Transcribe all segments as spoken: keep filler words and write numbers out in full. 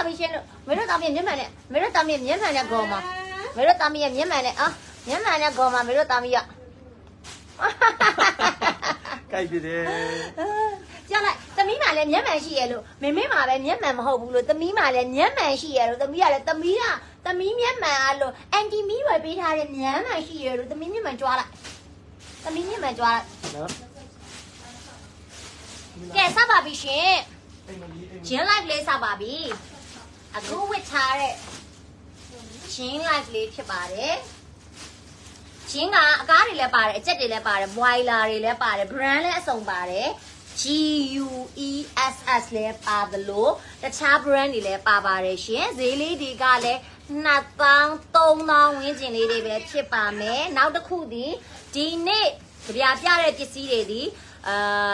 ပြီးရှင်းလို့မင်းတို့တာမီးမျက်မှန်နဲ့မင်းတို့တာမီးမျက်မှန်နဲ့ကောမှာမင်းတို့တာမီးမျက်မှန်နဲ့အာမျက်မှန်နဲ့ကောမှာမင်းတို့တာမီးကကြိုက်တယ်ကြားလိုက်သမီးမှလည်းမျက်မှန်ရှိရလို့မင်းမင်းမှပဲမျက်မှန်မဟုတ်ဘူးလို့သမီးမှလည်းမျက်မှန်ရှိရလို့သမီးကလည်းသမီးကသမီးမျက်မှန်အားလို့အန်တီမီဝယ်ပေးထားတဲ့မျက်မှန်ရှိရလို့သမီးမျက်မှန်ကြွားလိုက်သမီးမျက်မှန်ကြွားလိုက်ကဲစပါပြီရှင်ဂျင်းလိုက်လေးစပါပြီအခုဝစ်ထားတဲ့ဂျင်းလိုက်လေးဖြစ်ပါတယ်ဂျင်းကအကားတွေလည်းပါတယ်အကျက်တွေလည်းပါတယ်ဘွိုင်လာတွေလည်းပါတယ် brand လည်းအစုံပါတယ် G U E S S လည်းပါသလိုတခြား brand တွေလည်းပါပါတယ်ရှင်ဈေးလေးတွေကလည်းနှစ်သောင်းသုံးသောင်းဝန်းကျင်လေးတွေပဲဖြစ်ပါမယ်နောက်တစ်ခုဒီဒီနေ့ကြပြပြတဲ့ပစ္စည်းတွေဒီအာ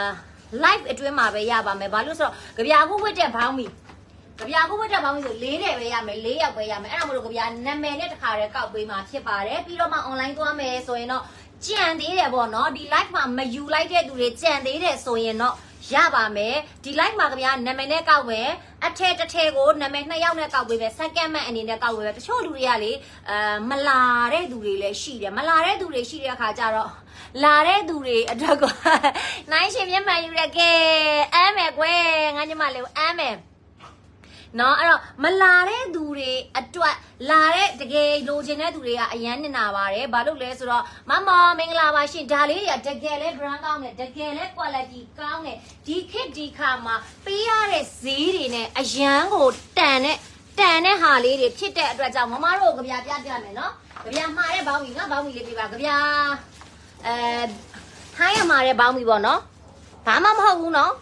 live အတွင်းမှာပဲရပါမယ်ဘာလို့ဆိုတော့ကြပြခုဝတ်တဲ့ဘောင်းမီကြပြခုဝတ်တဲ့ဘောင်းမီဆိုလေးတယ်ပဲရမယ်လေးယောက်ပဲရမယ်အဲ့ဒါမို့လို့ကြပြနာမည်နဲ့တခါတည်းကောက်ပေးမှာဖြစ်ပါတယ်ပြီးတော့မှ online သွားမယ်ဆိုရင်တော့ကြံသေးတယ်ပေါ့နော်ဒီ live မှာမယူလိုက်တဲ့သူတွေကြံသေးတယ်ဆိုရင်တော့ရပါမယ်ဒီ live မှာကြပြနာမည်နဲ့ကောက်မယ်အထက်တစ်ထည်ကိုနာမည်နှစ်ယောက်နဲ့ကောက်ပေးမယ် second man အနေနဲ့ကောက်ပေးမယ်တချို့လူတွေကလေအာမလာတဲ့သူတွေလည်းရှိတယ်မလာတဲ့သူတွေရှိတဲ့အခါကျတော့လာတဲ့သူတွေအတွက်ကနိုင်ရှင်မျက်မှန်ယူရကဲအမ်းမယ်ကွယ်ငါညီမလေးအမ်းမယ်နော်အဲ့တော့မလာတဲ့သူတွေအတွက်လာတဲ့တကယ်လိုချင်တဲ့သူတွေကအရန်နေတာပါတယ်ဘာလို့လဲဆိုတော့မမောမင်္ဂလာပါရှင်ဒါလေးတွေကတကယ်လဲ brand ကောင်းတယ်တကယ်လဲ quality ကောင်းတယ်ဒီခေတ်ဒီခါမှာပေးရတဲ့ဈေးတွေနဲ့အရန်ကိုတန်တဲ့တန်တဲ့ဟာလေးတွေဖြစ်တဲ့အတွက်ကြောင့်မမတို့ကြပြပြပြမယ်နော်ကြပြမှားတဲ့ဘောင်းကြီးနော်ဘောင်းကြီးလေးပြပါကြပြအဲထိုင်းရမှာတဲ့ဘောင်းကြီးပေါ့နော်ဘာမှမဟုတ်ဘူးနော်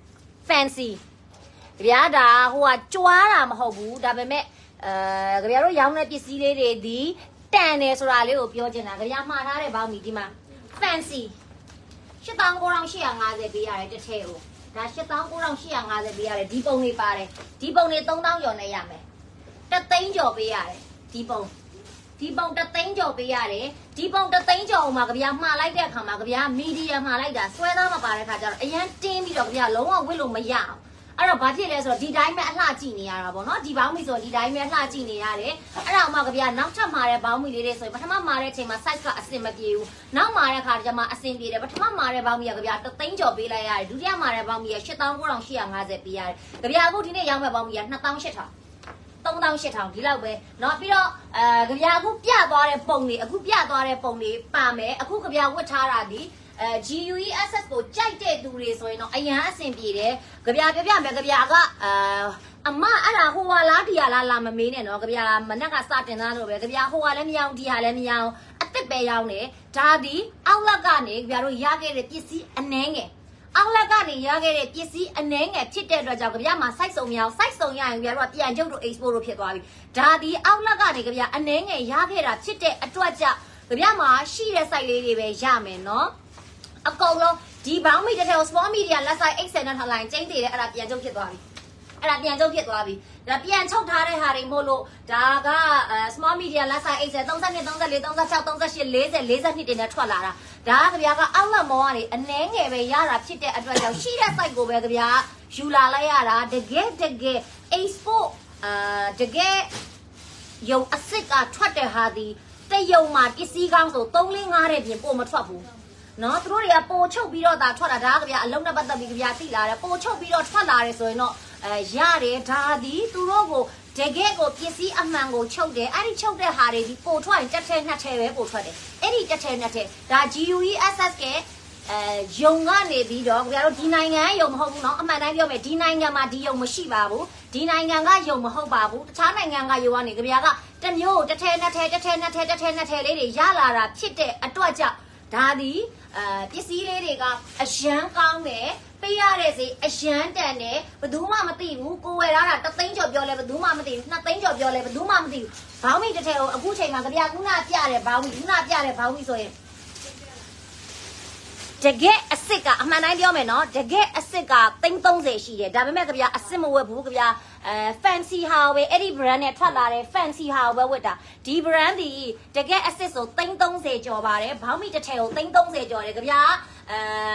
fancyကြပြတာဟိုကကြွားတာမဟုတ်ဘူးဒါပေမဲ့အဲကြပြတို့ရောင်းတဲ့ပစ္စည်းလေးတွေဒီတန်တယ်ဆိုတာလေးကိုပြောချင်တာကြပြမှားထားတဲ့ဘောင်းကြီးဒီမှာ fancy ရှစ်သောင်းကိုးထောင်ရှစ်ရာငါးဆယ်ပေးရတယ်တစ်ထည့်ကိုဒါရှစ်သောင်းကိုးထောင်ရှစ်ရာငါးဆယ်ပေးရတယ်ဒီပုံလေးပါတယ်ဒီပုံလေးသုံးသောင်းကျော်နဲ့ရမယ်တစ်သိန်းကျော်ပေးရတယ်ဒီပုံဒီပုံတစ်သိန်းကျော်ပေးရတယ်ဒီပုံတစ်သိန်းကျော်မှာကြပြမှားလိုက်တဲ့အခါမှာကြပြမီဒီယာမှားလိုက်တာဆွဲသားမပါတဲ့အခါကျတော့အရန်တင်းပြီးတော့ကြပြလုံးဝဝစ်လို့မရအောင်အဲ့တော့ဘာဖြစ်လဲဆိုတော့ဒီတိုင်းပဲအလှကြည့်နေရတာပေါ့နော်ဒီဘောင်းမီဆိုဒီတိုင်းပဲအလှကြည့်နေရတယ်အဲ့ဒါမှကြပြနောက်ထပ်မှာတဲ့ဘောင်းမီလေးတွေဆိုရင်ပထမမှာတဲ့အချိန်မှာ size ကအဆင်မပြေဘူးနောက်မှာတဲ့အခါကျမှအဆင်ပြေတယ်ပထမမှာတဲ့ဘောင်းမီကကြပြတစ်သိန်းကျော်ပေးလိုက်ရတယ်ဒုတိယမှာတဲ့ဘောင်းမီကရှစ်သောင်းကိုးထောင်ရှစ်ရာငါးဆယ်ပေးရတယ်ကြပြအခုဒီနေ့ရောင်းမဲ့ဘောင်းမီကနှစ်သောင်းရှစ်ထောင်သုံးသောင်းရှစ်ထောင်ဒီလောက်ပဲเนาะပြီးတော့အဲကြပြအခုပြသွားတဲ့ပုံတွေအခုပြသွားတဲ့ပုံတွေပါမယ်အခုကြပြဝတ်ထားတာဒီအဲ G U E S S ကိုကြိုက်တဲ့သူတွေဆိုရင်တော့အရန်အဆင်ပြေတယ်ကြပြပြပြမယ်ကြပြကအာအမအဲ့ဒါဟိုဟာလားဒီဟာလားလာမမေးနဲ့နော်ကြပြမနက်ကစတင်သားလို့ပဲကြပြဟိုဟာလည်းမရောဒီဟာလည်းမရောအစ်စ်ပဲရောင်းတယ်ဒါဒီအောက်လက်ကနေကြပြတို့ရခဲ့တဲ့ပစ္စည်းအနှဲငယ်အောက်လက်ကနေရခဲ့တဲ့ပစ္စည်းအနှဲငယ်ဖြစ်တဲ့အတွက်ကြောင့်ကြပြမှာ site စုံမရအောင် site စုံရရင်ကြပြတို့ကပြန်ကျုပ်တို့ export လို့ဖြစ်သွားပြီဒါဒီအောက်လက်ကနေကြပြအနှဲငယ်ရခဲ့တာဖြစ်တဲ့အတွက်ကြောင့်ကြပြမှာရှိတဲ့ site လေးတွေပဲရမယ်နော်အကုန်လုံးဒီဘောင်းမီတစ်ထည် small media လက်ဆိုင် eight နဲ့ထားလိုက်ကျင်းသေးတယ်အဲ့ဒါပြန်ချုပ်ဖြစ်သွားပြီအဲ့ဒါပြန်ချုပ်ဖြစ်သွားပြီဒါပြန်ချုပ်ထားတဲ့ဟာတွေမို့လို့ဒါက small media လက်ဆိုင် eight 32 34 36 38 40 42တင်နဲ့ထွက်လာတာဒါကကြပြကအောက်လက်မောကနေအနှဲငယ်ပဲရတာဖြစ်တဲ့အတွက်ကြောင့်ရှိတဲ့ site ကိုပဲကြပြယူလာလိုက်ရတာတကယ်တကယ် export အာတကယ်ရုံအစ်စ်ကထွက်တဲ့ဟာဒီတရုံမှာပစ္စည်းကောင်းဆိုသုံး လေး ငါးတဲ့ပြင်ပို့မထွက်ဘူးနော်သူတို့တွေကပိုချုပ်ပြီးတော့ဒါထွက်လာဒါကဗျာအလုံးနဲ့ပတ်သက်ပြီးကြဗျာသိလာတယ်ပိုချုပ်ပြီးတော့ထွက်လာတယ်ဆိုရင်တော့အဲရတယ်ဒါဒီသူတို့ကိုတကယ်ကိုပစ္စည်းအမှန်ကိုချုပ်တယ်အဲ့ဒီချုပ်တဲ့ဟာတွေဒီပိုထွက်ရင်တစ်ထည်နှစ်ထည်ပဲပိုထွက်တယ်အဲ့ဒီတစ်ထည်နှစ်ထည်ဒါ G U E S S ကအဲယုံကနေပြီးတော့ကြဗျာတို့ဒီနိုင်ငံယုံမဟုတ်ဘူးနော်အမှန်တိုင်းပြောမယ်ဒီနိုင်ငံမှာဒီယုံမရှိပါဘူးဒီနိုင်ငံကယုံမဟုတ်ပါဘူးတခြားနိုင်ငံကယုံကနေကြဗျာကတစ်မျိုးတစ်ထည်နှစ်ထည်တစ်ထည်နှစ်ထည်တစ်ထည်နှစ်ထည်လေးတွေရလာတာဖြစ်တဲ့အတွက်ကြောင့်ဒါဒီအဲပစ္စည်းလေးတွေကအရန်ကောင်းတယ်ပေးရတဲ့စီအရန်တန်တယ်ဘယ်သူမှမသိဘူးကိုဝယ်ထားတာတစ်သိန်းကျော်ပြောလဲဘယ်သူမှမသိဘူးနှစ်သိန်းကျော်ပြောလဲဘယ်သူမှမသိဘူးဘောင်းမီတစ်ထည်ကိုအခုချိန်မှာကြပြခုနပြတယ်ဘောင်းမီခုနပြတယ်ဘောင်းမီဆိုရင်တကယ်အစ်စ်ကအမှန်တိုင်းပြောမယ်နော်တကယ်အစ်စ်ကသိန်းသုံးဆယ်ရှိတယ်ဒါပေမဲ့ကြပြအစ်စ်မဝယ်ဘူးကြပြအဲ fancy ဟာပဲအဲ့ဒီ brand နဲ့ထွက်လာတဲ့ fancy ဟာပဲဝတ်တာဒီ brand ဒီတကယ် assist ဆိုသိန်းသုံးဆယ်ကျော်ပါတယ်ဘောင်းမီတစ်ထည်ကိုသိန်းသုံးဆယ်ကျော်တယ်ကြဗျာအဲ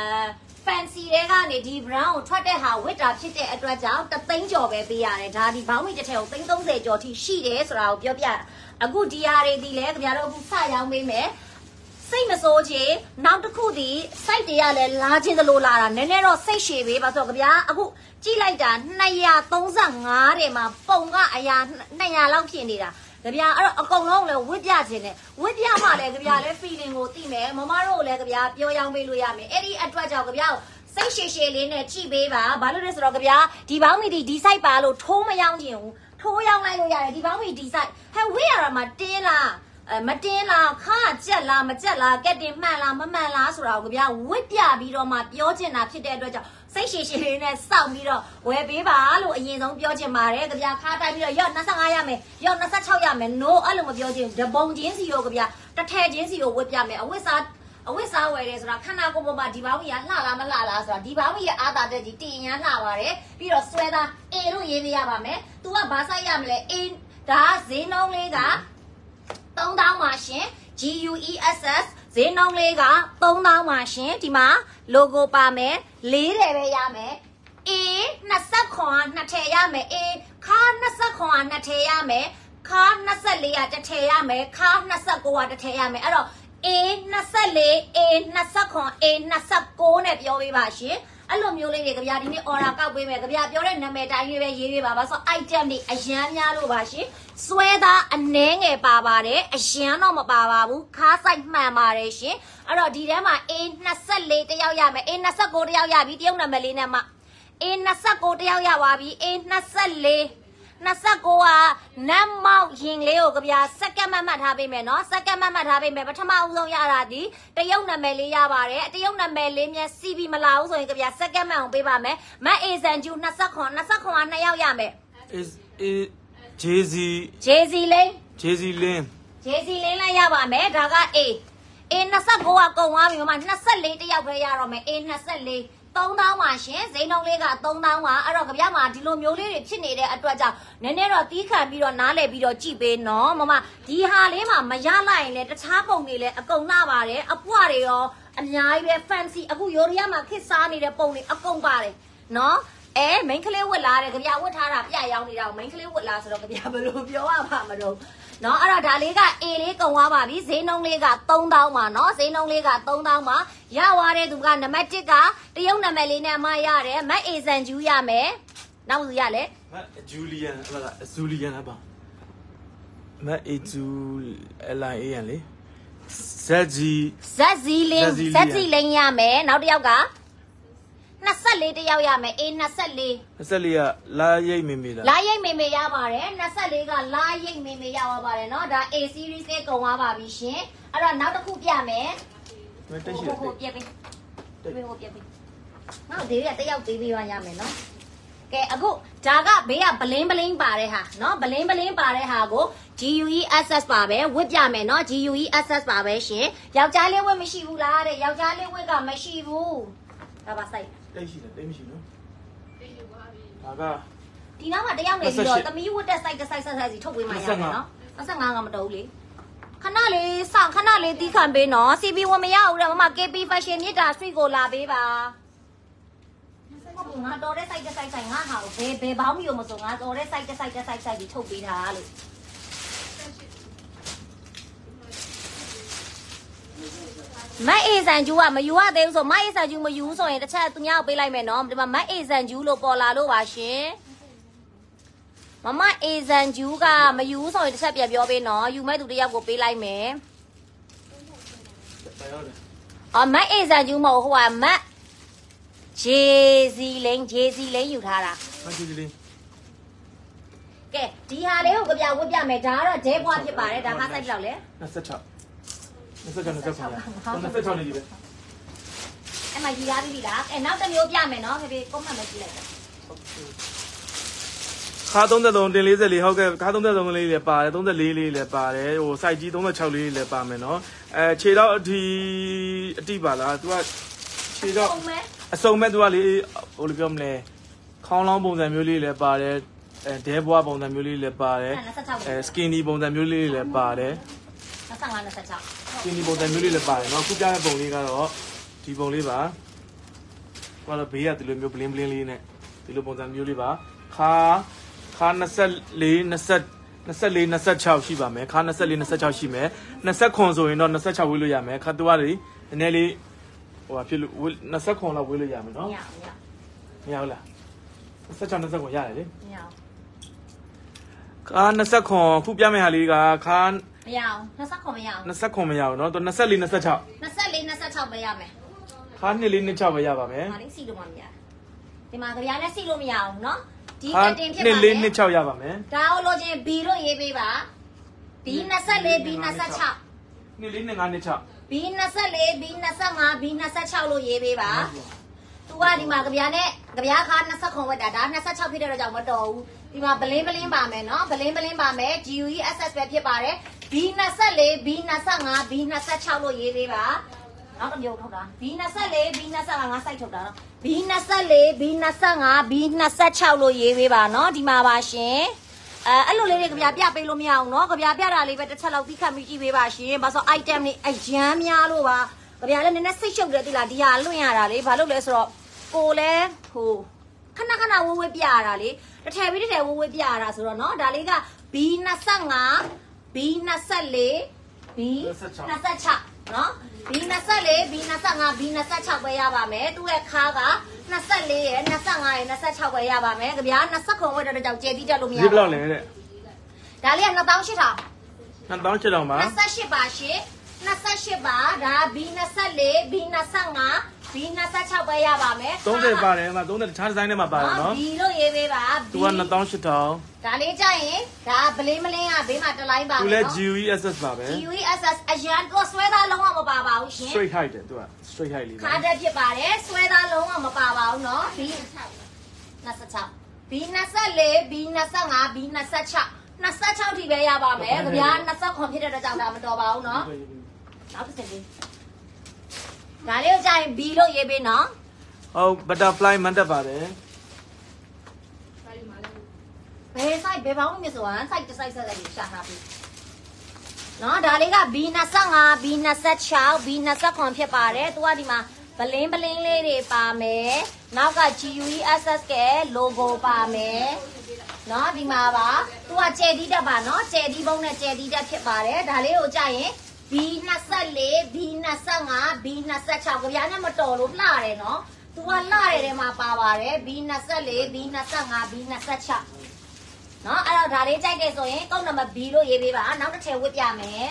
fancy တွေကနေဒီ brand ကိုထွက်တဲ့ဟာဝတ်တာဖြစ်တဲ့အတွက်ကြောင့်တသိန်းကျော်ပဲပေးရတယ်ဒါဒီဘောင်းမီတစ်ထည်ကိုသိန်းသုံးဆယ်ကျော်ထိရှိတယ်ဆိုတာကိုပြောပြအခုဒီဟာတွေဒီလဲကြဗျာတို့အခုစရောင်းပေးမယ်စိတ်မစိုးချေနောက်တစ်ခုဒီ site တွေကလည်းလာချင်းသလိုလာတာနည်းနည်းတော့စိတ်ရှည်ပေးပါဆိုတော့ကြဗျာအခုကြည့်လိုက်တာနှစ်ရာသုံးဆ၅တဲ့မှာပုံကအရာနှစ်ရာလောက်ဖြစ်နေတာကြဗျာအဲ့တော့အကုန်လုံးလည်းဝစ်ပြခြင်းနဲ့ဝစ်ပြမှလည်းကြဗျာလည်း feeling ကိုသိမယ်မမတို့လည်းကြဗျာပြောရောင်းပေးလို့ရမယ်အဲ့ဒီအတွက်ကြောင့်ကြဗျာစိတ်ရှည်ရှည်လေးနဲ့ကြည့်ပေးပါဘာလို့လဲဆိုတော့ကြဗျာဒီပေါင်းမီဒီဒီ site ပါလို့ထိုးမရောင်းခြင်းဘူးထိုးရောင်းလိုက်လို့ရတယ်ဒီပေါင်းမီဒီ site ဟဲ့ဝေးရတာမှာတင်းလားအဲမတင်းလားခါကြက်လားမကြက်လားကက်တင်မှန်လားမမှန်လားဆိုတာကိုကြဗျာဝစ်ပြပြီးတော့မှပြောချင်တာဖြစ်တဲ့အတွက်ကြောင့်စိတ်ရှည်ရှည်လေးနဲ့စောင့်ပြီးတော့ဝယ်ပေးပါလို့အရင်ဆုံးပြောချင်ပါတယ်ကြဗျာခါတိုင်းပြီးတော့ရော့နှစ်ဆ၅ရမယ်ရော့နှစ်ဆ၆ရမယ် no အဲ့လိုမပြောချင်တပုံချင်းစီကိုကြဗျာတစ်ထည်ချင်းစီကိုဝစ်ပြမယ်အဝစ်စားအဝစ်စားဝယ်တယ်ဆိုတာခန္ဓာကိုယ်ပေါ်မှာဒီပေါင်းကြီးကလှလားမလှလားဆိုတာဒီပေါင်းကြီးရဲ့အာသာတက်ကြီးတင်ရမ်းလှပါတယ်ပြီးတော့ဆွဲသားအေလို့ရေးပေးရပါမယ် तू ကဘာဆိုင်ရမလဲအေဒါဈေးနှုန်းလေးကသုံးသောင်းပါရှင် G U E S S ဈေးနှုန်းလေးကသုံးသောင်းပါရှင်ဒီမှာ logo ပါမယ်လေးတယ်ပဲရမယ် A နှစ်ခွန်နှစ်ထည်ရမယ် A ခါနှစ်ခွန်နှစ်ထည်ရမယ်ခါနှစ်လေးကတစ်ထည်ရမယ်ခါနှစ်ကိုကတစ်ထည်ရမယ်အဲ့တော့ A နှစ်လေး A နှစ်ခွန် A နှစ်နဲ့ပြောပေးပါရှင်အဲ့လိုမျိုးလေးတွေကြဗျာဒီနေ့ order ကောက်ပေးမယ်ကြဗျာပြောတဲ့နာမည်တိုင်းလေးပဲရေးပေးပါပါဆို item တွေအရန်များလို့ပါရှင်ဆွဲသားအနှဲငယ်ပါပါတယ်အရန်တော့မပါပါဘူးခါဆိုင်မှန်ပါတယ်ရှင်အဲ့တော့ဒီထဲမှာ A နှစ်လေးတယောက်ရမယ် A နှစ်ကိုတယောက်ရပြီတယောက်နာမည်လေးနဲ့မှ A နှစ်ကိုတယောက်ရပါပြီ A နှစ်လေးနှစ်ကိုကနတ်မောက်ရင်လေးကိုကြဗျာစက္ကန့်မှတ်မှတ်ထားပေးမယ်နော်စက္ကန့်မှတ်မှတ်ထားပေးမယ်ပထမဦးဆုံးရတာဒီတရုတ်နာမည်လေးရပါတယ်တရုတ်နာမည်လေးမြဲ C B မလာဘူးဆိုရင်ကြဗျာစက္ကန့်မှတ်အောင်ပေးပါမယ်မတ် A စန်ကျူနှစ်ခွန်နှစ်ခွန်ကနှစ်ယောက်ရမယ် is is Jay-Z Jay-Z လင်း Jay-Z လင်း Jay-Z လင်းလည်းရပါမယ်ဒါက A A နှစ်ကိုကကုန်သွားပြီမမနှစ်လေးတယောက်ပဲရတော့မယ် A နှစ်သုံးသောင်းပါရှင်ဈေးနှုန်းလေးကသုံးသောင်းပါအဲ့တော့ကြဗျာမှာဒီလိုမျိုးလေးတွေဖြစ်နေတဲ့အတွက်ကြောင့်နည်းနည်းတော့တီးခံပြီးတော့နားလည်ပြီးတော့ကြည့်ပေးနော်မမဒီဟာလေးမှာမရလိုက်ရင်လည်းတခြားပုံတွေလည်းအကုန်နှပါတယ်အပွားတွေရောအများကြီးပဲ fancy အခုရိုရီးယားမှာခစ်စားနေတဲ့ပုံတွေအကုန်ပါတယ်နော်အဲ main ကလေးဝတ်လာတယ်ကြဗျာဝတ်ထားတာပြရောင်းနေတာကို main ကလေးဝတ်လာဆိုတော့ကြဗျာဘယ်လိုပြောရမှာမလို့နော်အဲ့တော့ဒါလေးက A လေးကုန်သွားပါပြီဈေးနှုန်းလေးကသုံးသောင်းပါနော်ဈေးနှုန်းလေးကသုံးသောင်းပါရသွားတဲ့သူကနံပါတ်တစ်ကတရုတ်နာမည်လေးနဲ့အမရတယ်မတ်အေဆန်ဂျူးရမယ်နောက်သူရလဲမတ်ဂျူလီယန်ဟလာဂျူလီယန်ပါမတ်အေဂျူ L I A N လေ Z G Z Z လင်း Z Z လင်းရမယ်နောက်တစ်ယောက်ကနှစ်လေးတယောက်ရမယ် A နှစ်လေးနှစ်လေးကလာရိတ်မေမေလားလာရိတ်မေမေရပါတယ်နှစ်လေးကလာရိတ်မေမေရသွားပါတယ်เนาะဒါ A series လေးကုန်သွားပါပြီရှင်အဲ့တော့နောက်တစ်ခုပြမယ်တက်ရှိဟိုပြပေးပြပေးဟိုပြပေးနောက်ဒီကတယောက်သေးသေးရမယ်เนาะကဲအခုဒါကဘေးကဘလင်းဘလင်းပါတဲ့ဟာเนาะဘလင်းဘလင်းပါတဲ့ဟာကို G U E S S ပါပဲဝတ်ပြမယ်เนาะ G U E S S ပါပဲရှင်ယောက်ျားလေးဝတ်မရှိဘူးလားတဲ့ယောက်ျားလေးဝတ်ကမရှိဘူးဒါပါစိုက်တိတ်ရှိတယ်တိတ်မရှိနော်တိတ်ယူပါပြီဒါကဒီနောက်မှာတယောက်နေပြီးတော့သမီးဝတ်တဲ့ site တစ် site ဆက်ဆက်စီထုတ်ပေးမှရတယ်နော်နှစ်ဆယ့်ငါးကမတော်ဘူးလေခဏလေးစခဏလေးတီးခံပေးနော် C B ဝင်မရဘူးတဲ့မမ K P Fashion မြစ်တာ street ကိုလာပေးပါငါတော်တဲ့ site တစ် site ဆိုင်ငါဟာဘယ်ဘယ်ဘောင်းမီကိုမဆိုငါတော်တဲ့ site တစ် site တစ် site ဆိုင်ပြီးထုတ်ပေးတာလို့မတ်အေဆန်ကျူကမယူရသေးဘူးဆိုမတ်အေဆန်ကျူမယူဆိုရင်တစ်ချက်သူများကိုပေးလိုက်မယ်နော်ဒီမှာမတ်အေဆန်ကျူလို့ပေါ်လာလို့ပါရှင်မမအေဆန်ကျူကမယူဆိုရင်တစ်ချက်ပြန်ပြောပေးနော်ယူမဲ့သူတယောက်ကိုပေးလိုက်မယ်အော်မတ်အေဆန်ကျူမဟုတ်ဟိုကမတ် Jay-Z လိန် Jay-Z လိန်ယူထားတာမတ် Jay-Z လိန်ကဲဒီဟာလေးကိုကြပြဝတ်ပြမယ်ဒါကတော့ဂျဲဘွားဖြစ်ပါတယ်ဒါဟာ site လောက်လဲနှစ်ဆယ့်ခြောက်နှစ်ဆယ့်ခြောက်နှစ်ဆယ့်ခုနှစ်ဆယ့်ခြောက်နေပြီပဲအဲ့မှာကြီးရပြီလားအဲ့နောက်တစ်မျိုးပြမယ်နော်ဖေဖေကွန်မန့်မကြည့်လိုက်ခါသုံးသုံးတင်လေးလေးဟုတ်ကဲ့ခါသုံးသုံးလေးလည်းပါတယ်သုံးလေးလေးလည်းပါတယ်ဟို site ကြီးသုံးခြောက်လေးလည်းပါမယ်နော်အဲခြေတော့အဒီအတိပါလား तू ကခြေတော့အစုံမဲ့ तू ကလေဟိုလိုပြောမလဲခေါင်းလောင်းပုံစံမျိုးလေးလည်းပါတယ်အဲဒဲဘွားပုံစံမျိုးလေးလည်းပါတယ်အဲစကင်နီပုံစံမျိုးလေးလည်းပါတယ် 25 26 စကင်နီပုံစံမျိုးလေးလည်းပါတယ်เนาะခုပြတဲ့ပုံလေးကတော့ဒီပုံလေးပါဘာလို့ဘေးကဒီလိုမျိုး bling bling လေးနဲ့ဒီလိုပုံစံမျိုးလေးပါခါခါ24 20 24 26ရှိပါမယ်ခါ24 26ရှိမယ်29ဆိုရင်တော့26ဝေးလို့ရမယ်ခါတူကလေနည်းနည်းလေးဟိုဖြစ်လို့29လောက်ဝေးလို့ရမယ်เนาะမရမရမရဘူးလား26 29ရတယ်လေမရဘူးခါ29ခုပြမယ့်ဟာလေးကခါမရအောင်29မရအောင် 29မရဘူးเนาะတော့24 26 24 26ပဲရမယ်ခါနှစ်လေးနှစ်6ပဲရပါမယ်ဟာလေးစီလို့မရဒီမှာကြပြားနဲ့စီလို့မရအောင်เนาะဒီကတင်ဖြစ်ပါမယ်နှစ်လေးနှစ်6ရပါမယ်ဒါကိုလိုချင် B လို့ရေးပေးပါ B 24 B 26 နှစ်လေးနှစ်5နှစ်6 B 24 B 25 B 26လို့ရေးပေးပါသူကဒီမှာကြပြားနဲ့ကြပြားခါ29ဝက်တာဒါ26ဖြစ်တဲ့တော့ကြောင့်မတော်ဘူးဒီမှာဘလင်းဘလင်းပါမယ်เนาะဘလင်းဘလင်းပါမယ် G U E S S ပဲဖြစ်ပါတယ် B 24 B 25 B 26လို့ရေးပေးပါနောက်တစ်မျိုးထုတ်တာ B 24 B 25ငါစိုက်ထုတ်တာเนาะ B 24 B 25 B 26လို့ရေးပေးပါเนาะဒီမှာပါရှင်အဲအဲ့လိုလေးတွေကြပြပြပေးလို့မရအောင်เนาะကြပြပြတာလေးပဲတစ်ချက်လောက်သိခတ်ပြီးကြည့်ပေးပါရှင်ဘာလို့ item တွေအရန်များလို့ပါကြပြလည်းနည်းနည်းစိတ်ရှုပ်တယ်တိလားဒီဟာလွင့်ရတာလေဘာလို့လဲဆိုတော့ကိုလဲဟိုခဏခဏဝဝပြရတာလေတစ်ထည်ပြီးတစ်ထည်ဝဝပြရတာဆိုတော့เนาะဒါလေးက B 25 B 24 B 26เนาะ B 24 B 25 B 26ပဲရပါမယ်သူ့ရဲ့ခါက24ရယ်25ရယ်26ပဲရပါမယ်ကြဗျာ29ဝက်တော့ကြောင့်ကျဲပြီးတက်လို့မရဘူးဒီဘလောက်လဲတဲ့ဒါလေးကနှစ်သောင်းရှစ်ထောင်နှစ်သောင်းရှစ်ထောင်ပါ 28ပါရှင်28ပါဒါ B 24 B 25 B 26ပဲရပါမယ် 30ပါတယ်မှာ30တခြားဒီဇိုင်းထဲမှာပါတယ်နော် B လို့ရေးပေးပါသူကနှစ်သောင်းရှစ်ထောင်ဒါလေးကြရင်ဒါဘလင်းမလင်းကဘေးမှာတလိုင်းပါမယ်နော်သူလည်း G U E S S ပါပဲ G U E S S အရန်တော့ဆွဲသားလုံးဝမပါပါဘူးရှင် straight height တယ်သူက straight height လေးခါတက်ဖြစ်ပါတယ်ဆွဲသားလုံးဝမပါပါဘူးเนาะ B 26 B 24 B 25 B 26 26ထိပဲရပါမယ်ကြဗျာ29ဖြစ်တဲ့တော့ကြောင့်ဒါမတော်ပါဘူးเนาะနောက်တစ်စက်လေးဒါလေးကိုကြရင် B လို့ရေးပေးနော်ဟုတ် butterfly မန်တက်ပါတယ်ဘယ် site ဘယ်ဘောင်းမြစ်ဆိုတာ site တစ် site ဆက်လိုက်ရှာထားပြီနော်ဒါလေးက B 25 B 26 B 29ဖြစ်ပါတယ်သူကဒီမှာဘလင်းဘလင်းလေးတွေပါမယ်နောက်က G U E S S က logo ပါမယ်နော်ဒီမှာပါသူကကျဲတီးတက်ပါနော်ကျဲတီးပုံးနဲ့ကျဲတီးတက်ဖြစ်ပါတယ်ဒါလေးကိုကြရင် B 24 B 25 B 26ကြပြားနဲ့မတော်လို့လှတယ်နော်သူကလှတယ်ထဲမှာပါပါတယ် B 24 B 25 B 26နော်အဲ့တော့ဒါလေးကြိုက်တယ်ဆိုရင်ကောက်နံပါတ် B လို့ရေးပေးပါနောက်တစ်ထည်ဝတ်ပြမယ်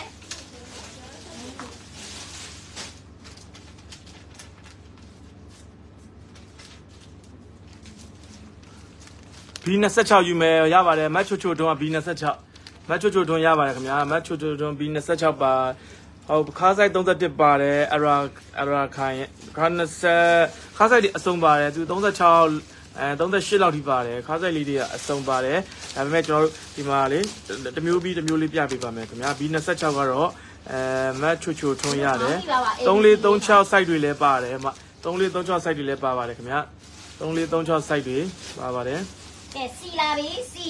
B 26ယူမယ်ရပါတယ်မတ်ချိုချိုတွန်းက B 26မတ်ချိုချိုတွန်းရပါတယ်ခင်ဗျာမတ်ချိုချိုတွန်း B 26ပါဟုတ်ခါးဆိုင်31ပါတယ်အရာအရာခိုင်ခါ20ခါးဆိုင်ဒီအစုံပါတယ်သူ36အဲ38လောက်ထိပါတယ်ခါးဆိုင်လေးတွေကအစုံပါတယ်ဒါပေမဲ့ကျွန်တော်တို့ဒီမှာလေတမျိုးပြီးတမျိုးလေးပြပေးပါမယ်ခင်ဗျာ B 26ကတော့အဲမတ်ချိုချိုထွန်းရတယ်34 36 site တွေလည်းပါတယ်မ34 36 site တွေလည်းပါပါတယ်ခင်ဗျာ34 36 site တွေပါပါတယ်ကဲစီလာပြီစီ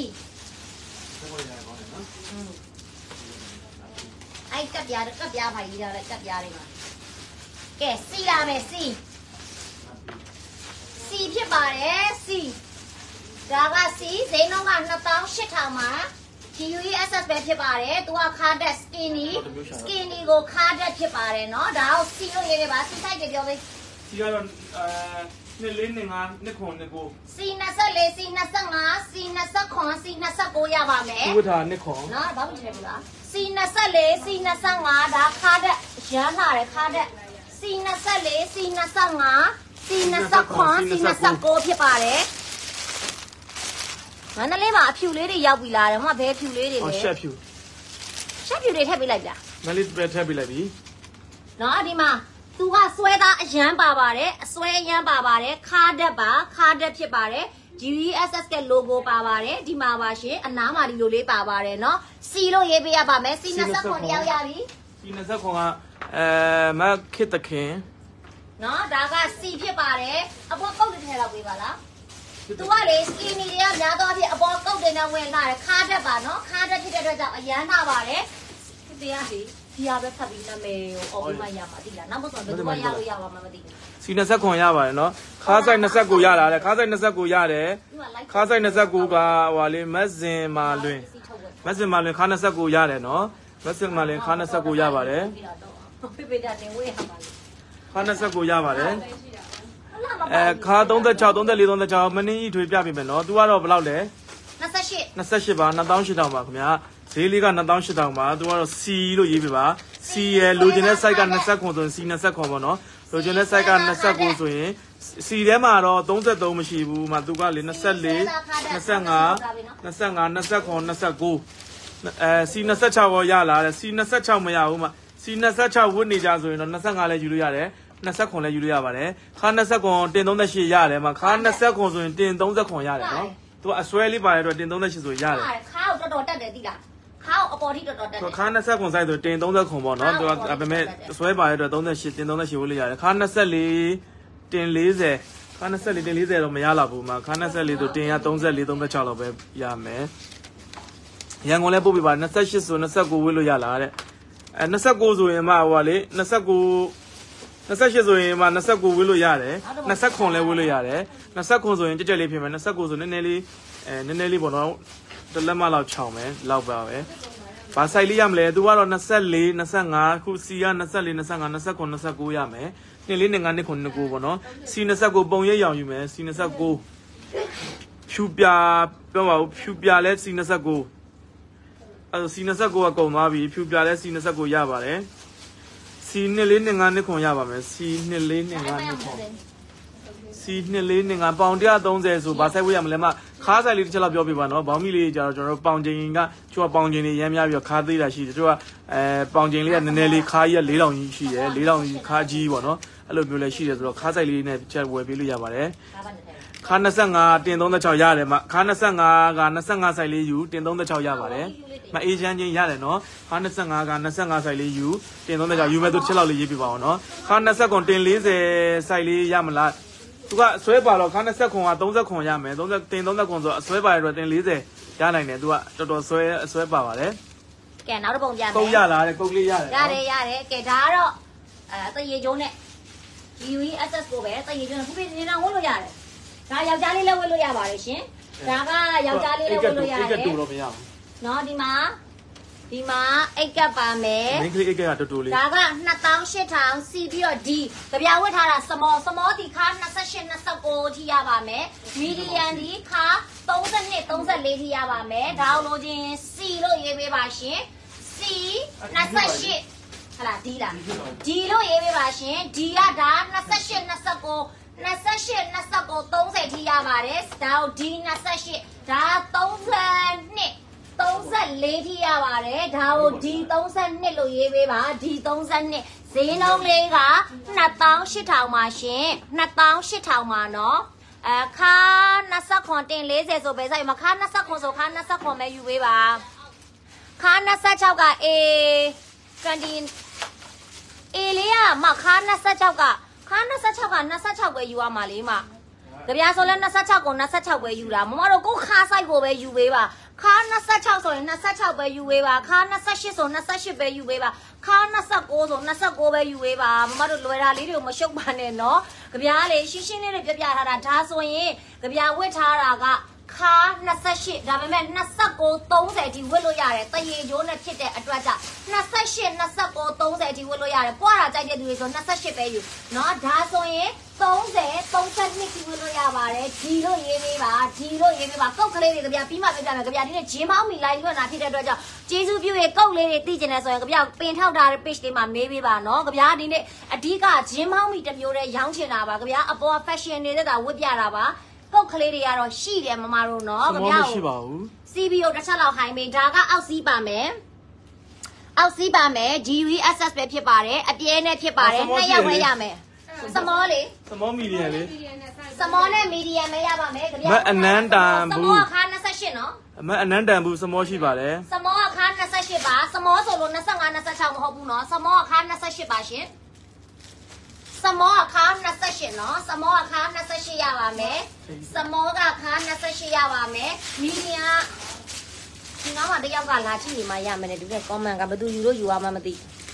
အဲ့ကပ်ပြားကပ်ပြားဖိုင်ကြီးတော့ကပ်ပြားလေးပါကဲစီလာမယ်စီစီဖြစ်ပါတယ်စီဒါကစီဈေးနှုန်းကနှစ်သောင်းရှစ်ထောင်မှာ G U E S S ပဲဖြစ်ပါတယ်သူကခါတက် skinny skinny ကိုခါတက်ဖြစ်ပါတယ်เนาะဒါကိုစီလို့ရေးပေးပါစီဆိုင်ကြပြောပေးစီကတော့အဲနှစ်လေးနှစ်ငါးနှစ်ခွန်နှစ်ကိုစီ24စီ25စီ29စီ29ရပါမယ်သူ့ထားနှစ်ခွန်เนาะဘာမှမဖြစ်ဘူးလားစီ24စီ25ဒါခါတက်ရမ်းလာတယ်ခါတက်စီ24စီ25စီ29စီ29ဖြစ်ပါတယ်မန္တလေးမှာအဖြူလေးတွေရောက်ပြီလားတဲ့ဟိုမှာဘယ်ဖြူလေးတွေလဲရှက်ဖြူရှက်ဖြူတွေထည့်ပေးလိုက်လားမလေးပဲထည့်ပေးလိုက်ပြီเนาะဒီမှာသူကဆွဲသားအရန်ပါပါတယ်အဆွဲအရန်ပါပါတယ်ခါတက်ပါခါတက်ဖြစ်ပါတယ် G U E S S က logo ပါပါတယ်ဒီမှာပါရှင်အနားမှာဒီလိုလေးပါပါတယ်เนาะစီလို့ရေးပေးရပါမယ်စီ29တယောက်ရပြီစီ29ကအဲမခစ်တခင်เนาะဒါကစီဖြစ်ပါတယ်အပေါ်ပုတ်တစ်ထည်လောက်ပေးပါလား तू ကလေ skinny တွေကများတော့ဖြစ်အပေါ်ကုတ်တင်နဲ့ဝင်လာတယ်ခါတတ်ပါနော်ခါတတ်ဖြစ်တဲ့အတွက်ကြောင့်အရန်နာပါတယ်တရားစီဒီဟာပဲဖတ်ပြီးနာမည်ကိုအော်ပြီးမှရမှာတိလားနောက်မှဆိုဘယ်သူမှရလို့ရပါမှာမသိဘူးစီ29ခွန်ရပါတယ်နော်ခါးဆိုင်29ရလာတယ်ခါးဆိုင်29ရတယ်ခါးဆိုင်29ကဟိုလေမက်စင်မာလွင်မက်စင်မာလွင်ခါး29ရတယ်နော်မက်စင်မာလွင်ခါး29ရပါတယ်ဖေဖေတာနေဝေးရပါလေခါး29ရပါတယ်အဲခါ36 34 36မင်းကြီးထွေပြပြီမယ်နော် तू ကတော့ဘယ်လောက်လဲ 28 28ပါနှစ်သောင်းရှစ်ထောင်ပါခင်ဗျာဈေးလေးကနှစ်သောင်းရှစ်ထောင်ပါ तू ကတော့ C လို့ရေးပြပါ C ရယ်လိုချင်တဲ့ site က20ခွန်ဆိုရင် C 20ခွန်ပေါ့နော်လိုချင်တဲ့ site က29ဆိုရင် C ထဲမှာတော့33မရှိဘူးမှာ तू ကလေ24 25 25 20ခွန်29အဲ C 26ရောရလာတယ် C 26မရဘူးမှာ C 26ဝတ်နေကြဆိုရင်တော့25လည်းယူလို့ရတယ်20ခွန်လည်းယူလို့ရပါတယ်ခါ20ခွန်တင်38ရတယ်မှာခါ20ခွန်ဆိုရင်တင်30ခွန်ရတယ်နော်သူအစွဲလေးပါရတော့တင်38ဆိုရတယ်ခါကိုတော်တော်တက်တယ်တိလားခါကိုအပေါ်ထိတော်တော်တက်တယ်ခါ20ခွန်ဆိုင်ဆိုတင်30ခွန်ပေါ့နော်သူကဒါပေမဲ့အစွဲပါရတော့38တင်38ဝတ်လို့ရတယ်ခါ24တင်40ခါ24တင်40တော့မရတော့ဘူးမှာခါ24ဆိုတင်ရ34 36လောက်ပဲရမယ်ရန်ကုန်လည်းပို့ပြပါ28ဆို29ဝတ်လို့ရလာတဲ့အဲ29ဆိုရင်မှဟိုကလေ29 28ဆိုရင်မှ29ဝေးလို့ရတယ်20ခွန်လည်းဝေးလို့ရတယ်20ခွန်ဆိုရင်ကြက်ကြက်လေးဖြစ်မယ်29ဆိုနည်းနည်းလေးအဲနည်းနည်းလေးပေါ့နော်တလက်မလောက်ချောင်းမယ်လောက်ပါပဲဘာဆိုင်လေးရမလဲသူကတော့24 25ခုစီက24 25 29 29ရမယ်နှစ်လေးနဲ့ငါးနှစ်ခွန်နှစ်ကိုပေါ့နော်စီ29ပုံရိပ်ရောင်ယူမယ်စီ29ဖြူပြပြောပါဦးဖြူပြလဲစီ29အဲစီ29ကကုန်သွားပြီဖြူပြလဲစီ29ရပါတယ်စီနှစ်လေးနဲ့ငါးနှစ်ခွန်ရပါမယ်စီနှစ်လေးနဲ့ငါးနှစ်ခွန်စီနှစ်လေးနဲ့ငါပေါင်one thirtyဆိုဘာဆိုင်ဝေးရမလဲမခါးဆိုင်လေးတစ်ချက်လောက်ပြောပြပါနော်ဘောင်းမီလေးကြတော့ကျွန်တော်တို့ပေါင်ချိန်ကကျွတ်ပေါင်ချိန်လေးရမ်းများပြီးတော့ခါးသေးတာရှိတယ်ကျွတ်ကအဲပေါင်ချိန်လေးကနည်းနည်းလေးခါးကြီးက၄ထောင်ကြီးရှိတယ်၄ထောင်ကြီးခါးကြီးပေါ့နော်အဲ့လိုမျိုးလည်းရှိတယ်ဆိုတော့ခါးဆိုင်လေးနဲ့ချက်ဝယ်ပေးလို့ရပါတယ်ခါး25တင်36ရတယ်မခါး25က25ဆိုင်လေးယူတင်36ရပါတယ်မအေးချမ်းချင်းရတယ်နော်ခါး25က25ဆိုင်လေးယူတင်36ယူမဲ့သူတစ်ချက်လောက်လေးရေးပြပါအောင်နော်ခါး20ခွန်တင်40ဆိုင်လေးရမလားသူကဆွဲပါတော့ခါး20ခွန်က30ခွန်ရမယ်30တင်30ခွန်ဆိုအဆွဲပါရတော့တင်40ရနိုင်တယ်သူကတော်တော်ဆွဲအဆွဲပါပါတယ်ကဲနောက်တစ်ပုံပြမယ်ကုတ်ရလားတဲ့ကုတ်လေးရတယ်ရတယ်ရတယ်ကဲဒါကတော့အဲတရေကျုံးနဲ့ G U E S S ကိုပဲတရေကျုံးနဲ့ဖူးဖေးနေတော့ဝတ်လို့ရတယ်ဒါယောက်ျားလေးလည်းဝတ်လို့ရပါတယ်ရှင်ဒါကယောက်ျားလေးလည်းဝတ်လို့ရတယ်အိတ်ကတူတော့မရဘူးနော်ဒီမှာဒီမှာအိတ်ကပ်ပါမယ်မင်းကလေးအိတ်ကပ်ကတူတူလေးဒါကtwo thousand eight hundredစီပြီးတော့ D ကြပြဝတ်ထားတာ small small ဒီခါ28 29ထိရပါမယ် medium ဒီခါ32 34ထိရပါမယ်ဒါအောင်လို့ချင်း C လို့ရေးပေးပါရှင် C 28ဟလာ D လား D လို့ရေးပေးပါရှင် D ကဒါ28 29 28 29 30ထိရပါတယ်ဒါကို D 28ဒါ32 34ထိရပါတယ်ဒါကို D 32လို့ရေးပေးပါ D 32ဈေးနှုန်းလေးကtwo thousand eight hundredပါရှင်two thousand eight hundredပါနော်အခါ20ခွန်တင်40ဆိုပဲဆိုင်မှာခါ20ခွန်ဆိုခါ20ခွန်ပဲယူပေးပါခါ26က A 20 A လေးကမခါ26ကခါ26က26ပဲယူရမှာလေးမကြပြဆိုလဲ26ကို26ပဲယူတာမမတို့ကိုခါဆိုင်ကိုပဲယူပေးပါခါ26ဆိုရင်26ပဲယူပေးပါခါ28ဆို28ပဲယူပေးပါခါ29ဆို29ပဲယူပေးပါမမတို့လွယ်တာလေးတွေကိုမရှုပ်ပါနဲ့နော်ကြပြလေးရှင်းရှင်းလေးတွေပြပြထားတာဒါဆိုရင်ကြပြဝတ်ထားတာကခါ28ဒါပေမဲ့29 30ဒီဝတ်လို့ရတယ်တရေကျိုးနဲ့ဖြစ်တဲ့အတွက်ကြောင့်28 29 30ဒီဝတ်လို့ရတယ်ပွားတာကြိုက်တဲ့သူတွေဆို28ပဲယူနော်ဒါဆိုရင်30 32ဒီဝတ်လို့ရပါတယ်ဒီလို့ရေးပေးပါဒီလို့ရေးပေးပါကုတ်ကလေးတွေကြပြပြီးမှပြပြမယ်ကြပြဒီနေ့ဂျင်းမောင်းမီလိုက်လွှတ်တာဖြစ်တဲ့အတွက်ကြောင့်ကျေးဇူးပြုရေကုတ်လေးတွေသိကျင်တယ်ဆိုရင်ကြပြပင်ထောက်ထားတဲ့ page လေးမှာမေးပေးပါနော်ကြပြဒီနေ့အဓိကဂျင်းမောင်းမီတစ်မျိုးတည်းရောင်းချင်တာပါကြပြအပေါ် fashion နေတဲ့ဝတ်ပြတာပါကုတ်ကလေးတွေကတော့ရှိတယ်မမတို့နော်ကြပြမရှိပါဘူး C B O တစ်ချက်လောက်ဟိုင်းမေးဒါကအောက်စီးပါမယ်အောက်စီးပါမယ် G U E S S ပဲဖြစ်ပါတယ်အပြဲနဲ့ဖြစ်ပါတယ်နှစ်ယောက်ပဲရမယ်small လေ small medium လေ small နဲ့ medium ပဲရပါမယ်ကြပြမအနန်းတန်ဘူး small ခါ28နော်မအနန်းတန်ဘူး small ရှိပါတယ် small ခါ28ပါ small ဆိုလို့25 26မဟုတ်ဘူးနော် small ခါ28ပါရှင်สมอค้านัสชิเนาะสมอค้านัสชิยาบาเมสมอกะค้านัสชิยาบาเมมีเนียဒီနောက်မှာတယောက်ကလာကြည့်နေမှရမယ်နဲ့တူတဲ့ comment ကဘယ်သူယူလို့ယူရမှမသိ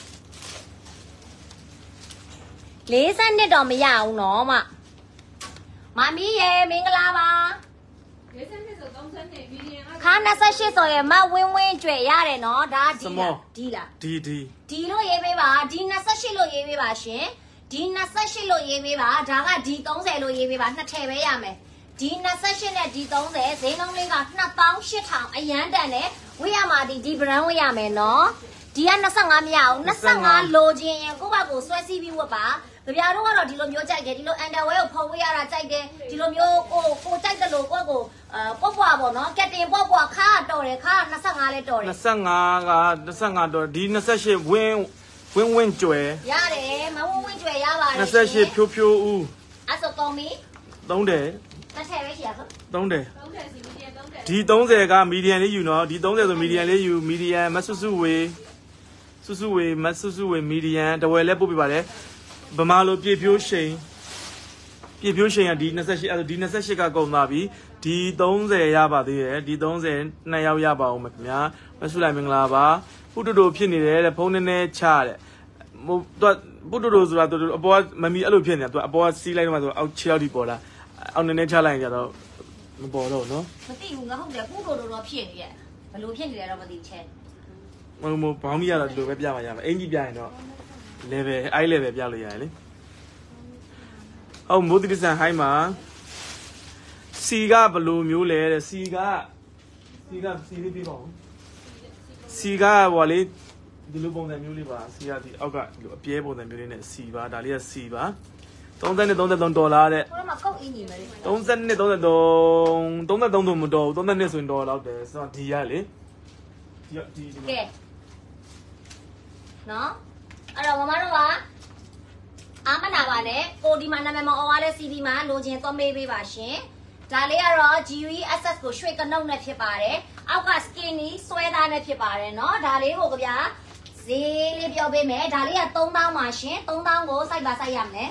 လေးစနစ်တော့မရအောင်နော်မမမီးရေမင်္ဂလာပါလေးစနစ်ဆိုသုံးစနစ်ဘီလီယံခါနှစ်ဆယ့်ရှစ်ဆိုရင်မဝင်းဝင်းကျွဲရတယ်နော်ဒါဒီလားဒီလားဒီဒီဒီလို့ရေးပေးပါဒီနှစ်ဆယ့်ရှစ်လို့ရေးပေးပါရှင်ဒီနှစ်ဆယ့်ရှစ်လို့ရေးပေးပါဒါကဒီသုံးဆယ်လို့ရေးပေးပါနှစ်ထည့်ပဲရမယ်ဒီနှစ်ဆယ့်ရှစ်နဲ့ဒီသုံးဆယ်ဈေးနှုန်းလေးကနှစ်သောင်းရှစ်ထောင်အရန်တန်နဲ့ဝေးရမှာဒီဒီ brand ဝေးရမယ်နော်ဒီကနှစ်ဆယ့်ငါမရအောင်နှစ်ဆယ့်ငါလိုချင်ရင်ကိုယ့်ဘက်ကိုဆွဲစီးပြီးဝတ်ပါကြပြတော့ကတော့ဒီလိုမျိုးကြိုက်တယ်ဒီလို underwear ကိုဖုံးဝေးရတာကြိုက်တယ်ဒီလိုမျိုးကိုကိုကြိုက်တယ်လို့ကိုယ့်ကိုအဲပွားပွားပေါ့နော်ကက်တင်ပွားပွားခါတော်တယ်ခါနှစ်ဆယ့်ငါလဲတော်တယ်နှစ်ဆယ့်ငါကနှစ်ဆယ့်ငါတော်ဒီနှစ်ဆယ့်ရှစ်ဝင်းဝင်းဝင်းကျွဲရတယ်မဝင်းဝင်းကျွဲရပါတယ်နှစ်ဆယ့်ရှစ်ဖြိုးဖြိုးဦးအဲ့ဆိုကောင်းပြီသုံးတယ်တစ်ထည့်ပဲရှိရဆိုသုံးတယ်ဒီသုံးဆယ်ကမီဒီယံလေးယူနော်ဒီသုံးဆယ်ဆိုမီဒီယံလေးယူမီဒီယံမဆုစုဝေဆုစုဝေမဆုစုဝေမီဒီယံတဝယ်လဲပို့ပြပါလေဗမာလိုပြည့်ဖြိုးရှိန်ပြည့်ဖြိုးရှိန်ကဒီနှစ်ဆယ့်ရှစ်အဲ့ဒီနှစ်ဆယ့်ရှစ်ကကုန်သွားပြီဒီသုံးဆယ်ရပါသေးတယ်ဒီသုံးဆယ်နှစ်ယောက်ရပါအောင်မခင်ဗျာမဆုလိုက်မင်္ဂလာပါပုတူတူဖြစ်နေတယ်တဲ့ဖုန်းနည်းနည်းချတဲ့ဟိုသူပုတူတူဆိုတာသူအပေါ်ကမမီအဲ့လိုဖြစ်နေတာသူအပေါ်ကစီးလိုက်တော့မှဆိုအောက်ခြေထောက်ဒီပေါ်လာအောက်နည်းနည်းချလိုက်ကြတော့မပေါ်တော့နော်မသိဘူးငါဟုတ်တယ်ပုတူတူတော့ဖြစ်နေရဲ့ဘယ်လိုဖြစ်နေလဲတော့မသိချဲဟိုဟိုဘောင်းမီကတော့ဒီလိုပဲပြပါရမယ်အင်ကြီးပြရင်တော့ level အိုက် level ပြလို့ရတယ်လေဟုတ်မိုးတိဆန်ဟိုင်းမှာစီကဘလိုမျိုးလဲတဲ့စီကစီကစီလေးပြပါဦးစီကဟိုလေဒီလိုပုံစံမျိုးလေးပါစီကဒီအောက်ကအပြဲပုံစံမျိုးလေးနဲ့စီပါဒါလေးကစီပါသုံးဆယ်နဲ့သုံးဆယ်သုံးဒေါ်လာတဲ့ဟိုမှာကောက်အင်းကြီးမယ်လေသုံးဆယ်နဲ့သုံးဆယ်သုံးသုံးဆယ်သုံးတော့မတော်ဘူးသုံးဆယ်နဲ့ဆိုရင်တော်တော့တယ်ဆိုတော့ဒီရလေဒီဒီကဲနော်အဲ့တော့မမတို့ကအာမနာပါနဲ့ကိုဒီမှာနာမည်မအော်ရတဲ့ စီ ဗီ မှာလိုချင်သွားမေးပေးပါရှင်ဒါလေးကတော့ ဂျီ ယူ အီ အက်စ် ကိုရွှေကနှုတ်နဲ့ဖြစ်ပါတယ်အောက်က skinny ဆွဲသားနဲ့ဖြစ်ပါတယ်เนาะဒါလေးကိုကြဗျာဈေးလေးပြောပေးမယ်ဒါလေးကသုံးသောင်းပါရှင်သုံးသောင်းကိုစိုက်ပါစိုက်ရမယ်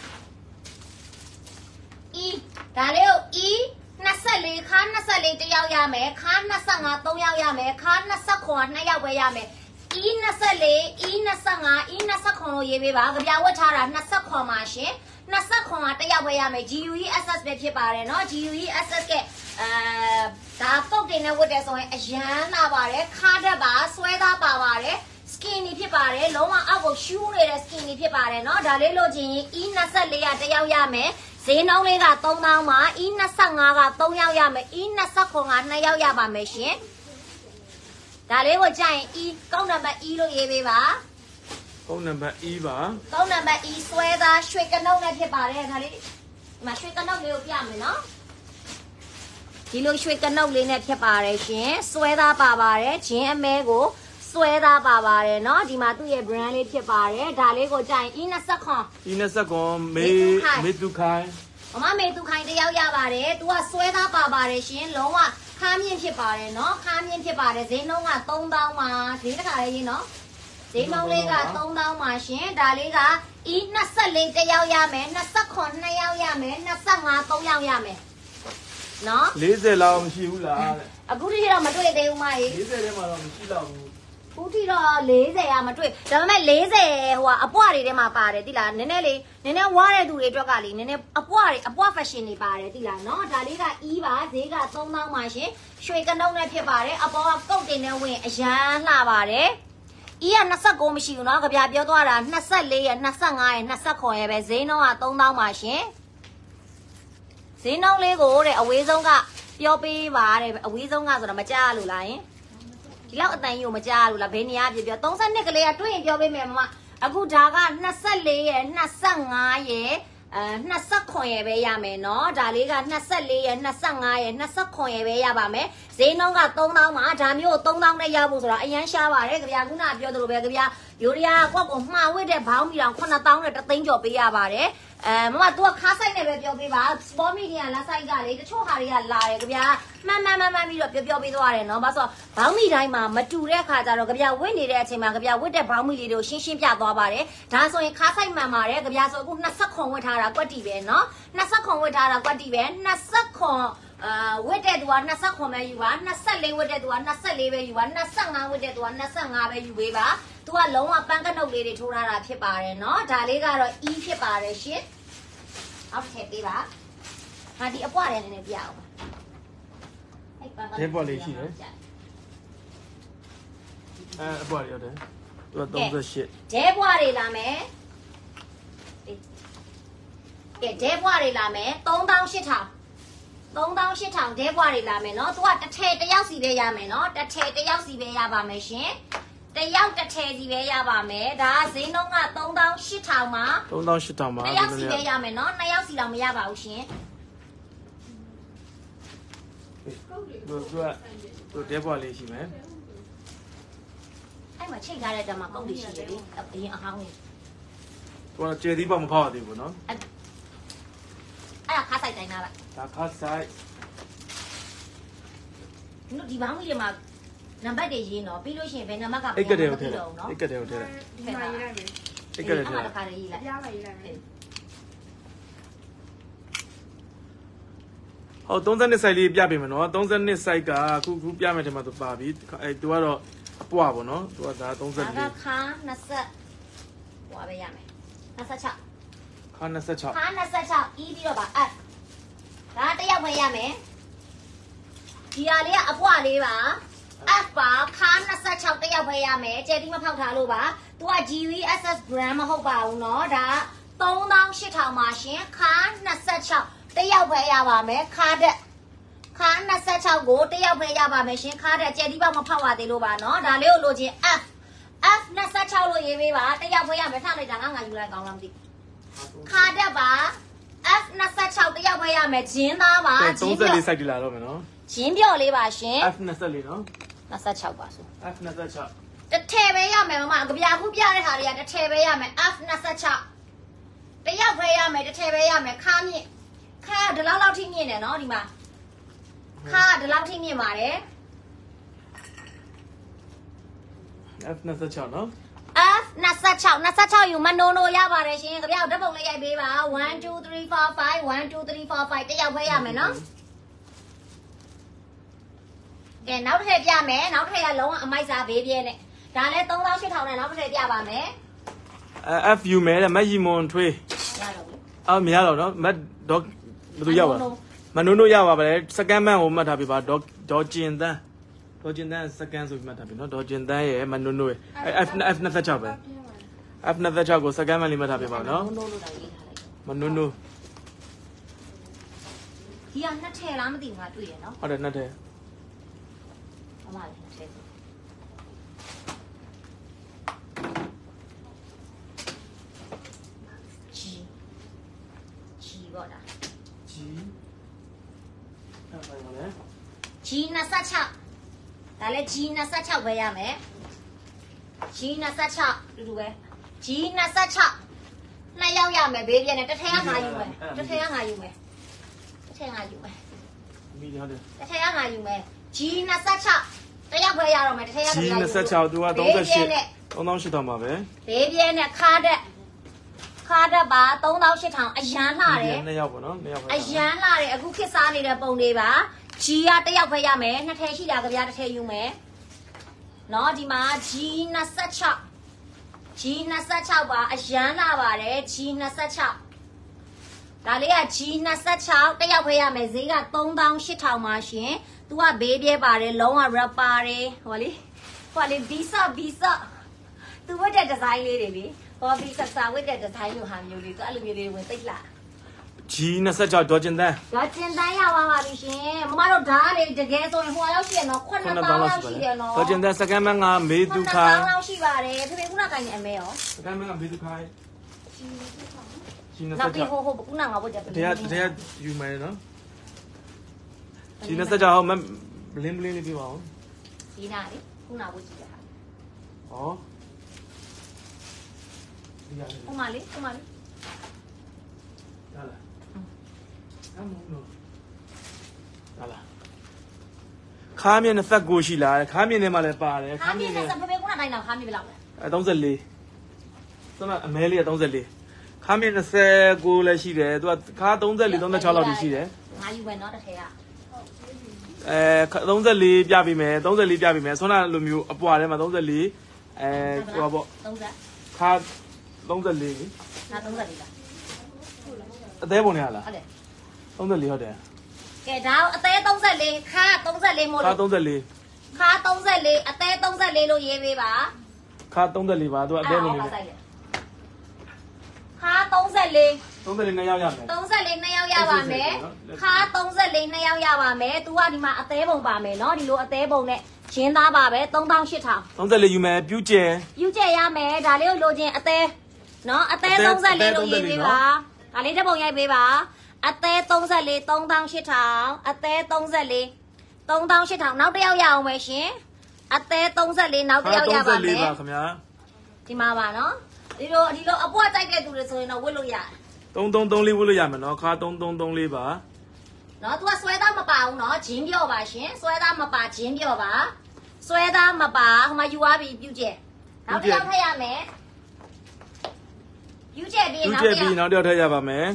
e ဒါလေးကို e နှစ်ဆယ့်လေးခါနှစ်ဆယ့်လေးတစ်ယောက်ရမယ်ခါနှစ်ဆယ့်ငါသုံးယောက်ရမယ်ခါနှစ်ဆယ့်ခွန်နှစ်ယောက်ပဲရမယ် e နှစ်ဆယ့်လေး e နှစ်ဆယ့်ငါ e နှစ်ဆယ့်ခွန်လို့ရေးပေးပါကြဗျာဝတ်ထားတာနှစ်ဆယ့်ခွန်ပါရှင်နှစ်ဆယ့်ခွန်ကတစ်ယောက်ပဲရမယ် ဂျီ ယူ အီ အက်စ် ပဲဖြစ်ပါတယ်เนาะ ဂျီ ယူ အီ အက်စ် ကအဲဒါပုတ်တင်နဲ့ဝတ်တယ်ဆိုရင်အရန်လာပါတယ်ခါတတ်ပါဆွဲသားပါပါတယ် skinny ဖြစ်ပါတယ်လုံးဝအောက်ကိုရှူးနေတဲ့ skinny ဖြစ်ပါတယ်เนาะဒါလေးလို့ချင်း e နှစ်ဆယ့်လေးကတစ်ယောက်ရမယ်ဈေးနှုန်းလေးကသုံးသောင်းပါ e နှစ်ဆယ့်ငါကသုံးယောက်ရမယ် e နှစ်ဆယ့်ခွန်ကနှစ်ယောက်ရပါမယ်ရှင်ဒါလေးကိုကြိုက်ရင် e ကောက်နံပါတ် e လို့ရေးပေးပါကောက်နံပါတ် e ပါကောက်နံပါတ် e ဆွဲသားရွှေကနှုတ်နဲ့ဖြစ်ပါတယ်ဒါလေးဒီမှာရွှေကနှုတ်လေးကိုပြမယ်နော်ဒီလိုရွှေကနှုတ်လေးနဲ့ဖြစ်ပါတယ်ရှင်ဆွဲသားပါပါတယ်ဂျင်းအမဲကိုဆွဲသားပါပါတယ်เนาะဒီမှာသူ့ရဲ့ brand လေးဖြစ်ပါတယ်ဒါလေးကိုကြိုက်ရင် e နှစ်ဆယ့်ခွန် e နှစ်ဆယ့်ခွန်မေမေသူခိုင်မမမေသူခိုင်တယောက်ရပါတယ်သူကဆွဲသားပါပါတယ်ရှင်လုံးဝခါမြင့်ဖြစ်ပါတယ်เนาะခါမြင့်ဖြစ်ပါတယ်ဈေးနှုန်းကသုံးသောင်းပါဈေးတစ်ခါလေးရင်เนาะဈေးနှုန်းလေးကသုံးသောင်းပါရှင်ဒါလေးက e နှစ်ဆယ့်လေးတယောက်ရမယ်နှစ်ဆယ့်ခွန်နှစ်ယောက်ရမယ်နှစ်ဆယ့်ငါသုံးယောက်ရမယ်เนาะလေးဆယ်လောက်မရှိဘူးလားတဲ့အခုထိတော့မတွေ့သေးဘူးမကြီးလေးဆယ်ထဲမှာတော့မရှိတော့ဘူးခုထိတော့လေးဆယ်ကမတွေ့ဒါပေမဲ့လေးဆယ်ဟိုအပွားတွေထဲမှာပါတယ်တိလားနည်းနည်းလေးနည်းနည်းဝါတဲ့သူတွေအတွက်ကလေနည်းနည်းအပွားတွေအပွား fashion တွေပါတယ်တိလားเนาะဒါလေးက e ပါဈေးကသုံးသောင်းပါရှင်ရွှေကနှုတ်နဲ့ဖြစ်ပါတယ်အပေါ်ကကုတ်တင်နဲ့ဝင်အရန်လှပါတယ် e ကနှစ်ဆယ့်ကိုမရှိဘူးเนาะကြပြပြောသွားတာနှစ်ဆယ့်လေးရနှစ်ဆယ့်ငါရနှစ်ဆယ့်ခွန်ရပဲဈေးနှုန်းကသုံးသောင်းပါရှင်ဈေးနှုန်းလေးကိုတဲ့အဝေးဆုံးကပြောပေးပါတဲ့အဝေးဆုံးကဆိုတော့မကြားလို့လားယင်ဒီလောက်အတန်ကြီးကိုမကြားလို့လားဘယ်နေရာပြပြောသုံးဆယ့်နှစ်ကလေးကတွေ့ရင်ပြောပေးမယ်မမအခုဒါကနှစ်ဆယ့်လေးရနှစ်ဆယ့်ငါရအဲနှစ်ဆယ့်ခွန်ရပဲရမယ်เนาะဒါလေးကနှစ်ဆယ့်လေးရနှစ်ဆယ့်ငါရနှစ်ဆယ့်ခွန်ရပဲရပါမယ်ဈေးနှုန်းကသုံးသောင်းမှာဒါမျိုးသုံးသောင်းနဲ့ရဖို့ဆိုတော့အရန်ရှားပါတယ်ကြဗျာခုနပြောသလိုပဲကြဗျာယူရီးယားကွက်ကိုမှားဝစ်တဲ့ဘောင်းမီတောင်ခုနှစ်သောင်းနဲ့တသိန်းကျော်ပေးရပါတယ်အဲမမ तू ကခါးဆိုင်နဲ့ပဲပြောပေးပါစပေါ်မီဒီယာလက်ဆိုင်ကလေတချို့ဟာတွေကလာတယ်ကြဗျာမှန်မှန်မှန်မှန်ပြီးတော့ပြောပြောပေးသွားတယ်နော်ဘာလို့ဆိုဘောင်းမီတိုင်းမှာမတူတဲ့ခါကျတော့ကြဗျာဝစ်နေတဲ့အချိန်မှာကြဗျာဝစ်တဲ့ဘောင်းမီလေးတွေကိုရှင်းရှင်းပြသွားပါတယ်ဒါဆိုရင်ခါးဆိုင်မှန်ပါတယ်ကြဗျာဆိုအခုနှစ်ဆက်ခွန်ဝစ်ထားတာကွက်တီပဲနော်နှစ်ဆက်ခွန်ဝစ်ထားတာကွက်တီပဲနှစ်ဆက်ခွန်အာဝစ်တဲ့သူကနှစ်ဆက်ခွန်ပဲယူပါနှစ်ဆက်လေးဝစ်တဲ့သူကနှစ်ဆက်လေးပဲယူပါနှစ်ဆက်ငါးဝစ်တဲ့သူကနှစ်ဆက်ငါးပဲယူပေးပါသူကလုံးဝပန်းကနုတ်လေးတွေထိုးထားတာဖြစ်ပါတယ်နော်ဒါလေးကတော့ E ဖြစ်ပါတယ်ရှင်အောက်ထည့်ပေးပါဟာဒီအပွားတယ်နည်းနည်းပြအောင်အဲ့ပန်းကနုတ်ဒီပွားလေးရှိတယ်အဲအပွားလေးဟုတ်တယ်သူကသုံးဆယ့်ရှစ်ဒဲပွားတွေလာမယ်ကဲဒဲပွားတွေလာမယ်သုံးသောင်းရှစ်ထောင်သုံးသောင်းရှစ်ထောင်ဒဲပွားတွေလာမယ်နော်သူကတစ်ထည်တစ်ယောက်စီပဲရမယ်နော်တစ်ထည်တစ်ယောက်စီပဲရပါမယ်ရှင်တယောက်တစ်ထည်စီပဲရပါမယ်ဒါဈေးနှုန်းကသုံးသောင်းရှစ်ထောင်မှာသုံးသောင်းရှစ်ထောင်ပါတယောက်စီပဲရမယ်နော်နှစ်ယောက်စီတော့မရပါဘူးရှင်သူကသူတဲပွားလေးရှိမယ်အဲ့မှာချိန်ထားတဲ့တမှာပုံတွေရှိတယ်လေအရင်အဟောင်းလေးသူကကျေသီးပေါ့မဖောက်ရသေးဘူးနော်အဲ့ဒါခါဆိုင်တိုင်းလာလိုက်ဒါခါဆိုင်တို့ဒီဘောင်းကြီးတွေမှာနံပါတ်တွေရေးနော်ပြီးလို့ရှိရင်ဘယ်နံပါတ်ကအိတ်ကတဲ့ကိုထည့်လိုက်အိတ်ကတဲ့ကိုထည့်လိုက်ဒီမှာရေးလိုက်မယ်အိတ်ကတဲ့ထည့်လိုက်ခါလေးရေးလိုက်ပြားပါရေးလိုက်မယ်ဟောသုံးဆယ့်နှစ် site လေးပြပေးမယ်နော်သုံးဆယ့်နှစ် site ကခုခုပြမယ်တယ်မှာသူပါပြီအဲသူကတော့အပွားပေါ့နော်သူကဒါသုံးဆယ့်လေးဒါကခါနှစ်ဆက်ဟိုပဲရမယ်နှစ်ဆက်ချခါနှစ်ဆက်ချခါနှစ်ဆက်ချအီးပြီးတော့ပါအဲ့ဒါတစ်ယောက်ပဲရမယ်ဒီဟာလေးကအပွားလေးပါF ပါခါနှစ်ဆက်ချတစ်ယောက်ပဲရမယ်ကျဲတီးမဖောက်ထားလို့ပါသူက G V S S brand မဟုတ်ပါဘူးเนาะဒါသုံးသောင်းရှစ်ထောင်ပါရှင်ခါနှစ်ဆက်ချတစ်ယောက်ပဲရပါမယ်ခါတဲ့ခါနှစ်ဆက်ချကိုတစ်ယောက်ပဲရပါမယ်ရှင်ခါတဲ့ကျဲတီးပေါက်မဖောက်ရသေးလို့ပါเนาะဒါလေးကိုလိုချင် F F နှစ်ဆက်ချလို့ရေးပေးပါတစ်ယောက်ပဲရမယ်ထားလိုက်တာငါငါယူလိုက်ကောင်းလားမသိခါတဲ့ပါ F နှစ်ဆက်ချတစ်ယောက်ပဲရမယ်ဂျင်းသားပါဂျင်းပြောသုံးဆယ့်လေး site လာတော့မယ်နော်ဂျင်းပြောလေးပါရှင် F နှစ်ဆက်လေးနော်နှစ်ဆက်ချပါဆို F နှစ်ဆက်ချတစ်ထည်ပဲရမယ်မမကြပြခုပြတဲ့ဟာတွေကတစ်ထည်ပဲရမယ် F နှစ်ဆက်ချတယောက်ပဲရမယ်တစ်ထည်ပဲရမယ်ခါမြင့်ခါဒီလောက်လောက်ထိမြင့်တယ်နော်ဒီမှာခါဒီလောက်ထိမြင့်ပါတယ် F နှစ်ဆက်ချနော် F နှစ်ဆက်ချနှစ်ဆက်ချယူမနိုနိုရပါတယ်ရှင်ကြပြဓာတ်ပုံလေးရိုက်ပေးပါone two three four five one two three four five တယောက်ပဲရမယ်နော်ကဲနောက်တစ်ထည့်ပြမယ်နောက်တစ်ထည့်ကလုံးဝအမိုက်စားဘေးပြဲနဲ့ဒါလည်းသုံးသောင်းရှစ်ထောင်နဲ့နောက်တစ်ထည့်ပြပါမယ်အဲ F U မဲတဲ့မက်ရီမွန်ထွေးရတော့ဘူးအော်မရတော့နော်မက်ဒေါဘယ်လိုရပါမနိုးနိုးရပါပါလေစကန်မန်ကိုမှတ်ထားပြပါဒေါဒေါကျင်တန်းဒေါကျင်တန်းစကန်ဆိုပြီးမှတ်ထားပြီနော်ဒေါကျင်တန်းရဲ့မနိုးနိုးရဲ့ F F နှစ်ဆက်ချပဲ F နှစ်ဆက်ချကိုစကန်မန်လေးမှတ်ထားပြပါနော်မနိုးနိုးဒီကနှစ်ထည့်လားမသိဘူးငါတွေ့ရနော်ဟုတ်တယ်နှစ်ထည့်အမလေးထည့်ဂျီဂျီဘောတာဂျီအဲ့ဒါပါလေဂျီနှစ်ဆက်ချဒါလည်းဂျီနှစ်ဆက်ချပဲရမယ်ဂျီနှစ်ဆက်ချတူတူပဲဂျီနှစ်ဆက်ချနှစ်ယောက်ရမယ်ဘေးပြည့်နဲ့တစ်ထည့်ကငါယူမယ်တစ်ထည့်ကငါယူမယ်တစ်ထည့်ကငါယူမယ်မီဒီဟုတ်တယ်တစ်ထည့်ကငါယူမယ်ဂျီနှစ်ဆက်ချတယောက်ပဲရတော့မယ်တစ်ထည့်ရဂျီနှစ်ဆက်ချသူကသုံးဆယ့်ရှစ်သုံးသောင်းရှစ်ထောင်ပါပဲဘေးပြဲနဲ့ခါတဲ့ခါတဲ့ပါသုံးသောင်းရှစ်ထောင်အရန်လာတယ်နှစ်ယောက်ပေါ့နော်နှစ်ယောက်ပဲအရန်လာတယ်အခုခစ်စားနေတဲ့ပုံတွေပါဂျီကတယောက်ပဲရမယ်နှစ်ထည့်ရှိတာကြပြတစ်ထည့်ယူမယ်နော်ဒီမှာဂျီနှစ်ဆက်ချဂျီနှစ်ဆက်ချပါအရန်လာပါတယ်ဂျီနှစ်ဆက်ချဒါလေးကဂျီနှစ်ဆက်ချတယောက်ပဲရမယ်ဈေးကသုံးသောင်းရှစ်ထောင်ပါရှင်သူကဘေးပြဲပါတယ်လုံးဝ wrap ပါတယ်ဟောလေဟောလေဘီဆော့ဘီဆော့သူဝတ်တဲ့ဒီဇိုင်းလေးတွေလေဟောဘီဆော့စာဝတ်တဲ့ဒီဇိုင်းလိုဟာမျိုးလေးသူအဲ့လိုမျိုးလေးဝင်သိလာဂျီနှစ်ဆက်ချဒေါ်ကျင်တန်းဒေါ်ကျင်တန်းရပါပါပြီရှင်မမတို့ဓာတ်လေးတကယ်ဆိုရင်ဟိုရောက်ရှိရနော်ခုနှစ်သောင်းလောက်ရှိတယ်နော်ဒေါ်ကျင်တန်းစကန်မန်ကမေသူခိုင်ခုနှစ်သောင်းလောက်ရှိပါတယ်ဖေဖေခုနကကိုင်းနေအမဲရောစကန်မန်ကမေသူခိုင်ဂျီနှစ်ဆက်ချဟိုဟိုခုနကငါဝတ်တဲ့တရားတရားယူမယ်နော်ဂျီနှစ်ဆက်ချဟောမ bling bling လေးပြပါဦးဒီနာလေခုနဝတ်ကြည့်တာဩဒီရတယ်ဟိုမလေးဟိုမလေးဟာလားအမလို့ဟာလားခါမြင့်နှစ်ကိုရှိလားခါမြင့်ထဲမှာလည်းပါတယ်ခါမြင့်နဲ့စပပေခုနတိုင်းတော့ခါမြင့်ဘယ်လောက်လဲအဲ34စမအမဲလေးက34ခါမြင့်29လည်းရှိတယ်သူကခါ34 36လောက်ထိရှိတယ်ငါယူမယ်နော်တစ်ထည်ကအဲ34ပြပေးမယ်34ပြပေးမယ်ဆွမ်းနာလိုမျိုးအပွားထဲမှာ34အဲဟိုပါပေါ့ 30 ခါ34 ငါ34လားအသေးပုံနေရလားဟုတ်တယ် 34ဟုတ်တယ်ကဲဒါအသေး34ခါ34မို့ခါလို့ 34 ခါ34အသေး34လို့ရေးပေးပါခါ34ပါသူကအသေးပုံနေတယ်ခါ34 34နှစ်ယောက်ရမယ် 34နှစ်ယောက်ရပါမယ်ခါ34နှစ်ယောက်ရပါမယ် तू ကဒီမှာအသေးပုံပါမယ်เนาะဒီလိုအသေးပုံနဲ့ရှင်းသားပါပဲ သုံးသောင်းရှစ်ထောင် 34ယူမယ်ပြူးကျဲယူကျက်ရမယ်ဒါလေးကိုလိုချင်အသေးเนาะအသေး34လို့ရေးပေးပါဒါလေးတစ်ပုံရိုက်ပေးပါအသေး34 သုံးသောင်းရှစ်ထောင်အသေး34 သုံးသောင်းရှစ်ထောင်နောက်တစ်ယောက်ရအောင်ပဲရှင်အသေး34နောက်တစ်ယောက်ရပါမယ်ပါခင်ဗျာဒီမှာပါเนาะဒီလိုဒီလိုအပွားကြိုက်တဲ့သူတွေဆိုရင်တော့ဝတ်လို့ရတယ် 3334ဝတ်လို့ရမယ်နော်ခါ3334ပါနော် तू ကဆွဲသားမပါဘူးနော်ဂျင်းပြော့ပါရှင်ဆွဲသားမပါဂျင်းပြော့ပါဆွဲသားမပါဟိုမှာယူသွားပြီပြုတ်ကျက်နောက်တစ်ယောက်ထည့်ရမယ်ပြုတ်ကျက်ပြီးပြူးနောက်ကျဲတစ်ပြီးယောက်နောက်တစ်ယောက်ထည့်ရပါမယ်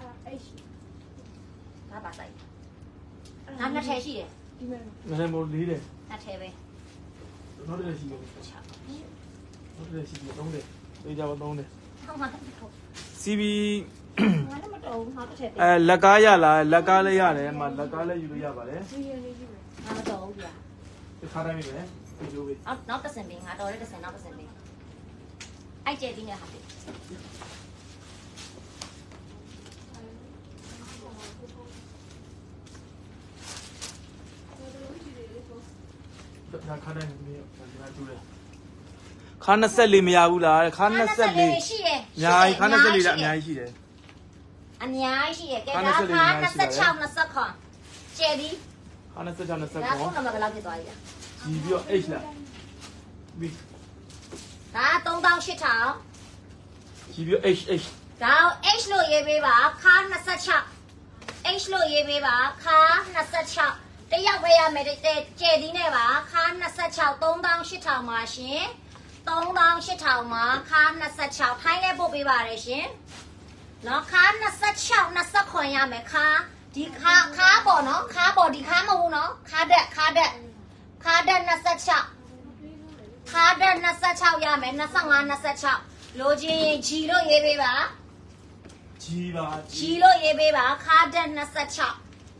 ဒါပါဆိုင်နောက်နှစ်ထည့်ရှိတယ်ငါလည်းမို့လေးတယ်နှစ်ထည့်ပဲနောက်တစ်ယောက်ရှိတယ်နောက်တစ်ယောက်ရှိတယ်သုံးတယ်သိကြပါသုံးတယ်ဟောမှာစီဘီငါလည်းမတော်ဘူးနောက်တစ်ထည့်ပဲအဲလက်ကားရလားလက်ကားလည်းရတယ်အမလက်ကားလည်းယူလို့ရပါတယ်ငါမတော်ဘူးဗျာဒီခါတိုင်းပဲဒီလိုပဲအော်နောက်တစ်စင်ပေးငါတော်တဲ့တစ်စင်နောက်တစ်စင်ပေးအိုက်ကျဲတင်းနဲ့ဟာပေးဒါခါတိုင်းမင်းဒါကျူးတယ်ခါ24မရဘူးလားခါ24 ရှိတယ်အများကြီးခါ24လည်းအများကြီးရှိတယ်အများကြီးရှိတယ်ကဲခါဒါ 26 ခါအများကြီးရှိတယ် 26 29ကျဲဒီခါ26 ဒါ 29 ဖုန်းနံပါတ်ဘယ်လောက်ဖြစ်သွားပြီလဲကြီးပြီးတော့ H လားဘီဒါသုံးသောင်းရှစ်ထောင်ကြီးပြီးတော့ H H ဒါ H လို့ရေးပေးပါခါ26 H လို့ရေးပေးပါခါ26တယောက်ပဲရမယ်တဲ့ကျဲဒီနဲ့ပါခါ26 သုံးသောင်းရှစ်ထောင်ပါရှင်သုံးသောင်းရှစ်ထောင်မှာခါ26ထိုင်းလဲပို့ပေးပါတယ်ရှင်နော်ခါ26 29ရမယ်ခါဒီခါခါပေါ့နော်ခါပေါ့ဒီခါမဟုတ်နော်ခါတက်ခါတက်ခါတက်26ခါတက်26ရမယ်25 26လိုချင်ရင်ဂျီလို့ရေးပေးပါကြီးပါဂျီလို့ရေးပေးပါခါတက်26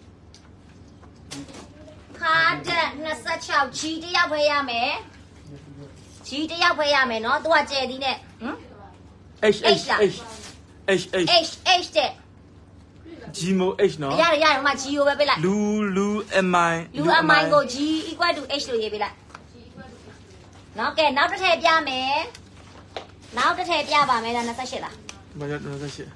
ခါတက်26ဂျီတယောက်ပဲရမယ်ဂျီတယောက်ပဲရမယ်နော်သူကကျဲဒီနဲ့ဟမ် H H H H H H H တဲ့ G mo H နော်ရတယ်ရတယ်ဟိုမှာ G ကိုပဲပေးလိုက်လူလူ M I လူအမိုင်းကို G equal to H လို့ရေးပေးလိုက်နော်ကဲနောက်တစ်ထည့်ပြမယ်နောက်တစ်ထည့်ပြပါမယ်ဒါ28လားဘာကြောင့်28 28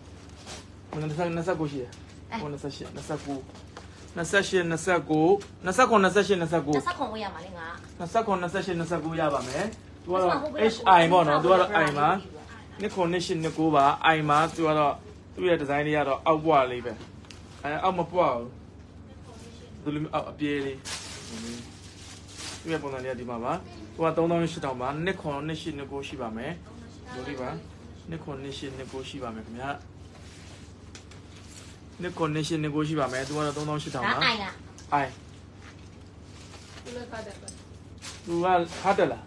29ရှိတယ်ဟို28 29 28 29 29 29 29ခွင့်ရမှာလေငါ 29 28 29ရပါမယ်သူကတော့ H I ပေါ့နော်သူကတော့ I မှာနှစ်ခုနှစ်ရှစ်နှစ်ကိုပါ I မှာသူကတော့သူ့ရဲ့ဒီဇိုင်းလေးကတော့အောက်ပွားလေးပဲအဲအောက်မပွားဘူးသူလိုအောက်အပြေးလေးသူ့ရဲ့ပုံစံလေးကဒီမှာပါသူကသုံးသောင်းရှစ်ထောင်ပါနှစ်ခုနှစ်ရှစ်နှစ်ကိုရှိပါမယ်ဒီလိုလေးပါနှစ်ခုနှစ်ရှစ်နှစ်ကိုရှိပါမယ်ခင်ဗျာနှစ်ခုနှစ်ရှစ်နှစ်ကိုရှိပါမယ်သူကတော့သုံးသောင်းရှစ်ထောင်ဒါပါအိုင်လား I သူကခါတက်လားဟုတ်တယ်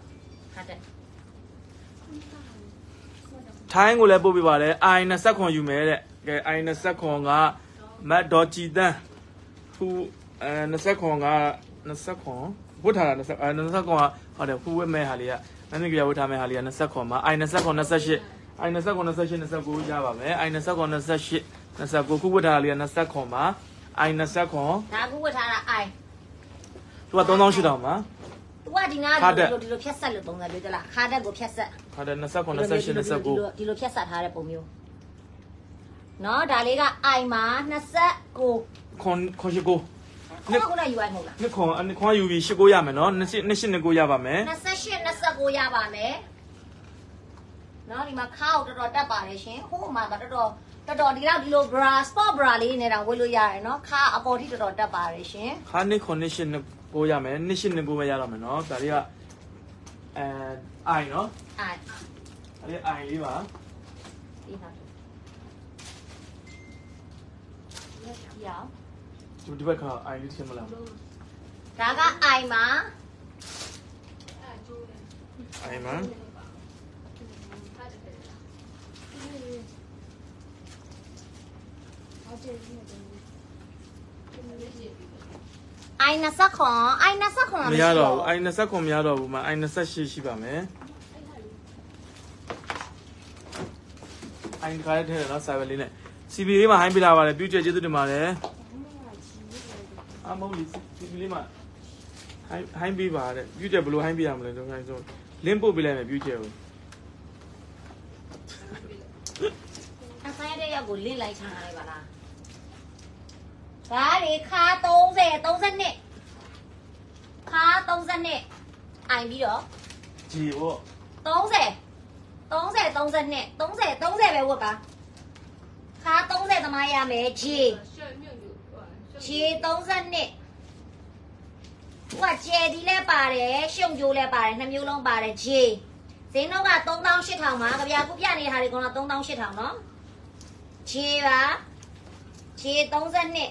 ထိုင်းကိုလည်းပို့ပြပါတယ် I 29ခွန်ယူမယ်တဲ့ကဲ I 29ခွန်ကမတ်ဒေါ်ကြည်တန်းသူအဲ20ခွန်က20ခွန်ဝတ်ထားတာ20အဲ20ခွန်ကဟုတ်တယ်ဖူးဝတ်မဲ့ဟာလေးကနန်းနကရဝတ်ထားမဲ့ဟာလေးက20ခွန်မှာ I 20ခွန်28 I 20ခွန်28 29ရပါမယ် I 20ခွန်28 29ခုဝတ်ထားတာလေးက20ခွန်မှာ I 20ခွန်ဒါကူဝတ်ထားတာအိုင်သူကသုံးသောင်းရှစ်ထောင်ပါသူကဒီငါဒီလိုဒီလိုဖြတ်ဆက်လို့ပုံစံမျိုးတလားခါတက်ကိုဖြတ်ဆက်ဟုတ်တယ်20ခွန်28 29 ဒီလိုဖြတ်ဆက်ထားတဲ့ပုံမျိုးနော်ဒါလေးကအိုင်မှာ29 ခွန်ခွန်ရှိကိုနှစ်ခုနဲ့ယူရမဟုတ်လားနှစ်ခွန်ခွန်ယူပြီးရှစ်ကိုရမယ်နော်နှစ်ရှစ်နှစ်ရှစ်နှစ်ကိုရပါမယ်နှစ်ဆက်ရှစ်နှစ်ဆက်ကိုရပါမယ်နော်ဒီမှာခါကိုတော်တော်တက်ပါတယ်ရှင်ဟိုမှာကတော်တော်တော်တော်ဒီလောက်ဒီလို bra sport bra လေးနဲ့တော့ဝယ်လို့ရတယ်နော်ခါအပေါ်ထိတော်တော်တက်ပါတယ်ရှင်ခါနှစ်ခွန်နှစ်ရှစ်နှစ်ကိုရမယ်နှစ်ရှစ်နှစ်ကိုပဲရတော့မယ်နော်ဒါလေးကအဲအိုင်နော်အိုင်အဲ့ဒီအိုင်လေးပါဒီနောက်ဒီရောက်ဒီဒီဘက်ကအိုင်လေးရှင်းမလားဒါကအိုင်မှာအိုင်မန်အိုင်နှစ်ဆက်ခွန်အိုင်နှစ်ဆက်ခွန်မရတော့ဘူးအိုင်နှစ်ခွန်မရတော့ဘူးမအိုင်နှစ်ရှစ်ရှိပါမယ်အိုင်ခါရတဲ့နော်စာပဲလေးနဲ့ စီ ဘီ လေးမှာဟိုင်းပြလာပါတယ်ပြုကျကျေးဇူးတင်ပါတယ်အမုံလေး စီ ဘီ လေးမှာဟိုင်းဟိုင်းပြပါတဲ့ပြုကျဘယ်လိုဟိုင်းပြရမလဲတော့ခိုင်းဆိုလင်းပို့ပေးလိုက်မယ်ပြုကျကိုအဆိုင်တဲ့ရောက်ကိုလင့်လိုက်ချင်လိုက်ပါလားဒါလေခါ30 32ခါ32အိုင်ပြီးတော့ဂျီပေါ့ 30 30 32 30 30ပဲဝတ်ပါခါ30သမားရမယ်ဂျီဂျီ32ဟိုကကျဲဒီလဲပါတယ်ရှုံကြိုးလဲပါတယ်နှစ်မျိုးလုံးပါတယ်ဂျီဈေးနှုန်းက သုံးသောင်းရှစ်ထောင်ပါကြပြခုပြနေတဲ့ဟာတွေကတော့ သုံးသောင်းရှစ်ထောင်နော်ဂျီပါဂျီ32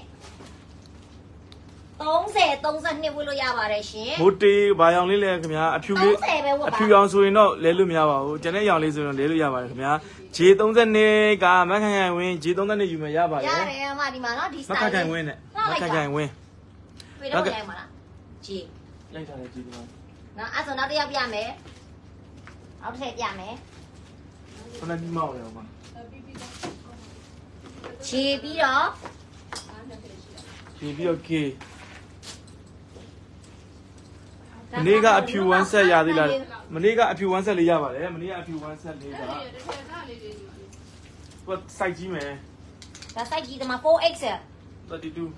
30 32ဝယ်လို့ရပါတယ်ရှင်မိုတေးဘာရောင်လေးလဲခင်ဗျာအဖြူလေး 30ပဲဝတ်ပါအဖြူရောင်ဆိုရင်တော့လဲလို့မရပါဘူးကျန်တဲ့ရောင်လေးဆိုရင်လဲလို့ရပါတယ်ခင်ဗျာ ဂျီ 32ကမက်ခိုင်ခိုင်ဝင်း ဂျီ 32ယူမယ်ရပါတယ်ရတယ်အမဒီမှာနော်ဒီမက်ခိုင်ခိုင်ဝင်းနဲ့မက်ခိုင်ခိုင်ဝင်းတွေ့တော့ရိုက်မှာလားဂျီလိုက်ထားတယ်ဂျီဒီမှာနော်အဲ့ဆိုနောက်တစ်ယောက်ပြမယ်နောက်တစ်ထည့်ပြမယ်ခဏဒီမောက်ရအောင်ပါဂျီပြီးတော့ဂျီပြီးတော့ K မနေ့ကအဖြူဝမ်းဆက်ရသေးလားမနေ့ကအဖြူဝမ်းဆက်လေးရပါတယ်မနေ့ကအဖြူဝမ်းဆက်လေးကဟိုစိုက်ကြီးမယ်ဒါစိုက်ကြီးဒီမှာ four X thirty-two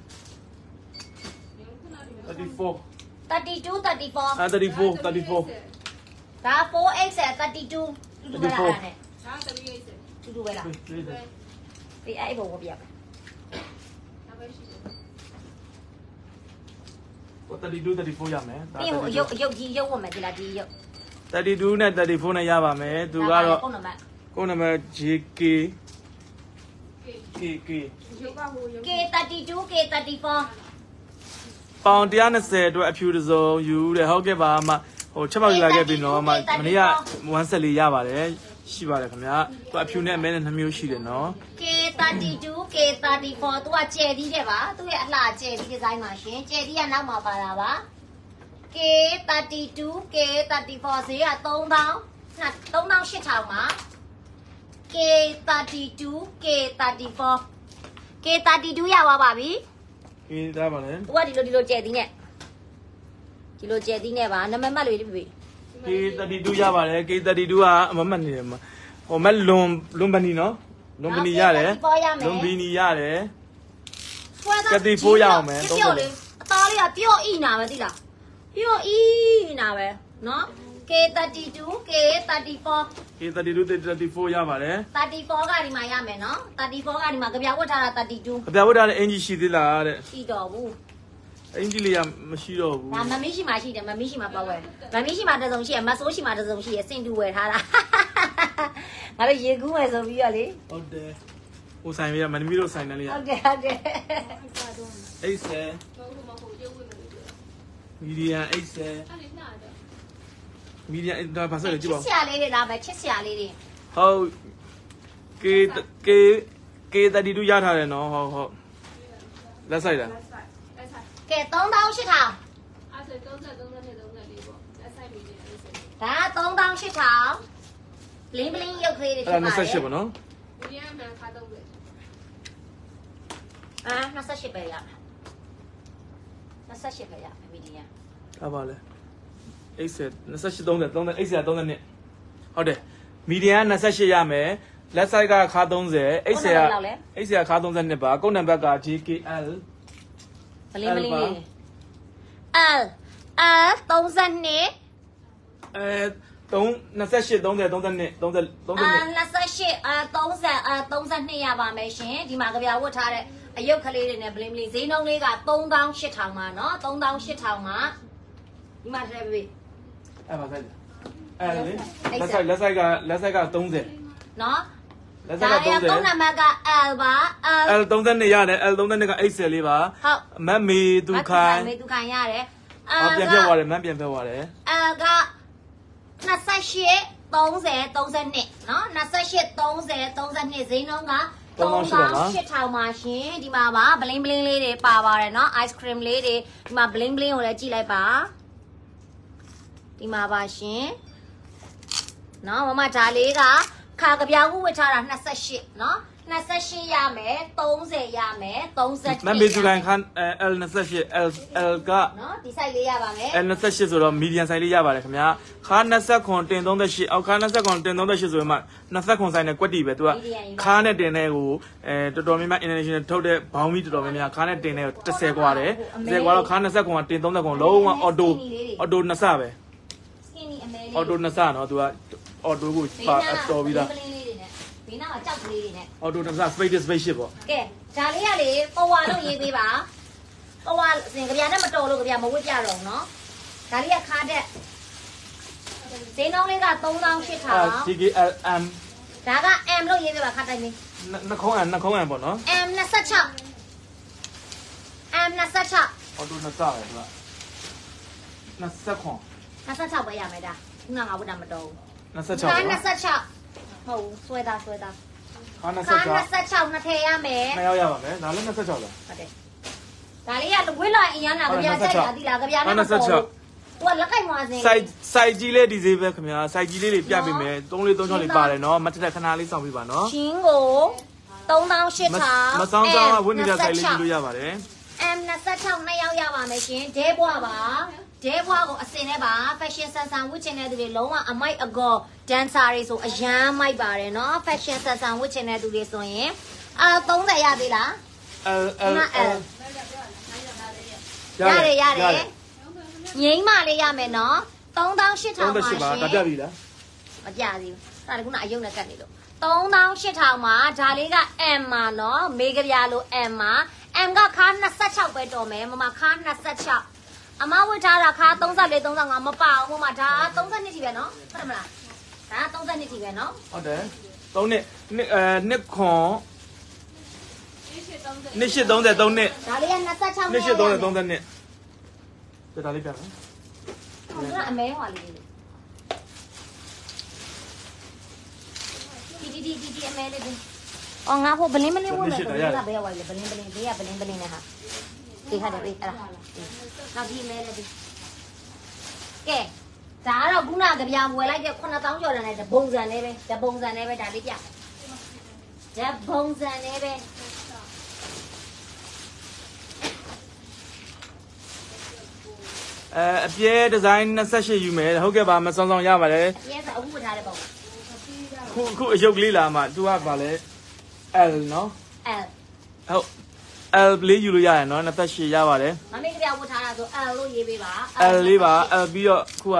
thirty-four thirty-two thirty-four အာthirty-four thirty-four ဒါ four X thirty-two တူတူပဲလားနဲ့ဒါ three X တူတူပဲလားလေးတယ်ဒီအဲ့ဘုံဝပြမယ်ဒါပဲရှိတယ်ဟိုthirty-two thirty-fourရမယ်ဒါပြီးဟိုရုပ်ရုပ်ကြီးရုပ်ဝတ်မယ်ဒီလားဒီရုပ် thirty-twoနဲ့thirty-fourနဲ့ရပါမယ်သူကတော့ပုံနံပါတ်ကိုနံပါတ် ဂျေ ကေ K K ရုပ်ကဟိုရုပ် K thirty-two K thirty-four ပေါင်one hundred twentyအတွက်အဖြူတစ်စုံယူတယ်ဟုတ်ကဲ့ပါအမဟိုချက်ပေါက်လာခဲ့ပြီနော်အမမနေ့ကone setလေးရပါတယ်ရှိပါတယ်ခင်ဗျာသူအဖြူနဲ့အမဲနဲ့နှစ်မျိုးရှိတယ်နော် K thirty-two K thirty-four သူကကျဲသီးတယ်ပါသူရဲ့အလှကျဲသီးဒီဇိုင်းမှာရှင်ကျဲသီးကနောက်မှာပါတာပါ K thirty-two K thirty-four ဈေးကသုံးသောင်းနှစ်သုံးသောင်းရှစ်ထောင်ပါ K thirty-two K thirty-four K thirty-two ရပါပါပြီအေးဒါပါလေသူကဒီလိုဒီလိုကျဲသီးနဲ့ဒီလိုကျဲသီးနဲ့ပါနံပါတ်မှတ်လို့ပြပြ K thirty-two ရပါတယ် K thirty-two ကအမမတ်နေတယ်မဟိုမဲ့လွန်လွန်ပနီနော်လွန်ပနီရတယ်လွန်ပနီရတယ် thirty-four ရအောင်မယ်သုံးပြောခုလေအသားလေးကပြော့ဤနာပဲသိလားပြော့ဤနာပဲနော် K thirty-two K thirty-four K thirty-two thirty-four ရပါတယ် thirty-four ကဒီမှာရမယ်နော်thirty-four ကဒီမှာကြပြဝတ်ထားတာthirty-two အပြာဝတ်ထားတဲ့အင်ဂျီရှိသေးလားတဲ့ရှိတော့ဘူးအင်ဂျီလေးကမရှိတော့ဘူးဒါမမီးရှိမှရှိတယ်မမီးရှိမှပတ်ဝဲမမီးရှိမှတစ်စုံရှိရမဆိုးရှိမှတစ်စုံရှိရစင်တူဝယ်ထားတာငါတို့ရေကူးမယ်ဆိုပြီးတော့လေဟုတ်တယ်ဟိုဆိုင်ရမနမီတို့ဆိုင်တယ်လေဟုတ်တယ်ဟုတ်တယ်အိတ်ဆယ်ဟိုမှာဟိုရုပ်ဝင်လို့ပြောမီဒီယံအိတ်ဆယ်အဲ့ဒီနားတော့မီဒီယံဒါပါဆက်လေကြည့်ပါချစ်စရာလေးတွေလားပဲချစ်စရာလေးတွေဟုတ် K K K thirty-two ရထားတယ်နော်ဟုတ်ဟုတ်လက်ဆိုင်လားလက်ဆိုင်လက်ဆိုင်ကဲသုံးသောင်းရှစ်ထောင်အဲ့ဆိုthirty thirty thirty thirtyပေါ့လက်ဆိုင်ပြီးတယ်အဲ့ဆိုဒါသုံးသောင်းရှစ်ထောင်ဘလင်းဘလင်းရုပ်ကလေးတွေအဲ့ဖြစ်ဒါပါတ twenty-eight ယ်ပေါ့နော်ဒီရမှန်ခါတော့ပဲအာtwenty-eightပဲရမယ်twenty-eightပဲရမယ်မီဒီယံဟုတ်ပါလေအိတ်ဆယ်twenty-eight thirty thirtyအိတ်ဆယ်thirtyဟုတ်တယ်မီဒီယံtwenty-eightရမယ်လက်ဆိုင်ကခါthirtyအိတ်ဆယ်ကအိတ်ဆယ်ကခါthirtyပါကုန်းနံပါတ်က J K L ဘလင်းဘလင်းလေး L L 32 အဲ3 28 30 32 30 32 အာ28အာ30အာ32ရပါမယ်ရှင်ဒီမှာကြပြဝတ်ထားတဲ့အယုတ်ကလေးတွေနဲ့ဘလင်းဘလင်းဈေးနှုန်းလေးကthree thousand eight thousandပါနော်three thousand eight thousandမှာဒီမှာထည့်ပေးအဲ့ပါဆိုင်အဲ့လေလက်ဆိုင်လက်ဆိုင်ကလက်ဆိုင်က30 နော်လက်ဆိုင်က30 ကုန်းနံပါတ်က L ပါ L L thirty-twoရတယ် L thirty-twoက X L လေးပါဟုတ်မတ်မေသူခိုင်မေသူခိုင်ရတယ်အော်ပြန်ပြောသွားတယ်မတ်ပြန်ပြောသွားတယ် L က28 30 32နော်28 30 32ဈေးနှုန်းကthree thousand eight thousandပါရှင်ဒီမှာပါဘလင်းဘလင်းလေးတွေပါပါတယ်နော် ice cream လေးတွေဒီမှာဘလင်းဘလင်းကိုလည်းကြည့်လိုက်ပါဒီမှာပါရှင်နော်မမဒါလေးကခါကြပြားခုဝတ်ထားတာtwenty-eightနော်twenty-eightရမယ်30ရမယ်30 မတ်မေသူခိုင်ခန်း L twenty-eight L L ကနော်ဒီ size လေးရပါမယ် L twenty-eightဆိုတော့ medium size လေးရပါတယ်ခင်ဗျာခါtwenty-nineတင်thirty-eightအောက်ခါtwenty-nineတင်thirty-eightဆိုရင်မှtwenty-nine ဆိုင်နဲ့ကွက်တီပဲသူကခါနဲ့တင်တဲ့ကိုအဲတော်တော်များများ international ထုတ်တဲ့ဘောင်းမီတော်တော်များများခါနဲ့တင်တဲ့tenกว่าတယ်tenกว่าတော့ခါtwenty-nineကတင်thirtyလုံးဝ auto auto နှစ်ဆပဲ skinny အမဲလေး auto နှစ်ဆနော်သူက auto ကိုပါတော်ပြီးသားဘေးနားကကြောက်ကလေးတွေနဲ့ auto နှစ်ဆ space spaceship ပေါ့ကဲဒါလေးကလေပဝါလို့ရေးပေးပါပဝါစင်ကြပြနဲ့မတော်လို့ကြပြမဝတ်ကြတော့ဘူးနော်ဒါလေးကခါတဲ့ဈေးနှုန်းလေးကthree thousand eight thousand အာ G K L M ဒါက M လို့ရေးပေးပါခါတိုင်းလေးနှခုံးအနှခုံးအပေါ့နော် M twenty-six M twenty-six auto နှစ်ဆပဲသူကtwenty-six twenty-sixပဲရမယ်ဒါခုနကဝတ်တာမတော်ဘူး twenty-six ခါtwenty-sixဟုတ်ဆွဲတာဆွဲတာခါ twenty-sixနှစ်ထည့်ရမယ်နှစ်ယောက်ရပါမယ်ဒါလည်းtwenty-sixလားဟုတ်တယ်ဒါလေးကဝစ်လိုက်အရင်ကကြပြကြိုက်တာဒီလားကြပြနဲ့မတော်ဘူးဟိုလက်ကိုက်မွားစင်စိုက်စိုက်ကြီးလေးဒီဈေးပဲခင်ဗျာစိုက်ကြီးလေးတွေပြပေးမယ်three four three sixလေးပါတယ်နော်မတက်တက်ခဏလေးစောင့်ပြပါနော်ချင်းကိုthree thousand eight thousand မဆောင်ဆောင်ဝင်းနေတဲ့စိုက်လေးကြည့်လို့ရပါတယ် M twenty-sixနှစ်ယောက်ရပါမယ်ရှင်ဒဲဘွားပါဒဲဘွားကိုအစင်နဲ့ပါ fashion ဆန်ဆန်ဝတ်ချင်တဲ့သူတွေလုံးဝအမိုက်အကော dancer တွေဆိုအရန်မိုက်ပါတယ်နော် fashion ဆန်ဆန်ဝတ်ချင်တဲ့သူတွေဆိုရင်အာthirtyရသေးလား L L L ရတယ်ရတယ်ငိမ့်မလေးရမယ်နော်three thousand eight thousandပါရှင်ဒါပြပြီလားမပြသေးဘူးဒါကခုနအယုံနဲ့ကတ်နေလို့three thousand eight thousandမှာဒါလေးက M မှာနော်မေကပြာလို့ M မှာ M ကခါtwenty-sixပဲတော်မယ်မမခါtwenty-sixအမဝတ်ထားတာခါthirty-four 35မပါဘူးမမဒါthirty-twoထိပဲနော်ဟုတ်တယ်မလားဒါthirty-twoထိပဲနော်ဟုတ်တယ်သုံးနှစ်နှစ်အဲနှစ်ခွန်နှစ်ရှစ်30 3နှစ်ဒါလေးကtwenty-six နှစ်ရှစ်30 30နှစ်ဒါလေးပြမယ်ဟုတ်ကဲ့အမဲဟွာလေးဒီဒီဒီဒီအမဲလေးဒီအော်ငါဟိုဘလင်းဘလင်းဝတ်မယ်ဘလင်းကဘယ်ရောက်လဲဘလင်းဘလင်းဘေးကဘလင်းဘလင်းနဲ့ဟာဒီဟာတယ်ဘေးအဲ့ဒါနောက်ဒီမဲလေးဒီကဲဒါကတော့ခုနကကြပြဝယ်လိုက်တဲ့nine thousandကျော်တန်းနဲ့တပုံစံနဲ့ပဲတပုံစံနဲ့ပဲဒါလေးပြတပုံစံနဲ့ပဲအဲအပြဲဒီဇိုင်းtwenty-eightယူမယ်ဟုတ်ကဲ့ပါမစောင်းစောင်းရပါတယ်အပြဲဆိုအခုဝတ်ထားတဲ့ပုံခုခုအယုတ်လေးလာမှ तू ကပါလဲ L နော် L ဟုတ် L လေးယူလို့ရရနော်twenty-eightရပါတယ်မမေကပြဝတ်ထားတာဆို L လို့ရေးပေးပါ L လေးပါ L ပြီးတော့ခုက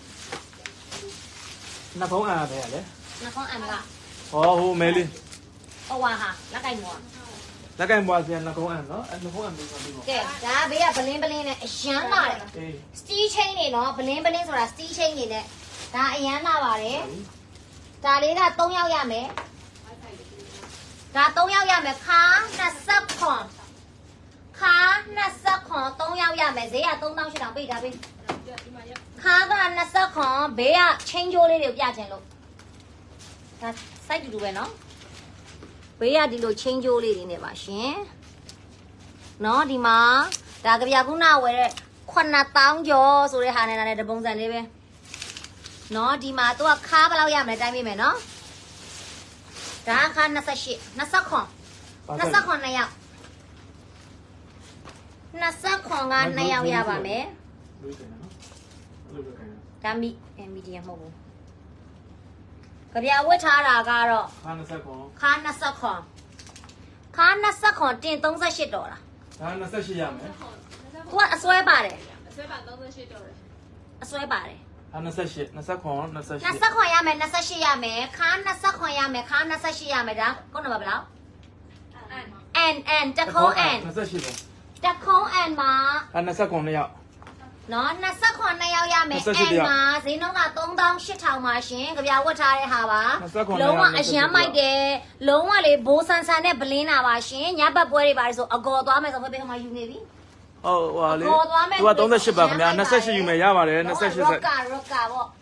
နှစ်ဖုံးအားပဲရလေနှစ်ဖုံး M ကဟောဟိုမဲလေးဟိုဟာလက်ကင်မောလက်ကင်ပွားစရနှစ်ဖုံးအားနော်နှစ်ဖုံးအားပြီးတော့ပြီးတော့ကဲဒါဘေးကဘလင်းဘလင်းနဲ့အရန်လာတယ် steel chain နေနော်ဘလင်းဘလင်းဆိုတာ steel chain နေနဲ့ဒါအရန်လာပါတယ်ဒါလေးကthreeယောက်ရမယ်ဒါthreeယောက်ရမယ်ခါtwenty-sevenခါtwenty-seven threeယောက်ရမယ်ဈေးကthree thousand eight thousandပေးတာပေးခါကtwenty-sevenဘေးကချင်းကျိုးလေးတွေကိုပြချင်လို့ဒါ site တူတူပဲနော်ဘေးကဒီလိုချင်းကျိုးလေးတွေနေပါရှင်နော်ဒီမှာဒါကြပြခုနဝယ်တဲ့nine thousandကျော်ဆိုတဲ့ဟာနဲ့လည်းတပုံစံလေးပဲနော်ဒီမှာသူကခါဘယ်လောက်ရမလဲတိုင်းပေးမယ်နော်ဒါခါtwenty-eight twenty-seven twenty-sevenနှစ်ယောက်twenty-sevenကနှစ်ယောက်ရပါမယ်ဒါမီမီဒီယမ်မဟုတ်ဘူးကြပြဝတ်ထားတာကတော့ခါtwenty-seven ခါtwenty-sevenခါtwenty-sevenတင်thirty-eightဒေါ်လာဒါနှစ်ရှစ်ရမယ် तू ကအစွဲပါတယ်ဆွဲပါသုံးဆယ်ကျော်တယ်အစွဲပါတယ်ဒါနှစ်ရှစ်နှစ်ခွန်နှစ်ရှစ် 20ခွန်ရမယ်28ရမယ်ခါ20ခွန်ရမယ်ခါ28ရမယ်ဒါကိုနံပါတ်ဘယ်လောက် n n တခုံး n နှစ်ရှစ်ပဲတခုံး n မှာဒါနှစ်ခွန်နှစ်ယောက်နော်20ခွန်2ယောက်ရမယ် n မှာဈေးနှုန်းကသုံးသောင်းရှစ်ထောင်ပါရှင်ကြပြဝတ်ထားတဲ့ဟာပါလုံးဝအရန်မိုက်တယ်လုံးဝလေဘိုးဆန်ဆန်နဲ့ဘလင်းတာပါရှင်ညဘက်ပွဲတွေပါဆိုအကော်သွားမယ်ဆိုဖေဖေကမှယူနေပြီဟုတ်ဟွာလေ तू က38ပါခင်ဗျာ28ယူမယ်ရပါတယ်28ဆက်ရော့ကာရော့ကာပေါ့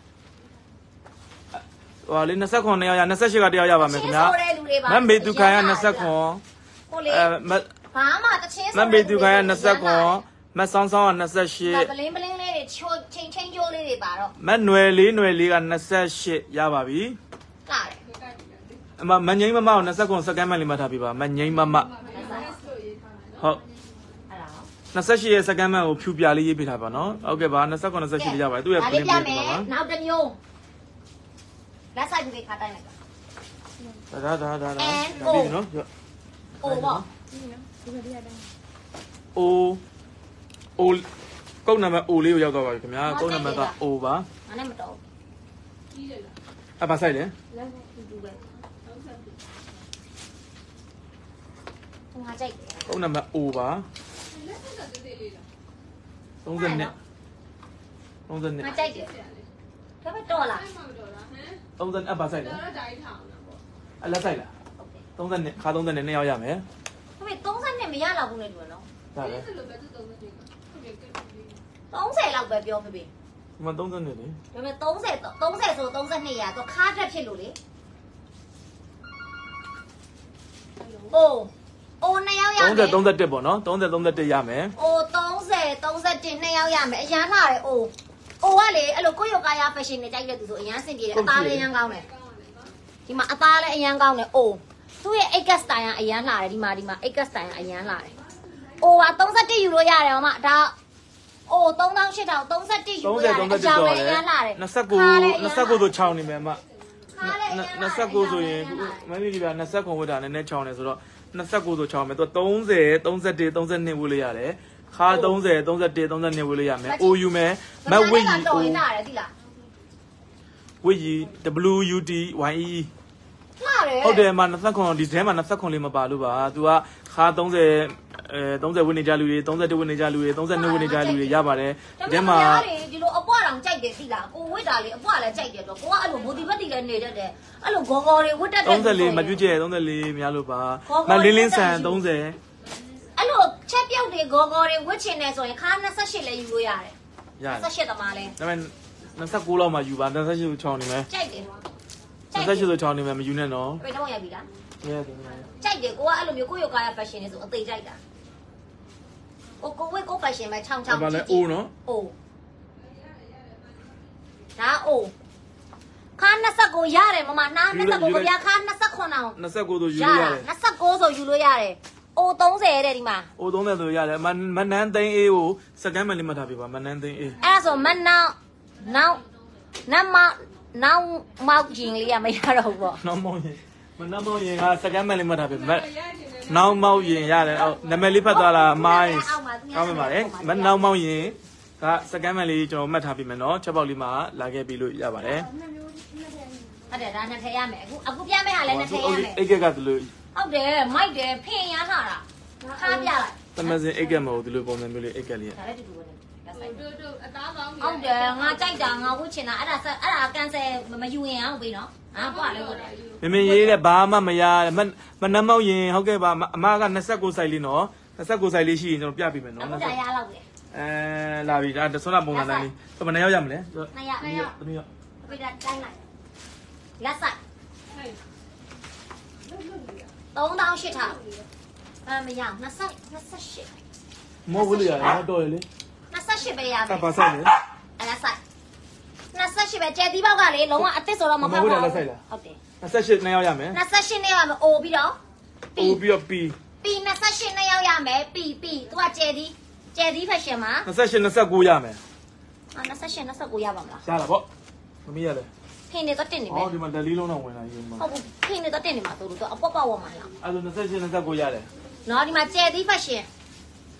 ဟွာလေ29ခွန်နှစ်ယောက်ရ28ကတယောက်ရပါမယ်ခင်ဗျာမမေသူခိုင်က20ခွန်ကိုလေအဲမဘာမှတချင်းမမေသူခိုင်က20ခွန်မဆောင်းဆောင်းက28 ဘလင်းဘလင်းလေးတွေချိုးချင်းချင်းချိုးလေးတွေပါတော့မနွယ်လေးနွယ်လေးက28ရပါပြီလာတယ်အမမငိမ့်မမကို20ခွန်စကန်မလေးမှတ်ထားပြပါမငိမ့်မမဟုတ် 28ရဲ့စကန်မန်ကိုဖြူပြလေးရေးပေးထားပါနော်ဟုတ်ကဲ့ပါ29 28လေးရပါတယ်သူ့ရဲ့ဒါလေး print ပြပေးမယ်ပါပါနောက်တစ်မျိုးလက်ဆိုင်ပြီးခါတိုင်းလိုက်တာဒါဒါဒါဒါ And ဒါပြီးနော်အိုပေါ့အိုအိုကုတ်နံပါတ် O လေးကိုရောက်သွားပါပြီခင်ဗျာကုတ်နံပါတ်က O ပါငါနဲ့မတော်ကြီးတယ်လားအပါဆိုင်လေလက်တူတူပဲဟိုငါကြိုက်တယ်ကုတ်နံပါတ် O ပါလက်ဆက်ကတေးသေးလေးလား 30နှစ်30နှစ်ငါကြိုက်တယ်ဒါပေမဲ့တော်လားအဲ့မှမတော်လားဟမ် 30အပါဆိုင်လေတော်တော့ဓာတ်ထောင်တာပေါ့အလက်ဆိုင်လား30နှစ်ခါ30နှစ်နှစ်ယောက်ရမယ်ဒါပေမဲ့30နဲ့မရတော့ဘူးနဲ့တူနော်ဒါပဲအဲ့လိုပဲသူသုံးဆယ်ကျော်ဟုတ်ကဲ့ကဲ 30လောက်ပဲပြောဖေဖေဒီမှာ30နှစ်လေဒါပေမဲ့30 30ဆို32ရတော့ခါတက်ဖြစ်လို့လေအိုးအိုးနှစ်ယောက်ရမယ် 30 31ပေါ့နော်30 31ရမယ်အိုး30 31နှစ်ယောက်ရမယ်အရန်လာတယ်အိုးအိုးကလေအဲ့လိုကိုယ့်ရောကာယာ fashion နဲ့ကြိုက်တဲ့သူဆိုအရန်ဆင်ပြေတယ်အသားလေးအရန်ကောင်းတယ်ဒီမှာအသားလည်းအရန်ကောင်းတယ်အိုးသူ့ရဲ့ eight style ကအရန်လာတယ်ဒီမှာဒီမှာ eight style ကအရန်လာတယ်အိုးက31ယူလို့ရတယ်မမဒါအိုး3800 31ယူလို့ရတယ်အကြောင်းလည်းအရန်လာတယ် 29 29ဆို6နေမယ်အမခါလည်းအရန်လာတယ် 29ဆိုရင်မင်းကြီးက20ခွန်ဝတ်တာနည်းနည်း6နေဆိုတော့29ဆို6မယ်သူ30 31 32ဝတ်လို့ရတယ်ခါ30 31 32ဝတ်လို့ရမယ် O U မယ်မဝစ်ကြီးတော်နေတာတယ်သိလားဝစ်ကြီး W U T Y E လာတယ်ဟုတ်တယ်မ20ခွန်ဒီထဲမှာ20ခွန်လေးမပါလို့ပါ तू ကခါ30အဲ30ဝတ်နေကြလူတွေ31ဝတ်နေကြလူတွေ32ဝတ်နေကြလူတွေရပါတယ်ဒီထဲမှာဒီလိုအပွားတောင်ကြိုက်တယ်သိလားကိုဝစ်တာလေအပွားလည်းကြိုက်တယ်တော့ကိုကအဲ့လိုမိုဒီဘတ်တီလည်းနေတတ်တယ်အဲ့လိုဂေါ်ဂေါ်တွေဝတ်တတ်တယ် 34မပြည့်ကျဲ34များလို့ပါမလင်းလင်းဆန်30 အဲ့လိုချက်ပြုတ်တွေဂေါ်ဂေါ်တွေဝတ်ချင်တယ်ဆိုရင်ခါ28လည်းယူလို့ရတယ်ရတယ် 28တမလဲဒါပေမဲ့29လောက်မှယူပါ28ဆို6နေမယ်ကြိုက်တယ် 28ဆို6နေမယ်မယူနဲ့နော်ဘယ်တော့ရိုက်ပြီလားရတယ်ကြိုက်တယ်ကိုကအဲ့လိုမျိုးကိုယ့်ယောကာယာ fashion တွေဆိုအသေးကြိုက်တာကိုကိုဝစ်ကို fashion ပဲချောင်းချောင်းဘာလဲအိုးနော်အိုးဒါအိုးခါ29ရတယ်မမနား29ကြပြခါ29အောင် 29ဆိုယူရလို့တာရတယ် 29ဆိုယူလို့ရတယ်အို30တဲ့ဒီမှာအိုး30ဆိုရတယ်မမနန်းသိန်းအေးကိုစကန်မလေးမှတ်ထားပြပါမနန်းသိန်းအေးအဲ့ဒါဆိုမနောက်နောက်နမနောက်မောက်ရင်လေးရမရတော့ဘူးပေါ့နောက်မောင်ရင်မနန်းမောင်ရင်ကစကန်မလေးမှတ်ထားပြမနောက်မောင်ရင်ရတယ်အော်နာမည်လေးဖတ်သွားလားမိုင်းကောင်းပါပါတယ်မနောက်မောင်ရင်ကစကန်မလေးကျွန်တော်မှတ်ထားပြမယ်နော်ချက်ပေါက်လေးမှာလာခဲ့ပြီလို့ရပါတယ်ဟုတ်တယ်ဒါနှစ်ထည့်ရမယ်အခုအခုပြမယ့်ဟာလည်းနှစ်ထည့်ရမယ်အိတ်ကက်ကဒီလိုဟုတ်တယ်မိုက်တယ်ဖင်ရထားတာခါပြလိုက်သမစင်အိတ်ကက်မဟုတ်ဒီလိုပုံစံမျိုးလေးအိတ်ကက်လေးဒါလည်းတူတူပဲလက်ဆိုင်တို့တို့အသားကောင်းဟုတ်တယ်ငါကြိုက်တာငါဝှချင်တာအဲ့ဒါအဲ့ဒါကန်ဆယ်မယူရင်အောင်ပြီနော်ဟာပွားလည်းဟုတ်တယ်မမရေးတဲ့ဘာမှမရမမနှမောက်ရင်ဟုတ်ကဲ့ပါအမက29စိုက်လေးနော်29စိုက်လေးရှိရင်ကျွန်တော်ပြပေးမယ်နော်အခုဒါရလောက်တယ်အဲလာပြီဒါဆွမ်းလာပုံစံတိုင်းလေးဘယ်နှယောက်ရမလဲနှစ်ရနှစ်ရတမီးရောပြတာတိုင်းလိုက်လက်ဆိုင်3800အဲမရ28 မောဝလို့ရတယ်တော့လေ 28ပဲရမယ်ကပါဆိုင်လေအဲ့ဒါဆိုင်28ပဲကျဲသီးပေါက်ကလေလုံးဝအစ်စ်ဆိုတော့မဖောက်ဘူးဟုတ်တယ် 28နှစ်ယောက်ရမယ် 28နဲ့ရမယ်အိုပြီးတော့အိုးပြီးတော့ပီပြီး28နဲ့ရောက်ရမယ်ပြီးပြီးသူကကျဲသီးကျဲသီး fashion မှာ 28 29ရမယ်အာ28 29ရပါမလားရတာပေါ့မမီးရလေဖင်နေတော့တင်နေမယ်အော်ဒီမှာဒလီလုံးတော့ဝင်လာရေးမှာဟုတ်ဘူးဖင်နေတော့တင်နေမှာဆိုလို့တော့အပွက်ပွက်ဝတ်မှာလားအဲ့ဒါ28 29ရတယ်နော်ဒီမှာကျဲသီး fashion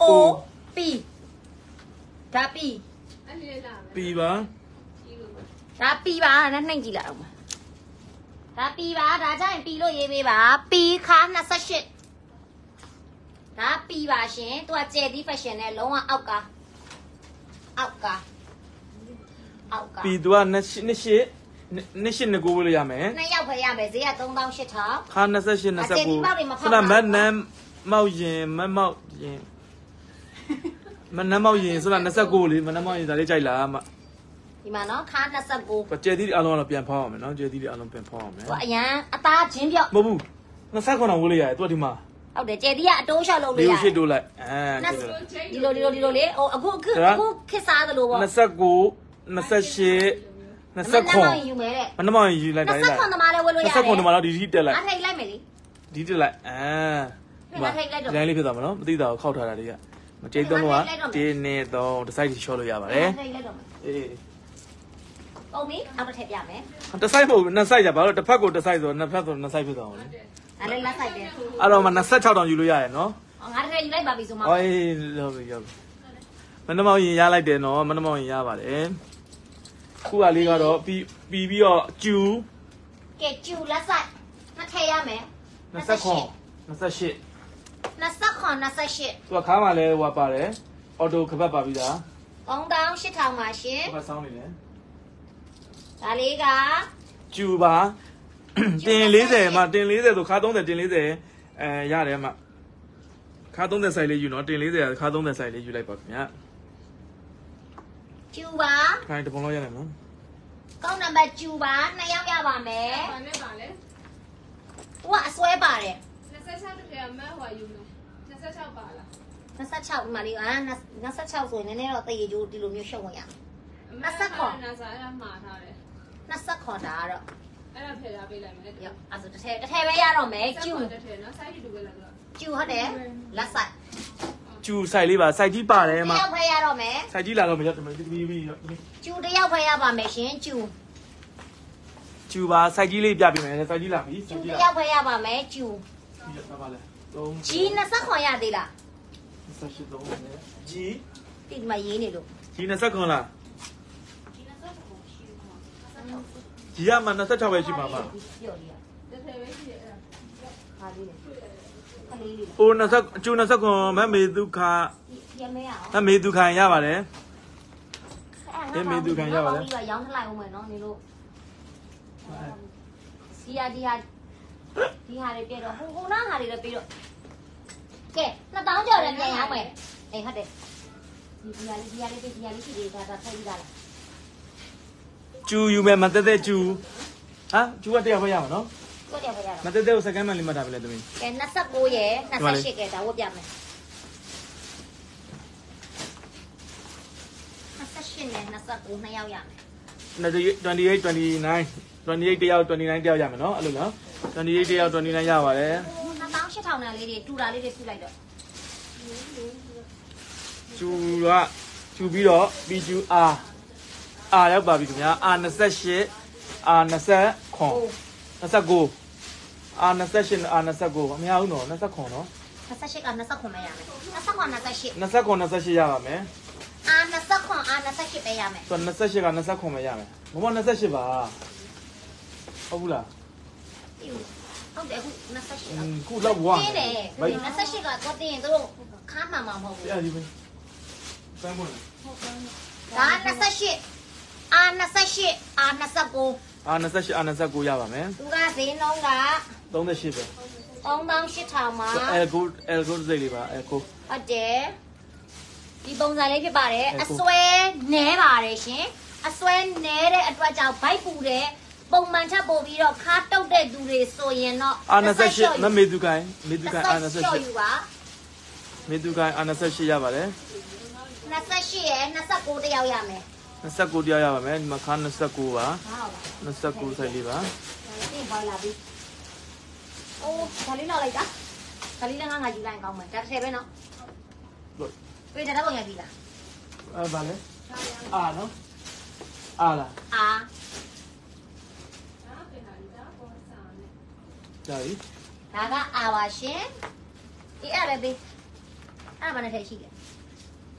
O P ဒါ P အဲ့လေးလာမယ်ပြီးပါကြီးလို့ဒါ P ပါနဲ့နှိမ့်ကြည့်လိုက်အောင်ဒါ P ပါဒါကြရင် P လို့ရေးပေးပါ P ခါ၂၈ဒါ P ပါရှင်သူကကျဲသီး fashion နဲ့လုံးဝအောက်ကအောက်ကအောက်ကပြီးသူကနှစ်ရှစ်နှစ်ရှစ်နှစ်ရှစ်နှစ်ကိုဝေးလို့ရမယ်နှစ်ယောက်ပဲရမယ်ဈေးကသုံးသောင်းရှစ်ထောင်ခါ28 29 အကျယ်ဒီပေါက်တွေမဖောက်ခုနမတ်နမ်းမောက်ရင်မတ်မောက်ရင်မနမ်းမောက်ရင်ဆိုတာ29လေမနမ်းမောက်ရင်ဒါလေးကြိုက်လားမဒီမှာနော်ခါ၂၉ကျဲသီးအလုံးတော့ပြန်ဖောက်အောင်မယ်နော်ကျဲသီးအလုံးပြန်ဖောက်အောင်မယ်ဟိုအရန်အသားချင်းပြော့မဟုတ်ဘူး29တောင်ဝေးလို့ရတယ်သူကဒီမှာဟုတ်တယ်ကျဲတီးကအတိုးလျှောက်လုပ်လို့လေးရကိုရှစ်တိုးလိုက်အဲဒီလိုဒီလိုဒီလိုလေဟိုအခုအခုအခုခစ်စားသလိုပေါ့ 29 28 29 ယူမယ်တဲ့မနမောင်ယူလိုက်တာလေ 29သမားလည်းဝယ်လို့ရတယ် 29တမတော့ဒီဒီတက်လိုက်အထိုက်လိုက်မယ်လေဒီတက်လိုက်အာဒီတိုင်းလေးဖြစ်သွားမှာနော်မသိတာကိုခောက်ထားတာလေးကမကြိတ်တော့ကတင်းနေတော့ဒီ site ရှော့လို့ရပါတယ်အထိုက်လိုက်တော့မယ်အေးပုံပြီနောက်တစ်ထည့်ပြမယ်တစ် site မဟုတ်နှစ် site ကြပါတော့တစ်ဖက်ကိုတစ် site ဆိုနှစ်ဖက်ဆိုနှစ် site ဖြစ်သွားအောင်လေဒါလည်းလက်ဆိုင်တယ်အဲ့တော့မှ26တောင်ယူလို့ရတယ်နော်ငါတစ်ထည့်ယူလိုက်ပါပြီဆိုမှအေးဟုတ်ပြီဟုတ်ပြီမနမောင်ရင်ရလိုက်တယ်နော်မနမောင်ရင်ရပါတယ်ခုကလေးကတော့ပြီးပြီးပြီးတော့ကျူကဲကျူလက်ဆိုင်နှစ်ထည့်ရမယ် 29 28 29 28 သူကခါမှလည်းဟိုပါတယ်အော်တိုခပတ်ပါပြီလားသုံးသောင်းရှစ်ထောင်ပါရှင်ခပတ်ဆောင်းနေတယ်ဒါလေးကကျူပါတင်40မှာတင်40ဆိုခါ30တင်40အဲရတယ်မှာခါ30ဆိုင်လေးယူနော်တင်40ခါ30ဆိုင်လေးယူလိုက်ပါခင်ဗျာကျူပါခိုင်းတပုံလောက်ရတယ်နော်ကောင်းနံပါတ်ကျူပါနှစ်ယောက်ရပါမယ်ဘာနဲ့ပါလဲဟိုကအစွဲပါတယ် 26တကယ်မဲဟွာယူမယ်26ပါလား 26ဒီမှာလေးအာ26ဆိုရင်နည်းနည်းတော့တရေကျိုးဒီလိုမျိုးရှုံဝင်ရမယ်နာစာအဲ့ဒါမှားထားတယ် 29ဒါကတော့အဲ့ဒါဖယ်ထားပေးလိုက်မယ်ရောအဲ့ဆိုတစ်ထည့်တစ်ထည့်ပဲရတော့မယ်ကျူတက်တယ်နော်စိုက်တူပဲလားတော့ကျူဟုတ်တယ်လက်ဆိုင်ကျူဆိုင်လေးပါစိုက်ကြီးပါတယ်တမှာယောက်ပဲရတော့မယ်စိုက်ကြီးလာတော့မရတယ်မပြီးပြီးပြီးကျူတယောက်ပဲရပါမယ်ရှင်ကျူကျူပါစိုက်ကြီးလေးပြပြမယ်စိုက်ကြီးလာပြီကျူစိုက်တကြီးယောလာက်ပဲရပါမယ်ကျူပြီရပါလဲဂျီ29ရသေးလား 28 3ဂျီဒီမှာရေးနေလို့ဂျီ29လားဂျီရမှာ26ပဲရှိပါမှာပြောလေးရတက်တယ်ပဲရှိတယ်အဲ့ဒါဟာလေးလေခလေးလေးဟို20ကျူ29မမေဒုက္ခရမဲအောင်မမေဒုက္ခရပါတယ်ရောင်းထလိုက်အောင်မယ်နော်နေလို့စီယာဒီဟာဒီဟာတွေပြတော့ဟိုဟိုနားဟာတွေလည်းပြီးတော့ကဲနှစ်တောင်းကျော်လည်းပြန်ရအောင်မယ်အေးဟုတ်တယ်ဒီဒီဟာလေးဒီဟာလေးဒီဟာလေးရှိသေးတာဒါထိုက်ပြီးသားလားကျူယူမယ်မတက်တဲ့ကျူဟာကျူကတရားပဲရမှာနော်ကိုတယောက်ပဲရတော့မတက်တဲ့ကိုစကန်မှလေးမှတ်ထားပြီလေသမီးကဲ29ရယ်28ကဲဒါဝတ်ပြမယ်28နဲ့29နှစ်ယောက်ရမယ် 28 29 28တယောက်29တယောက်ရမယ်နော်အဲ့လိုနော်28တယောက်29ရပါတယ်နှစ်တောင်းရှစ်ထောင်နဲ့လေးတွေတူတာလေးတွေပြလိုက်တော့ကျူကကျူပြီးတော့ပြီးကျူအာအာရောက်ပါပြီခင်ဗျာအာ28အာ29ခွန်29အာ28အာ29မရဘူးနော်29နော် 28က29ပဲရမယ်29 28 29 28ရပါမယ်အာ29အာ28ပဲရမယ်ဆိုတော့28က29ပဲရမယ်မမ28ပါဟုတ်ဘူးလားဟုတ်တယ်အခု28 อืมခုလောက်ဝါတင်းတယ်28ကတော့တင်းရင်တို့ခါမှမှာမဟုတ်ဘူးအဲ့ဒီပဲစမ်းမလို့ဒါ28အာ28အာ29 အာ28အာ29ရပါမယ်သူကဈေးနှုန်းက 38ပဲသုံးသောင်းရှစ်ထောင်မှာအဲကိုအဲကိုစိတ်လေးပါအဲကိုဟုတ်တယ်ဒီပုံစံလေးဖြစ်ပါတယ်အစွဲနဲပါတယ်ရှင်အစွဲနဲတဲ့အတွက်ကြောင့်ဗိုက်ပူတဲ့ပုံမှန်ချက်ပို့ပြီးတော့ခါတုတ်တဲ့သူတွေဆိုရင်တော့အာ28မမေသူကိုင်းမေသူကိုင်းအာရှော့ 28 ယူပါမေသူကိုင်းအာ28ရပါတယ် 28ရယ်29တယောက်ရမယ် 29တရားရပါမယ်ဒီမှာခါ29ပါဟုတ်လား 29စိုက်လေးပါတင်ပါလာပြီအိုးဒါလေးလောက်လိုက်တာဒါလေးလည်းငါငါယူလိုက်ကောင်းမယ်ဒါတစ်ထည်ပဲနော်ပြေးတဲ့ပုံရပြီလားအဲဗာလဲအာနော်အာလားအာဒါဖယ်ထားတယ်ဒါပေါ်စာနဲ့ကြာပြီဒါကအာပါရှင်ဒီအဲ့လည်းပေးအဲ့ဘာနဲ့ထည့်ရှိတယ်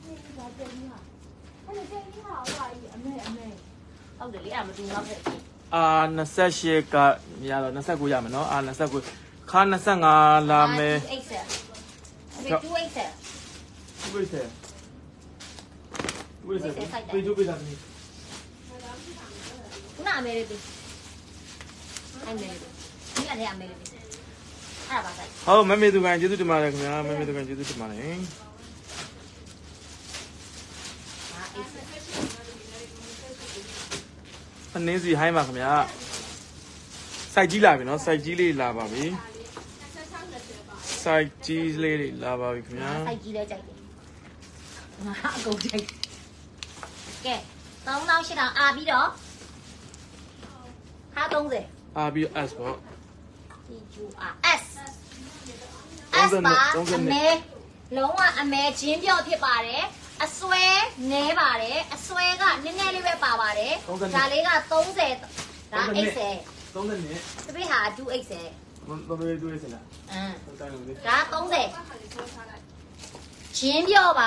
ဟုတ်တယ်လေအဲ့မတူတော့ဖြစ်အာ28ကမရတော့29ရမယ်နော်အာ29ခါ25လာမယ်အိတ်ဆက်တူအိတ်ဆက်ဝိစေဝိစေပြေကျိုးပေးတာဒီခုနအမေလေးပြီအမေလေးဒီကနေ့အမေလေးပြီအဲ့ဒါပါဆိုင်ဟုတ်မမေသူကန်ကျေးဇူးတင်ပါတယ်ခင်ဗျာမမေသူကန်ကျေးဇူးတင်ပါတယ်ဟာအိတ်ဆက်အနည်းစီဟိုင်းပါခင်ဗျာစိုက်ကြီးလာပြီနော်စိုက်ကြီးလေးလာပါပြီစိုက်ကြီးလေးတွေလာပါပြီခင်ဗျာစိုက်ကြီးလဲကြိုက်တယ်ငါအကုန်ကြိုက်ကဲသုံးသောင်းရှစ်ထောင်အာပြီးတော့ဟာ30 အာပြီး S ပေါ့ T U R S S ပါအမဲလုံးဝအမဲချင်းပြော့ဖြစ်ပါတယ်အစွဲနဲပါတယ်အစွဲကနည်းနည်းလေးပဲပါပါတယ်ဒါလေးက30ဒါ80 30နဲ့တပိဟာ280 တော်တော်တွေ့စလားအင်းဟုတ်တယ်လေဒါ30ချင်းပြော့ပါ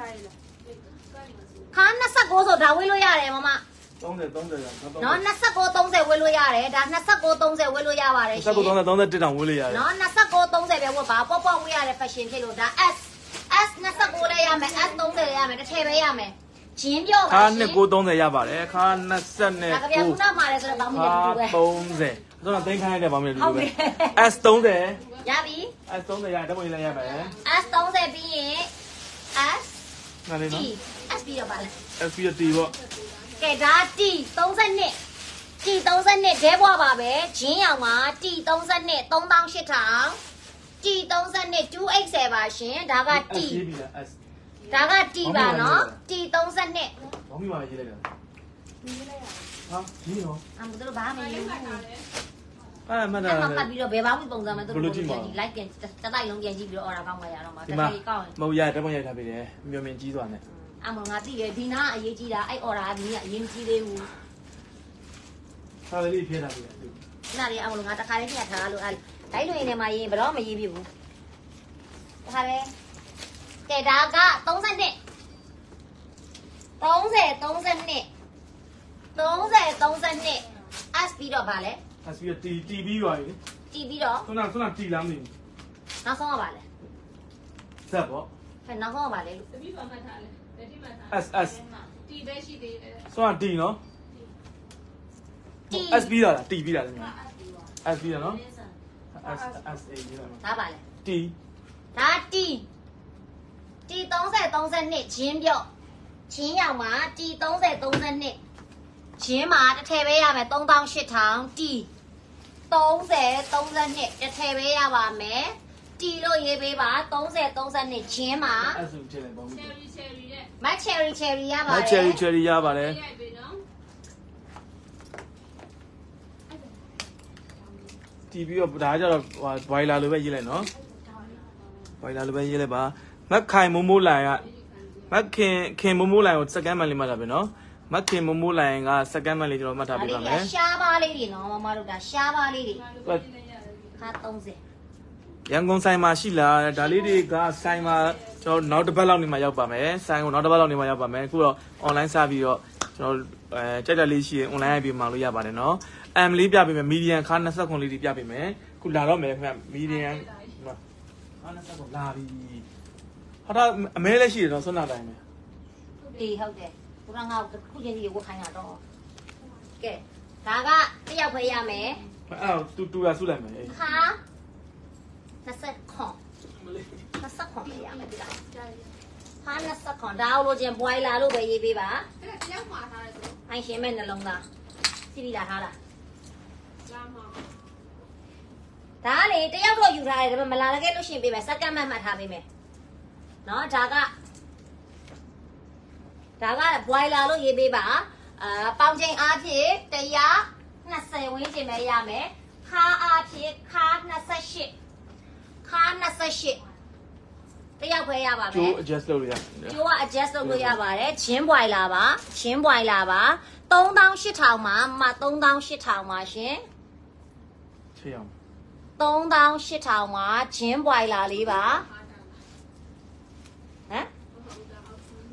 ခါ29ဆိုဒါဝေးလို့ရတယ်မမ 30 30ရနော်29 30ဝေးလို့ရတယ်ဒါ29 30ဝေးလို့ရပါတယ်ရှင် 30 30 31တောင်ဝေးလို့ရတယ်နော်29 30ပဲဝတ်ပါပေါ့ပေါ့ဝေးရတဲ့ fashion ဖြစ်လို့ဒါ S S 29လည်းရမယ် S 30လည်းရမယ်တစ်ထည်ပဲရမယ်ဂျင်းပြောပါခါရှင်နှစ်ကို30ရပါတယ်ခါ29 ဒါကဗျာခုနမှာလဲဆိုတော့ဘာမှမလုပ်ဘူးပဲ 30ဆိုတော့တင်ခိုင်းရတဲ့ဘာမှမလုပ်ဟုတ်ဘူးပြီပဲ S 30 ရပြီ S 30ရတော့ဝင်လည်းရပါတယ် S 30ပြီးရင် S နားလေး T နော် S ပြီးတော့ပါလဲ S ပြီး T ပေါ့ကဲဒါ T 32 T 32ဒဲဘွားပါပဲဂျင်းရောင်မှာ T 32 3800 T 32 280ပါရှင်ဒါက T S ဒါက T ပါနော် T 32 ဘာမှမရေးလိုက်တာဟာဒီနော်အမတို့ဘာမှမလုပ်ဘူးအဲ့မှတ်တာအဲ့မှာပတ်ပြီးတော့ဘယ်ဘာမှပုံစံမဲ့တို့ကိုပြန်ကြည့် like ပြန်တစ်တိုက်လုံးပြန်ကြည့်ပြီးတော့ order ကောင်းမှရတော့မှာတစ်ခါကြီးကောင်းရင်မဟုတ်ရတပုံရိုက်ထားပေးတယ်မြုံမြင်ကြီးစွာနဲ့အမငါသိတယ်ဒီနာအရေးကြီးတာအဲ့ order ကဒီကအရေးမကြီးသေးဘူးဟာလေးဖြည့်ထားပေးတယ်နားလေအမငါတစ်ခါလေးပြထားလို့အဲ့လိုက်လို့ရင်လည်းမရေးဘယ်တော့မရေးပြဘူးတစ်ခါလေးကဲဒါက32 30 32 30 32 S ပြီးတော့ဗာလဲ S ပြီး T T ပြီးပါပြီ T ပြီးတော့ခုနခုန T လားမသိဘူးနောက်ဆုံးကဗာလဲ Z ပေါ့ဟဲ့နောက်ဆုံးကဗာလဲလို့တပည့်ပါမှတ်ထားလဲဘယ်တိမှတ်ထား S S တီပဲရှိသေးတယ်ဆိုတော့ T နော် T S ပြီးတာလား T ပြီးတာလေ S ပြီးတာနော် S S A ပြီးတာနော်ဒါဗာလဲ T ဒါ T T 30 32ဂျင်းပြော့ဂျင်းရောင်မှာ T 30 32ဂျင်းမှာတစ်ထည်ပဲရမယ်3800 T 30 32တစ်ထည်ပဲရပါမယ် T လို့ရေးပေးပါ30 32ဂျင်းမှာ S ကိုချက်လိုက်ပေါ့ချယ်ရီချယ်ရီတဲ့မတ်ချယ်ရီချယ်ရီရပါမတယ်ချယ်ရီချယ်ရီရပါတယ်ရိုက်ပြီနော် T ပြီးတော့ဒါကြတော့ဘွိုင်လာလိုပဲရေးလိုက်နော်ဘွိုင်လာလိုပဲရေးလိုက်ပါမက်ခိုင်မိုးမိုးလိုင်ကမက်ခင်ခင်မိုးမိုးလိုင်ကိုစကန်မန်လေးမှတ်ထားပြီနော်မက်ခင်မိုးမိုးလိုင်ကစကန်မန်လေးကျွန်တော်မှတ်ထားပေးပါမယ်ရှားပါလေးတွေနော်မမတို့ကရှားပါလေးတွေခါ30 ရန်ကုန်ဆိုင်မှာရှိလားဒါလေးတွေကဆိုင်မှာကျွန်တော်နောက်တစ်ပတ်လောက်နေမှရောက်ပါမယ်ဆိုင်ကိုနောက်တစ်ပတ်လောက်နေမှရောက်ပါမယ်အခုတော့ online စပြီးတော့ကျွန်တော်အဲကြိုက်တဲ့လေးရှိရင် online ပြီးမှလို့ရပါတယ်နော် M လေးပြပေးမယ် medium ခါ29လေးပြပေးမယ်အခုလာတော့မယ်ခင်ဗျ medium ခါ29လာပြီဟာဒါအမဲလည်းရှိတယ်နော်ဆွမ်းနာတိုင်းပဲဒီဟုတ်တယ်ဘုရားငါခုချင်းကြီးဝတ်ခိုင်းတာတော့ကဲဒါကတယောက်ခွဲရမယ်အဲ့တော့တူတူရဆုလိုက်မယ်ခါ20ခွန်20ခွန်ရမယ်ဒီလားခါ20ခွန်ဒါလို့ချင်းဘွိုင်လာလို့ပဲရေးပေးပါအဲ့ဒါတယောက်မှာထားတယ်ဆိုအိုင်ရှင်မဲ့နှလုံးသားစီရီလာထားလားလာမှာဒါလေတယောက်တော့ယူထားတယ်ဒါပေမဲ့မလာခဲ့လို့ရှိရင်ပေးမယ်စက္ကန့်မှတ်မှတ်ထားပေးမယ်နော်ဒါကဒါကဘွိုင်လာလို့ရေးပေးပါအာပေါင်ချိန်အားဖြင့်one twentyဝန်းကျင်ပဲရမယ်ခါအားဖြင့်ခါtwenty-eightခါtwenty-eightတယောက်ခွဲရပါမယ်ကျိုး adjust လုပ်လို့ရကျိုးက adjust လုပ်လို့ရပါတယ်ချင်းဘွိုင်လာပါချင်းဘွိုင်လာပါ3800မှာမ3800မှာရှင်ချေအောင် 3800မှာချင်းဘွိုင်လာလေးပါဟမ်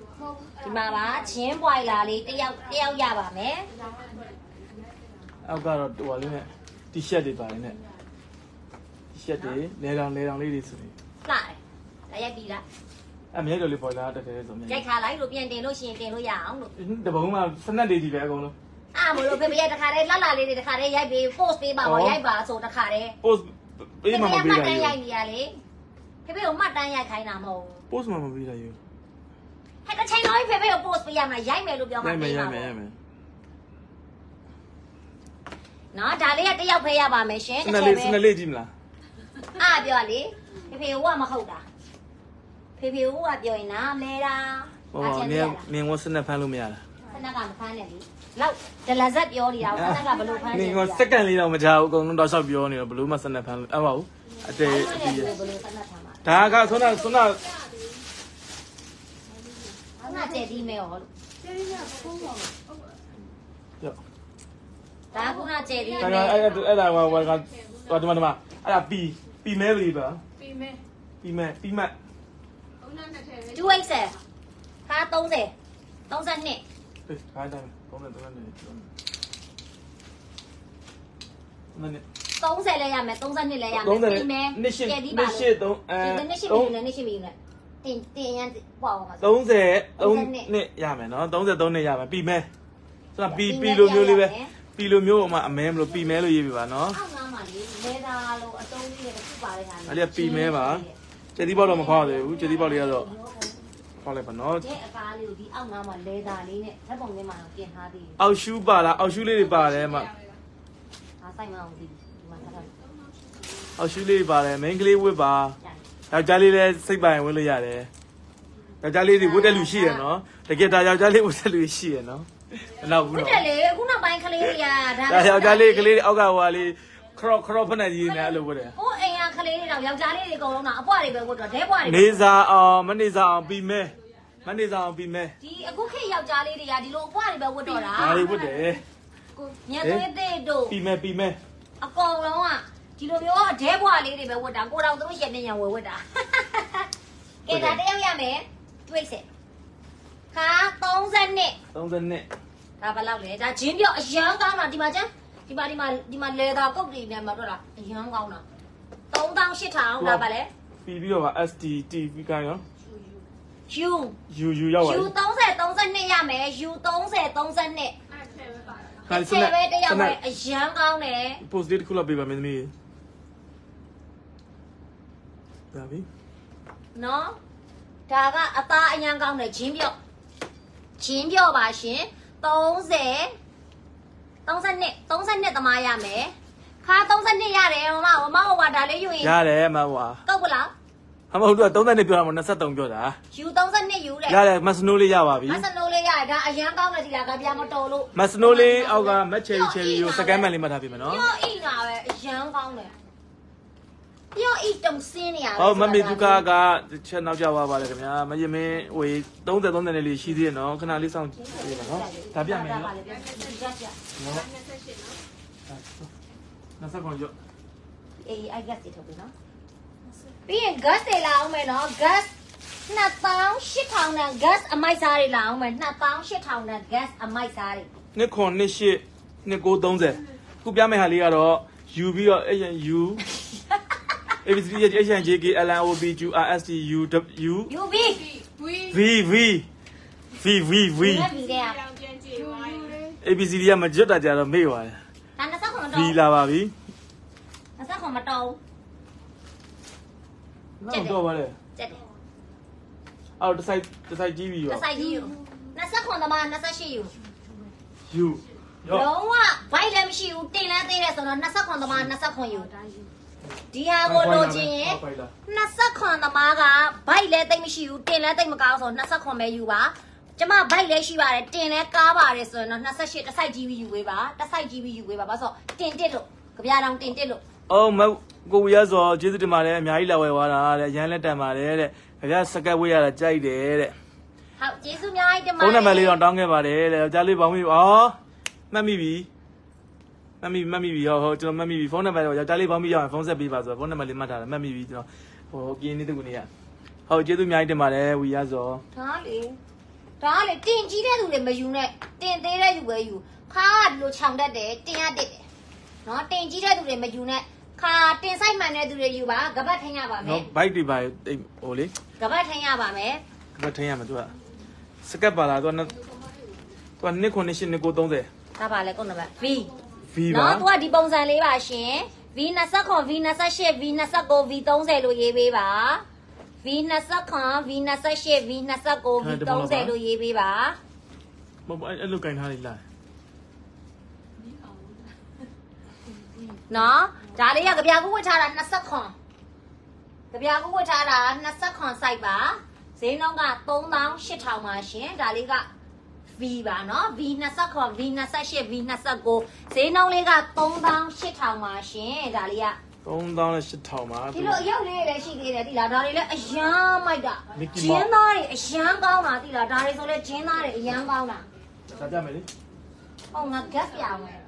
ဒီမှာပါချင်းပွိုင်လာလေးတယောက်တယောက်ရပါမယ်အောက်ကတော့ဟိုလေးနဲ့တီရှပ်တွေပါတယ်နဲ့တီရှပ်တွေလဲတောင်လဲတောင်လေးတွေဆိုရင်လှတယ်ဒါရိုက်ပြီလားအမြဲတမ်းလေးပေါ်လာတက်တယ်ဆိုမြဲရိုက်ခါလိုက်လို့ပြန်တင်လို့ရှိရင်တင်လို့ရအောင်လို့တပုံးမှာစနက်လေးကြီးပဲအကုန်လုံးအာမလို့ဖေဖေတခါတည်းလှလှလေးတွေတခါတည်းရိုက်ပြီး post ပေးပါပေါ့ရိုက်ပါဆိုတခါတည်း post ပေးမှမပေးမှတ်တာတမ်းယူရိုက်နေရလေဖေဖေကိုမှတ်တမ်းရိုက်ခိုင်းတာမဟုတ် post မှမပေးတာယူဟဲ့တစ်ချိန်တော့ဖေဖေကို post ပေးရမှာရိုက်မယ်လို့ပြောမှရမယ်ပေးရပါမယ်ရပေါ့မယ်နော်ဒါလေးကတယောက်ဖဲရပါမယ်ရှင်စနက်လေးစနက်လေးကြည့်မလားအားပြောလေဖေဖေကမဟုတ်တာဖေဖေကပြောရင်နားလဲတာဟောနင်းနင်းဝစနက်ဖမ်းလို့မရတာစနက်ကမဖမ်းနဲ့လေလောက်ဒလဇက်ပြောနေတာစနက်ကဘလို့ဖမ်းနနေင်းလဲကစက္ကန့်လေးတော့မကြောက်အကုန်လုံးတော့ဆောက်ပြောနေတော့ဘလို့မှစနက်ဖမ်းလို့အမဟုတ်အတေးဘလို့စနက်ဖမ်းမှာဒါကဆွမ်းဆွမ်းခုနကျဲဒီမဲရောလို့ကျေးဇူးများဖုန်းပါရောဒါခုနကျဲဒီဒါမဲကအဲ့အဲ့ဒါကဝါကတော့ဒီမှာဒီမှာအဲ့ဒါပီပီမဲလေးပါပြီးမယ်ပီမဲပီမတ်ဦးနာနဲ့ထဲ two x ခါ30 32 အေးခါတိုင်းပုံနဲ့တော့နေတယ်မနေ့ 30လဲရမယ်32လဲရမယ် 30 ဒီမဲနှစ်ရှစ်ကျဲဒီနှစ်ပါရှစ်သုံးအဲဒီနှစ်ရှစ်ပြီနဲ့နှစ်ရှစ်ပြီနဲ့တင်တင်ရန်ပေါ့ပါ 30 3နှစ်ရမယ်နော်33နှစ်ရမယ်ပီမဲဆိုတော့ပီပီလိုမျိုးလေးပဲပီလိုမျိုးအမအမဲမလို့ပီမဲလို့ရေးပြပါနော်အောက်နားမှာလေလဲတာလို့အတုံးလေးနဲ့တစ်ခုပါတဲ့ဟာအဲ့ဒီပီမဲပါကျက်သီးပေါက်တော့မဖောက်သေးဘူးကျက်သီးပေါက်လေးကတော့ဖောက်လိုက်ပါနော်ဒီအကားလေးကိုဒီအောက်နားမှာလဲတာလေးနဲ့ဓာတ်ပုံထဲမှာပြင်ထားသေးတယ်အောက်ရှူးပါလားအောက်ရှူးလေးတွေပါတယ်မ။ဒါဆိုင်မအောင်ဒီဒီမှာထားတာအောက်ရှူးလေးပါတယ် main ကလေးဝတ်ပါ။ယောက်ျားလေးလည်းစိတ်ပိုင်ဝတ်လို့ရတယ်ယောက်ျားလေးတွေဝတ်တဲ့လူရှိရနော်တကယ်ဒါယောက်ျားလေးဝတ်တဲ့လူရှိရနော်မနောက်ဘူးဟုတ်နော်တယ်လေအခုနောက်ပိုင်းကလေးတွေကဒါဒါယောက်ျားလေးကလေးအောက်ကဟိုဟာလေးခရော့ခရော့ဖက်နေကြီးနေအဲ့လိုဝတ်တယ်ကိုအိမ်ကကလေးတွေတော့ယောက်ျားလေးတွေအကုန်လုံးတော့အပွားတွေပဲဝတ်တော့ဒဲပွားတွေနေစာအောင်မနေစာအောင်ပြီးမဲမနေစာအောင်ပြီးမဲဒီအခုခေတ်ယောက်ျားလေးတွေကဒီလိုအပွားတွေပဲဝတ်တော့တာဒါလေးဝတ်တယ်ညသွေးသေးတို့ပြီးမဲပြီးမဲအကောင်လုံးကဒီလိုမျိုးဒဲပွားလေးတွေပဲဝတ်တာကိုတော်သူတို့ရက်နေရံဝယ်ဝတ်တာကဲဒါတယောက်ရမယ်တွေ့စေခါ30နှစ် 30နှစ်ဒါဘယ်လောက်လဲဒါဂျင်းပြော့အရန်ကောင်းတာဒီမှာကျန်ဒီမှာဒီမှာဒီမှာလေသာကုတ်တွေနဲ့မှာတော့တာအရန်ကောင်းတာသုံးသောင်းရှစ်ထောင်ဒါပါလေပြီးပြီးတော့ပါ S T T ပြီးကိုင်းနော် U U U ရောက်ပါ U ပြီ 30 32ရမယ် U 30 32 အဲ့ထဲပဲပါတာခါဆစယ်နက်ပဲတယောစက်နပဲက်အရန်ကောင်းတယ် post date ခုလောက်ပေးပါမင်းသမီးဒါပြီနော်ဒါကအသားအရန်ကောင်းတယ်ဂျင်းပြော့ဂျင်းပြော့ပါရှင်30 32 32သမားရမယ်ခါ32ရတယ်ဟိုမဟိုမဟိုကဒါလေးယူရင်ရတယ်မဟုတ်ပါကောက်ပလားအမဟုတ်တော့30နှစ်ပြောတာမဟုတ်23ပြောတာ U 32 U တဲ့ရတယ်မစနိုးလေးရပါပြီမဆနိုးလေးရတယ်ဒါအရန်ကောင်းတယ်ဒီလားကပြမတော်လို့မစနိုးလေးအောက်ကမက်ချယ်ရီချယ်ရီကိုစကန်မန်လေးမှတ်ထားပြီမယ်နော်ပြောအိနာပဲအရန်ကောင်းတယ်ပြောအိတုံစင်းနေရတယ်ဟောမမေဒုကာကချက်နောက်ကျသွားပါလေခင်ဗျာမယမင်းဝေ30 30နဲ့လေးရှိသေးတယ်နော်ခဏလေးစောင့်ကြည့်ပါနော်ဒါပြမယ်နော်နော်နော် 28နော်နှစ်စက္ကန့်ကြော့အေး I guess တွေထုတ်ပြီနော်ပြီးရင် gas တွေလာအောင်မယ်နော် gas နှစ်သောင်းရှစ်ထောင်နဲ့ gas အမိုက်စားတွေလာအောင်မယ်နှစ်သောင်းရှစ်ထောင်နဲ့ gas အမိုက်စားတွေနှစ်ခွန်နှစ်ရှစ်နှစ်ကို30ခုပြမယ့်ဟာလေးကတော့ U ပြီးတော့ U A B C D H N J K L N O P Q R S T U W U V V V V V V V နဲ့ပြီးခဲ့ရပြောင်းပြန်ကြည့်ပါ A B C D ကမကြွတ်တာကြတော့မေ့သွားတယ်ဒါနှစ်ဆက်ခွန်မ V တော်လာပါပြီနှစ်ဆက်ခွန်မတော်နောက်တော့ပါလေကျက်တယ်အော်တစ်ဆိုင်တစ်ဆိုင်ကြီးပြီတရောဆိုင်ကြီးယူနှစ်ဆက်ခွန်သမားနှစ်ဆက်ရှိယူ U ရောလုံးဝဘိုက်လည်းမရှိဘူးတင်လည်းသေးတယ်ဆိုတော့နှစ်ဆက်ခွန်သမားနှစ်ဆက်ခွန်ယူဒီဟာကိုလိုချင်ရင်နှစ်ဆက်ခွန်သမားကဘိုက်လည်းတိတ်မရှိဘူးတင်လည်းတိတ်မကောင်းဆိုနှစ်ဆက်ခွန်ပဲယူပါကျမဘိုက်လည်းရှိပါတယ်တင်လည်းကားပါတယ်ဆိုရင်တော့နှစ်ဆက်ရှိတစ်ဆိုင်ကြီးပြီးယူဝေးပါတစ်ဆိုင်ကြီးပြီးယူဝေးပါဘာလို့တင်တစ်လို့ကြပြတောင်တင်တစ်လို့အော်မကိုဝရဆိုကျေးဇူးတင်ပါတယ်အများကြီးလာဝယ်သွားတာတဲ့ရန်လက်တန်ပါတယ်တဲ့ခင်ဗျာစကတ်ဝေးရတာကြိုက်တယ်တဲ့ဟုတ်ကျေးဇူးများကြီးတင်ပါဖုန်းနံပါတ်လေးတော့တောင်းခဲ့ပါတယ်တဲ့ယောက်ျားလေးပေါင်းပြီးအော်မှတ်မိပြီမှတ်မိမှတ်မိပြီဟောဟောကျွန်တော်မှတ်မိပြီဖုန်းနံပါတ်တော့ယောက်ျားလေးပေါင်းပြီးရအောင်ဖုန်းဆက်ပေးပါဆိုတော့ဖုန်းနံပါတ်လေးမှတ်ထားတယ်မှတ်မိပြီကျွန်တော်ဟိုကင်းနေတကူနေရဟုတ်ကျေးဇူးအများကြီးတင်ပါတယ်ဝီရဆိုဒါလေဒဒါကလေတင်ကြီးတဲ့သူတွေမယူနဲ့တင်သေးတဲ့သူပဲယူခါကဒီလိုခြောင်တတ်တယ်တင်ရတက်တယ်နော်တင်ကြီးတဲ့သူတွေမယူနဲ့ခါတင်ဆိုင်မှန်တဲ့သူတွေယူပါကပတ်ထင်းရပါမယ်နော်ဘိုက်တွေပါဟိုလေကပတ်ထင်းရပါမယ်ကပတ်ထင်းရမှာသူကစကတ်ပါလားသူကသူကနှစ်ခုနှစ်ရှစ်နှစ်ကိုသုံးဆယ်ဒါပါလေကုန်းနံပါတ် V V ပါနော်သူကဒီပုံစံလေးပါရှင် V 29 V 28 V 29 V 30လို့ရေးပေးပါ V 29 V 28 V 29 V 30လို့ရေးပေးပါမဟုတ်အဲ့လိုကင်ထားလိမ့်လားနော်ဒါလေးကကြပြာကူဝတ်ထားတာ29ကြပြာကူဝတ်ထားတာ29 site ပါဈေးနှုန်းက သုံးသောင်းရှစ်ထောင်ပါရှင်ဒါလေးက V ပါနော် V 29 V 28 V 29ဈေးနှုန်းလေးက သုံးသောင်းရှစ်ထောင်ပါရှင်ဒါလေးကသုံးသောင်းရှစ်ထောင်ပါဒီလိုအရုပ်လေးလည်းရှိသေးတယ်တိလားဒါတွေလည်းအရန်မိုက်တာဂျင်းသားတွေအရန်ကောင်းတာတိလားဒါတွေဆိုလည်းဂျင်းသားတွေအရန်ကောင်းတာဒါကြမယ်လေဟုတ်ငါ gas ပြအောင်မယ်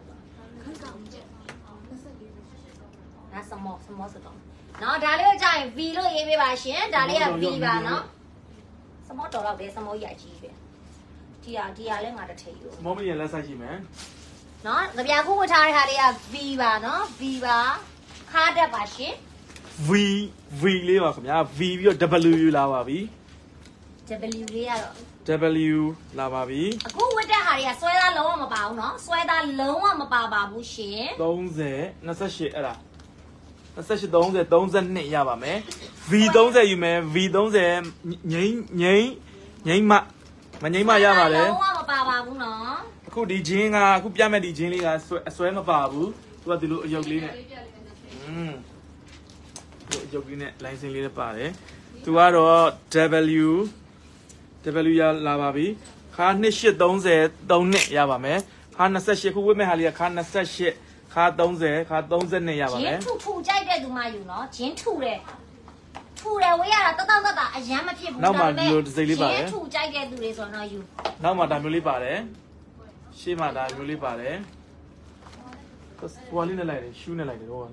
ဒါစမောစမောစတော့နော်ဒါလေးကိုကြာရင် V လို့ရေးပေးပါရှင်ဒါလေးက V ပါနော်စမောတော်တော့ပဲစမောကြီးအကြီးပဲဒီဟာဒီဟာလည်းငါတစ်ထိပ်လို့မောမရင်လက်ဆိုင်ရှိမယ်နော်ကြပြခုဝတ်ထားတဲ့ဟာတွေက V ပါနော် V ပါခါတက်ပါရှင် V V လေးပါခင်ဗျာ V ပြီးတော့ W လာပါပြီ W လေးကတော့ W လာပါပြီအခုဝတ်တဲ့ဟာတွေကဆွဲသားလုံးဝမပါဘူးနော်ဆွဲသားလုံးဝမပါပါဘူးရှင် 30 28အဲ့ဒါ28 30 32ရပါမယ် V 30ယူမယ် V 30ငိမ့်ငိမ့်ငိမ့်မမငိမ့်မရပါတယ်လုံးဝမပါပါဘူးနော်အခုဒီဂျင်းကအခုပြမဲ့ဒီဂျင်းလေးကအဆွဲအဆွဲမပါဘူးသူကဒီလိုအယုတ်လေးနဲ့อืมဒီအယုတ်လေးနဲ့ license လေးလည်းပါတယ်သူကတော့ W W ရလာပါပြီခါ28 30 3နှစ်ရပါမယ်ခါ28ခုဝတ်မဲ့ဟာလေးကခါ28ခါ30ခါ32ရပါမယ်ဂျင်းထူထူကြိုက်တဲ့သူမှယူနော်ဂျင်းထူတယ်ထူတယ်ဝေးရတာတတောက်တတာအရန်မဖြစ်ဘူးဂျင်းထူကြိုက်တဲ့သူတွေဆိုတော့ယူနောက်မှဒါမျိုးလေးပါတယ်ရှေ့မှာဒါမျိုးလေးပါတယ်ဟိုလေးနဲ့လိုက်တယ်ရှူးနဲ့လိုက်တယ်ဟိုကလေ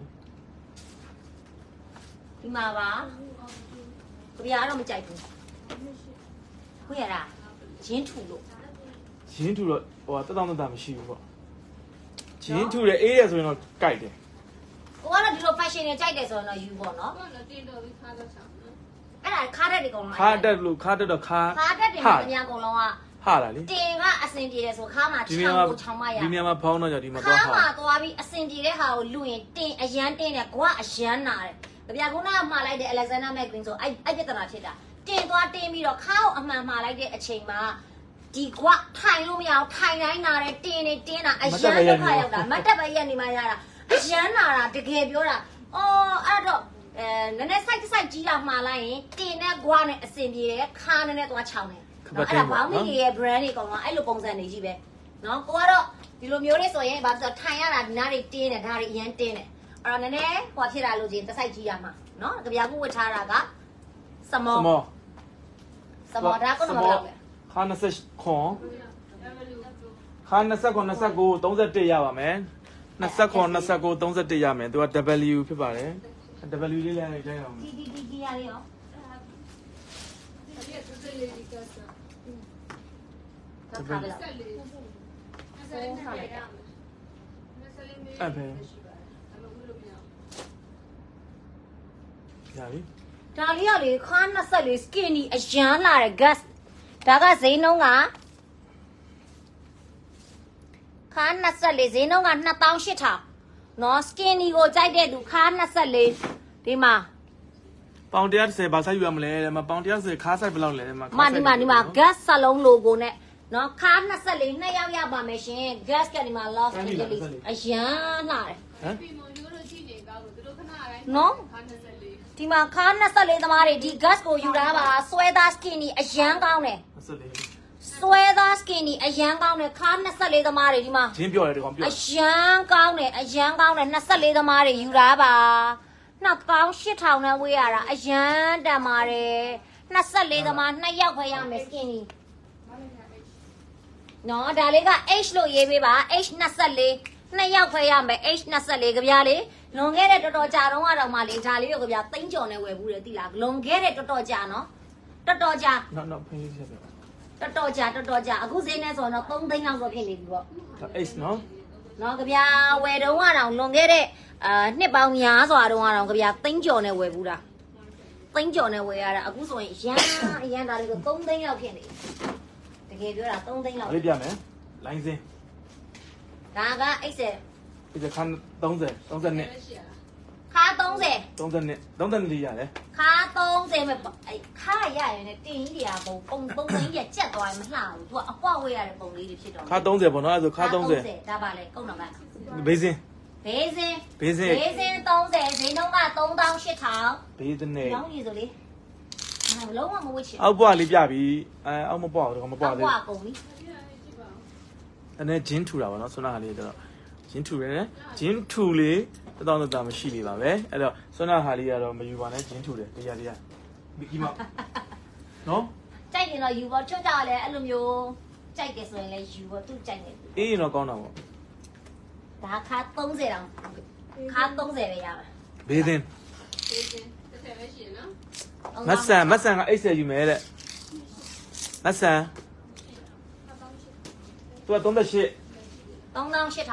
ဒီမှာပါကြပြားတော့မကြိုက်ဘူးဝေးရတာဂျင်းထူလို့ရင်းထူတော့ဟိုတတောင်းတတာမရှိဘူးပေါ့ရင်းထူတယ်အေးရဆိုရင်တော့ကြိုက်တယ်ကိုကတော့ဒီလို fashion နဲ့ကြိုက်တယ်ဆိုတော့ယူပေါ့နော်ဘာလို့တင်တော့ပြီးခါတော့ဆောင်နော်အဲ့ဒါခါတက်တွေကုန်လုံးခါတက်လို့ခါတက်တော့ခါခါတက်တွေမှာအများကုန်လုံးကဟာလာလေတင်ကအဆင်ပြေတယ်ဆိုခါမှာချောင်းကိုချောင်းမရဒီနေရာမှာဖောင်းတော့ကြဒီမှာခါတော့ဟာမှာသွားပြီးအဆင်ပြေတဲ့ဟာကိုလူရင်တင်အရန်တင်တယ်ကွာအရန်နာတယ်ကြပြကုနာမှာလိုက်တဲ့ Alexander McQueen ဆိုအဲ့အဲ့ပြဿနာဖြစ်တာတင်သွားတင်ပြီးတော့ခါကိုအမှန်မှာလိုက်တဲ့အချိန်မှာဒီကွာထိုင်လို့မရအောင်ထိုင်တိုင်းနာတယ်တင်နေတင်းတာအရန်ဒုက္ခရောက်တာမတ်တက်ပဲရက်နေမှရတာအရန်နာတာတကယ်ပြောတာအော်အဲ့တော့အဲနည်းနည်းစိုက်စိုက်ကြီးလာမှာလိုက်ရင်တင်နဲ့ကွာနဲ့အဆင်ပြေတယ်ခါနဲ့နဲ့သွားချောင်းတယ်အဲ့ဒါဘောင်းမီရဲ့ brand တွေကောင်ကအဲ့လိုပုံစံတွေကြီးပဲနော်ကိုကတော့ဒီလိုမျိုးလေးဆိုရင်ဘာလို့ဆိုထိုင်ရတာဒီနားတွေတင်းတယ်ဒါတွေအရန်တင်းတယ်အဲ့တော့နည်းနည်းဟောဖြစ်တာလို့ချင်းတစ်စိုက်ကြီးရမှာနော်ကြပြာကူဝတ်ထားတာကစမောစမောစမောဒါကတော့မလောက်ပဲခါ20ခွန်ခါ20ခွန်29 31ရပါမယ်20ခွန်29 31ရမယ်သူက W ဖြစ်ပါတယ် W လေးလည်းကြိုက်အောင်ဒီဒီဒီဒီရလေးရောအဲ့ဒီစစ်လေးဒီကစားဒါခါပဲလားဆက်လေးဆက်လေးနဲ့ရမယ်ဆက်လေးမျိုးအဲ့ပဲရှိပါတယ်အဲ့လိုလို့ပြောင်းရပြီဒါလေးရလေခါနှစ်လေး skinny အရန်လာတယ် gas ဒါကဈေးနှုန်းကခါနှစ်လေးဈေးနှုန်းက နှစ်သောင်းရှစ်ထောင်နော် skinny ကိုကြိုက်တဲ့သူခါနှစ်လေးဒီမှာပေါင်130ဘာဆိုင်ယူရမလဲတဲ့မှာပေါင်130ခါဆိုင်ဘယ်လောက်လဲတဲ့မှာမဒီမှာဒီမှာ gas စလုံး logo နဲ့နော်ခါနှစ်လေးနှစ်ယောက်ရပါမယ်ရှင် gas ကဒီမှာ lost အရန်လာတယ်ဟမ်ပြီးမရိုးလို့ကြည့်နေကောင်းလို့သူတို့ခဏတိုင်းနော်ခါနှစ်လေးဒီမှာခါနှစ်လေးသမားတွေဒီ gas ကိုယူတာပါဆွဲသား skinny အရန်ကောင်းတယ် 24 ဆွဲသား skinny အရန်ကောင်းတယ်ခါနှစ်လေးသမားတွေဒီမှာဂျင်းပြောတယ်ဒီကောင်ပြောအရန်ကောင်းတယ်အရန်ကောင်းတယ်နှစ်လေးသမားတွေယူတာပါနှစ်ပေါင်းရှစ်ထောင်နဲ့ဝေးရတာအရန်တန်ပါတယ်နှစ်လေးသမားနှစ်ယောက်ပဲရမယ် skinny နော်ဒါလေးက H လို့ရေးပေးပါ H နှစ်လေးနှစ်ယောက်ပဲရမယ် H နှစ်လေးကြပြားလေးလွန်ခဲ့တဲ့တော်တော်ကြာတော့ကတော့မှလေဒါလေးကိုကြပြားသိန်းကျော်နဲ့ဝယ်ဘူးတယ်သိလားလွန်ခဲ့တဲ့တော်တော်ကြာနော်တော်တော်ကြာနောက်နောက်ဖိနေချက်ပဲတော်တော်ကြာတော်တော်ကြာအခုဈေးနဲ့ဆိုတော့သုံးသိန်းလောက်ဆိုဖြစ်နေပြီပေါ့ ace နော်နော်ကြဗျာဝယ်တုံးကတော့လွန်ခဲ့တဲ့အာနှစ်ပေါင်းများစွာတုန်းကတော့ကြဗျာသိန်းကျော်နဲ့ဝယ်ဘူးတာသိန်းကျော်နဲ့ဝယ်ရတာအခုဆိုရင်ရန်အရန်ဒါလေးကိုသုံးသိန်းလောက်ဖြစ်နေတကယ်ပြောတာသုံးသိန်းလောက်လေးပြမယ်လိုင်းစင်းဒါကအိတ်ဆက်ဒီကခန်း30 32 ခါ30 32 32ရတယ်ခါ30မဲ့အဲ့ခါရရင်လည်းတင်းကြီးတွေကပုံပုံသုံးသိန်းကြီးကြက်သွားရင်မလှဘူးသူကအကွက်ဝေးရတဲ့ပုံလေးတွေဖြစ်တော့ခါ30ပေါ့နော်အဲ့ဆိုခါ30 ဒါပါလေကုန်တော့ကဘေးစင်းဘေးစင်းဘေးစင်းဘေးစင်း30ဈေးနှုန်းကသုံးသောင်းရှစ်ထောင်ဘေးစင်းနဲ့ရောင်းရည်ဆိုလေအဲလုံးဝမဝစ်ချင်အောက်ပွားလေးပြပြီးအဲအောက်မပွားတော့မပွားသေးကွာဘူးကုန်ပြီအဲ့ဂျင်းထူတာပေါ့နော်ဆွမ်းနာလေးတော့ဂျင်းထူတယ်ဂျင်းထူလေးတတောင်းတတာမရှိလေပါပဲအဲ့တော့ဆွမ်းနာဟာလေးကတော့မယူပါနဲ့ဂျင်းထူတယ်တရားတရားဘီကီမောက်နော်ကြိုက်တယ်တော့ယူဖို့ချွတ်ကြလဲအဲ့လိုမျိုးကြိုက်တယ်ဆိုရင်လည်းယူဖို့သူ့ကြိုက်နေအေးရင်တော့ကောင်းတာပေါ့ဒါခါ30တောင်ခါ30ပဲရပါဘေးစင်းဒီစင်တစ်ထည့်ပဲရှိရနော်မတ်ဆန်မတ်ဆန်ကအိတ်ဆယ်ယူမယ်တဲ့မတ်ဆန်သူက38 သုံးသောင်းရှစ်ထောင်ဒါ 38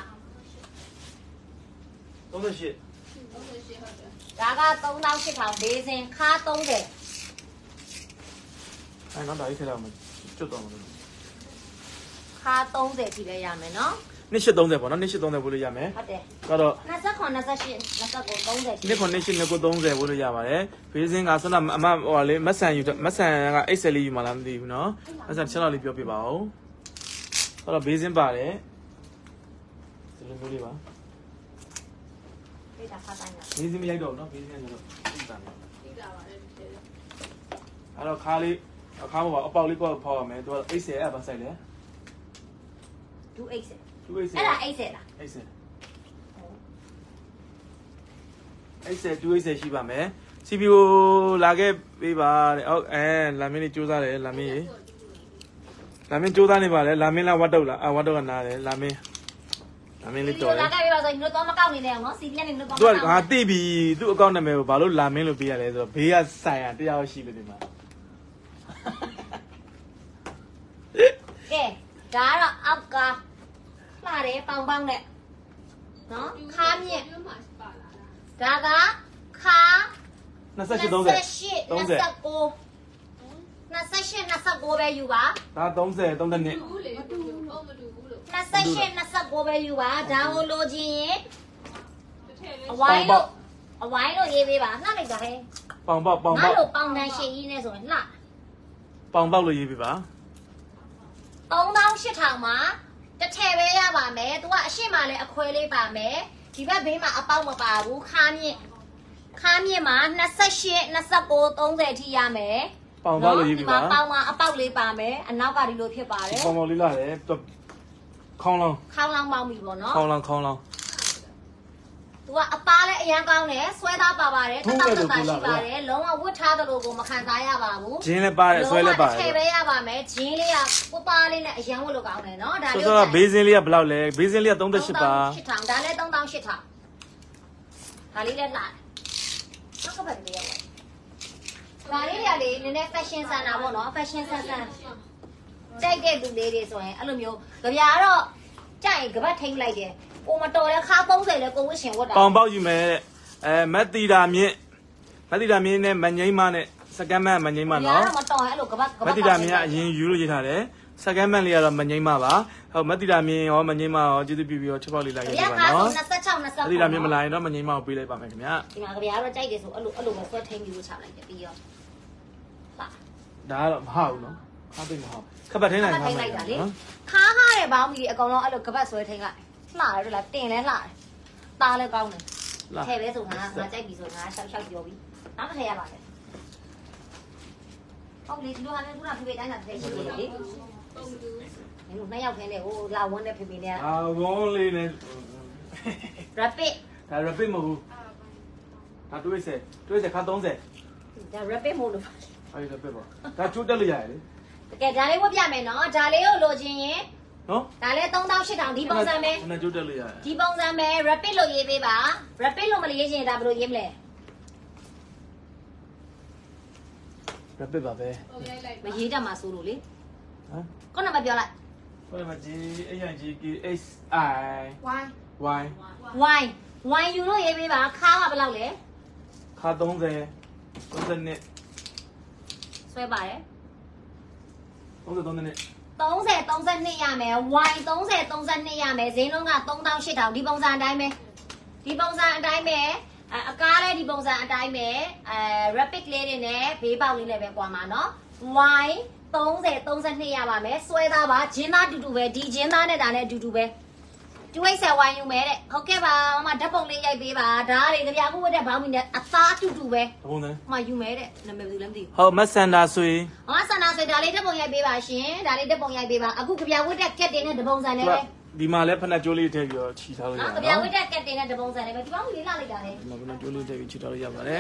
ဟုတ်တယ်ရှိဟုတ်တယ်ဒါကသုံးသောင်းရှစ်ထောင်ဘေးစင်ခါ30 အဲ့တော့ဒါကြီးထည့်လိုက်အောင်ကျွတ်တော့မှာခါ30ထိပဲရမယ်နော်နှစ်ရှစ်30ပေါ့နော်နှစ်ရှစ်30ပို့လို့ရမယ်ဟုတ်တယ်ကတော့ 29 28 29 30 နှစ်ခွန်နှစ်ရှစ်နှစ်ကို30ပို့လို့ရပါတယ်ဘေးစင်းကဆွမ်းနာအမဟိုလေမတ်ဆန်ယူမတ်ဆန်ကအိတ်ဆယ်လေးယူမှလားမသိဘူးနော်မတ်ဆန်ချက်တော့လေးပြောပြပါဦးအဲ့တော့ဘေးစင်းပါတယ်ဒီလိုမျိုးလေးပါဒီဒါခါတိုင်းလားဘေးစင်းမရိုက်တော့ဘူးနော်ဘေးစင်းကတော့သိတာနော်သိတာပါတယ်တစ်ထည့်အဲ့တော့ခါလေးအခါမှာပါအပေါက်လေးပေါ့ဖောက်ရမယ်သူကအိတ်ဆယ်အဲ့ဘာဆိုင်လဲ 2 8 သူအိတ်ဆယ်အဲ့ဒါ8ဆယ်လားအိတ်ဆယ်အိတ်ဆယ်သူအိတ်ဆယ်ရှိပါမယ် စီ ပီ ယူ လာခဲ့ပေးပါတဲ့ဟုတ်အဲလာမင်းလေးစူးစမ်းတယ်လာမင်းလာမင်းစူးစမ်းနေပါလေလာမင်းလားဝတ်တုတ်လားအဝတ်တုတ်ကနားတယ်လာမင်းလာမင်းလေးတော်တယ်လာခဲ့ပြီပါဆိုရင်တို့တော့မကောက်နေနဲ့အောင်နော်စီပြက်နေတို့တော့မသူကောက်ကငါတိပြီသူ့အကောင့်နာမည်ကိုဘာလို့လာမင်းလို့ပေးရလဲဆိုတော့ဘေးကဆိုင်ရတရားရှိလို့ဒီမှာကဲဒါကတော့အောက်ကလှတယ်ပေါင်ပေါင်နဲ့နော်ခါမြင့်ဒီမှာပါလာတာဒါကခါ 28 30 29 29 29ပဲယူပါဒါ30 32 ဘူးလေမတူဘူးဟုတ်မတူဘူးလို့ 28 29ပဲယူပါဒါကိုလိုချင်ရင်တစ်ထည့်ပဲအဝိုင်းလို့အဝိုင်းလို့ရေးပေးပါလှလိုက်တာဟဲ့ပေါင်ပေါက်ပေါင်ငါပေါက်လို့ပေါင်တန်ရှည်ကြီးနဲ့ဆိုရင်လှပေါင်ပေါက်လို့ရေးပြပါသုံးသောင်းရှစ်ထောင်မှာတစ်ထည့်ပဲရပါမယ်သူကအရှိမလည်းအခွဲလေးပါမယ်ဒီဘက်ဘေးမှာအပေါက်မပါဘူးခါမြင့်ခါမြင့်မှာ28 29 30အထိရမယ်ပေါင်ပေါက်လို့ရေးပြပါဒီမှာပေါင်မှာအပေါက်လေးပါမယ်အနောက်ကဒီလိုဖြစ်ပါတယ်ပေါင်ပေါက်လေးလာတယ်ခေါင်းလောင်းခေါင်းလောင်းပေါင်းပြီပေါ့နော်ခေါင်းလောင်းခေါင်းလောင်းသူကအသားလည်းအရန်ကောင်းတယ်ဆွဲသားပါပါတယ်တစ်တောက်တစ်တာရှိပါတယ်လုံးဝဝတ်ထားသလိုကိုမခံစားရပါဘူးဂျင်းလည်းပါတယ်ဆွဲလည်းပါတယ်ထည့်ပဲရပါမယ်ဂျင်းလေးကပပလေးနဲ့အရန်ဝတ်လို့ကောင်းတယ်နော်ဒါဆိုလေးတော့ဘေးစင်းလေးကဘယ်လောက်လဲဘေးစင်းလေးက38ပါရှစ်ထောင်ဒါလည်းသုံးသောင်းရှစ်ထောင်ဒါလေးလည်းလာနောက်ကဘက်တည်းရောက်ဒါလေးရလေးနည်းနည်း fashion ဆန်တာပေါ့နော် fashion ဆန်ဆန်ကြိုက်တဲ့သူလေးတွေဆိုရင်အဲ့လိုမျိုးကြပြာတော့ကြိုက်ကပတ်ထိမ့်လိုက်တယ်ကိုမတော်တဲ့ခါ30လဲကိုဝစ်ရှင်ဝတ်တာပေါင်ပေါက်ယူမယ်တဲ့အဲမက်တီတာမြင့်မက်တီတာမြင့်နဲ့မငိမ့်မနဲ့စကန်မန်မငိမ့်မနော်မတော်အဲ့လိုကပတ်ကမပတ်က်တီတာမြင့်ကအရင်ယူလို့ရေးထားတယ်စကန်မန်လေးကတော့မငိမ့်မပါဟုတ်မက်တီတာမြင့်ရောမငိမ့်မရောကျေးဇူးပြုပြီးတော့ချက်ပေါက်လေးလိုက်ရကြပါခါနော်ဆို26 29 မက်တီတာမြင့်မလာရင်တော့မငိမ့်မကိုပေးလိုက်ပါမယ်ခင်ဗျာဒီမှာကြပြာတော့ကြိုက်တယ်ဆိုအဲ့လိုအဲ့လိုပဲဆွဲထိန်ပြီးလို့ချလိုက်တယ်ပြီးရောဟာဒါကတော့မဟုတ်ဘူးနော်ခါသိမဟုတ်ခပ်ပတ်ထင်းနိုင်ခါခါထိန်မှလိုက်န်တာတာလေနော်ခါဟားတယ်ဘောင်းကြီးအကောင်လုံးအဲ့လိုကပတ်ဆွဲထိန်လိုက်လှတယ်လားတင်လဲလှတယ်ตาလည်းကောင်းတယ်လာထဲပဲဆိုငါငါကြိုက်ပြီဆိုငါရှောက်ရှောက်ပြောပြီးနောက်တစ်ထည့်ရပါမယ်ဟုတ်လေဒီလိုဟာနဲ့ခုနဖေဖေတိုင်းတာတစ်ထည့်ရှိတယ်လေပုံတူမင်းတို့နှစ်ယောက်ခင်းနဲ့ဟိုလာဝန်းတဲ့ဖေဖေနဲ့အာဝုန်းလေးနဲ့ rapid ဒါ rapid မဟုတ်ဘူးဒါတွေးစေတွေးစေခါ30 ဒါ rapid မို့လို့အဲ့ဒါ rapid ပါဒါချိုးတက်လို့ရတယ်လေတကယ်ဒါလေးဝတ်ပြမယ်နော်ဒါလေးကိုလိုချင်ရင်နော်ဒါလေးသုံးသောင်းရှစ်ထောင်ဒီပုံစံပဲနဲ့ချိုးတက်လို့ရတယ်ဒီပုံစံပဲ rapid လို့ရေးပေးပါ rapid လို့မရေးချင်ဒါဘယ်လိုရေးမလဲ rapid ပါပဲပုံရိုက်လိုက်မရေးတတ်မှာစိုးလို့လေ con nào mà biểu lại ဟိုမှာကြီး A N G K H I Y Y Y Y you လို့ရေးပေးပါခါကဘယ်လောက်လဲခါ30 32 ဆွဲပါတယ် 30 32 30 32ရမယ် Y 30 32ရမယ်ဈေးနှုန်းက three thousand eight thousandဒီပုံစံအတိုင်းပဲဒီပုံစံအတိုင်းပဲအကားလည်းဒီပုံစံအတိုင်းပဲအဲ rapid လေးတွေနဲ့ဘေးပေါက်လေးလည်းပဲကွာမှာနော် Y 30 32ရပါမယ်ဆွဲသားပါဂျင်းသားတူတူပဲဒီဂျင်းသားနဲ့ဒါနဲ့အတူတူပဲtwo X L Y ယူမယ်တဲ့ဟုတ်ကဲ့ပါမမဓာတ်ပုံလေးရိုက်ပေးပါဒါတွေကြပြခုဝတ်တဲ့ဘောင်းမီနဲ့အသားတူတူပဲဘုံစံမယူမယ်တဲ့နာမည်ဘယ်လိုလဲမသိဘူးဟုတ်မက်ဆန်ဒါဆွေဟောဆန္ဒဆိုဒါလေးဓာတ်ပုံရိုက်ပေးပါရှင်ဒါလေးဓာတ်ပုံရိုက်ပေးပါအခုကြပြဝတ်တဲ့ကက်တင်နဲ့တပုံစံနဲ့ပဲဒီမှာလည်းဖက်နှက်ကြိုးလေးထည့်ပြီးတော့ခြိထားလို့ရနော်တကြယ်ပြဝနော်တ်တဲ့ကက်တင်နဲ့တပုံစံနဲ့ပဲဒီဘောင်းမီလေးလာလိုက်တာလေဒီမှာဖက်နှက်ကြိုးလေးထည့်ပြီးခြိထားလို့ရပါတယ်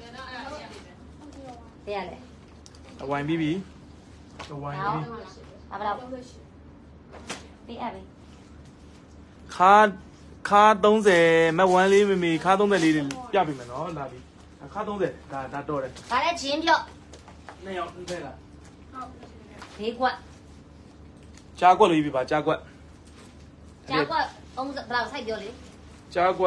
တဲ့ရလေအဝိုင်ပြီးပြီအဝိုင်ပြီးဒါဘယ်လောက်ပေးအပ်ပြီခါခါ30မက်1လေးမမီခါ30လေးတွေပြပြီမယ်နော်လာပြီခါ30ဒါဒါတော့တယ်ဒါလည်းဂျင်းပြော့နှစ်ယောက်ထည့်လာဘေးကွက်ကြားကွက်လို့ပြီးပါကြားကွက်ကြားကွက်30ဘယ်လောက်ဆိုင်ပြောလေကြားကွက်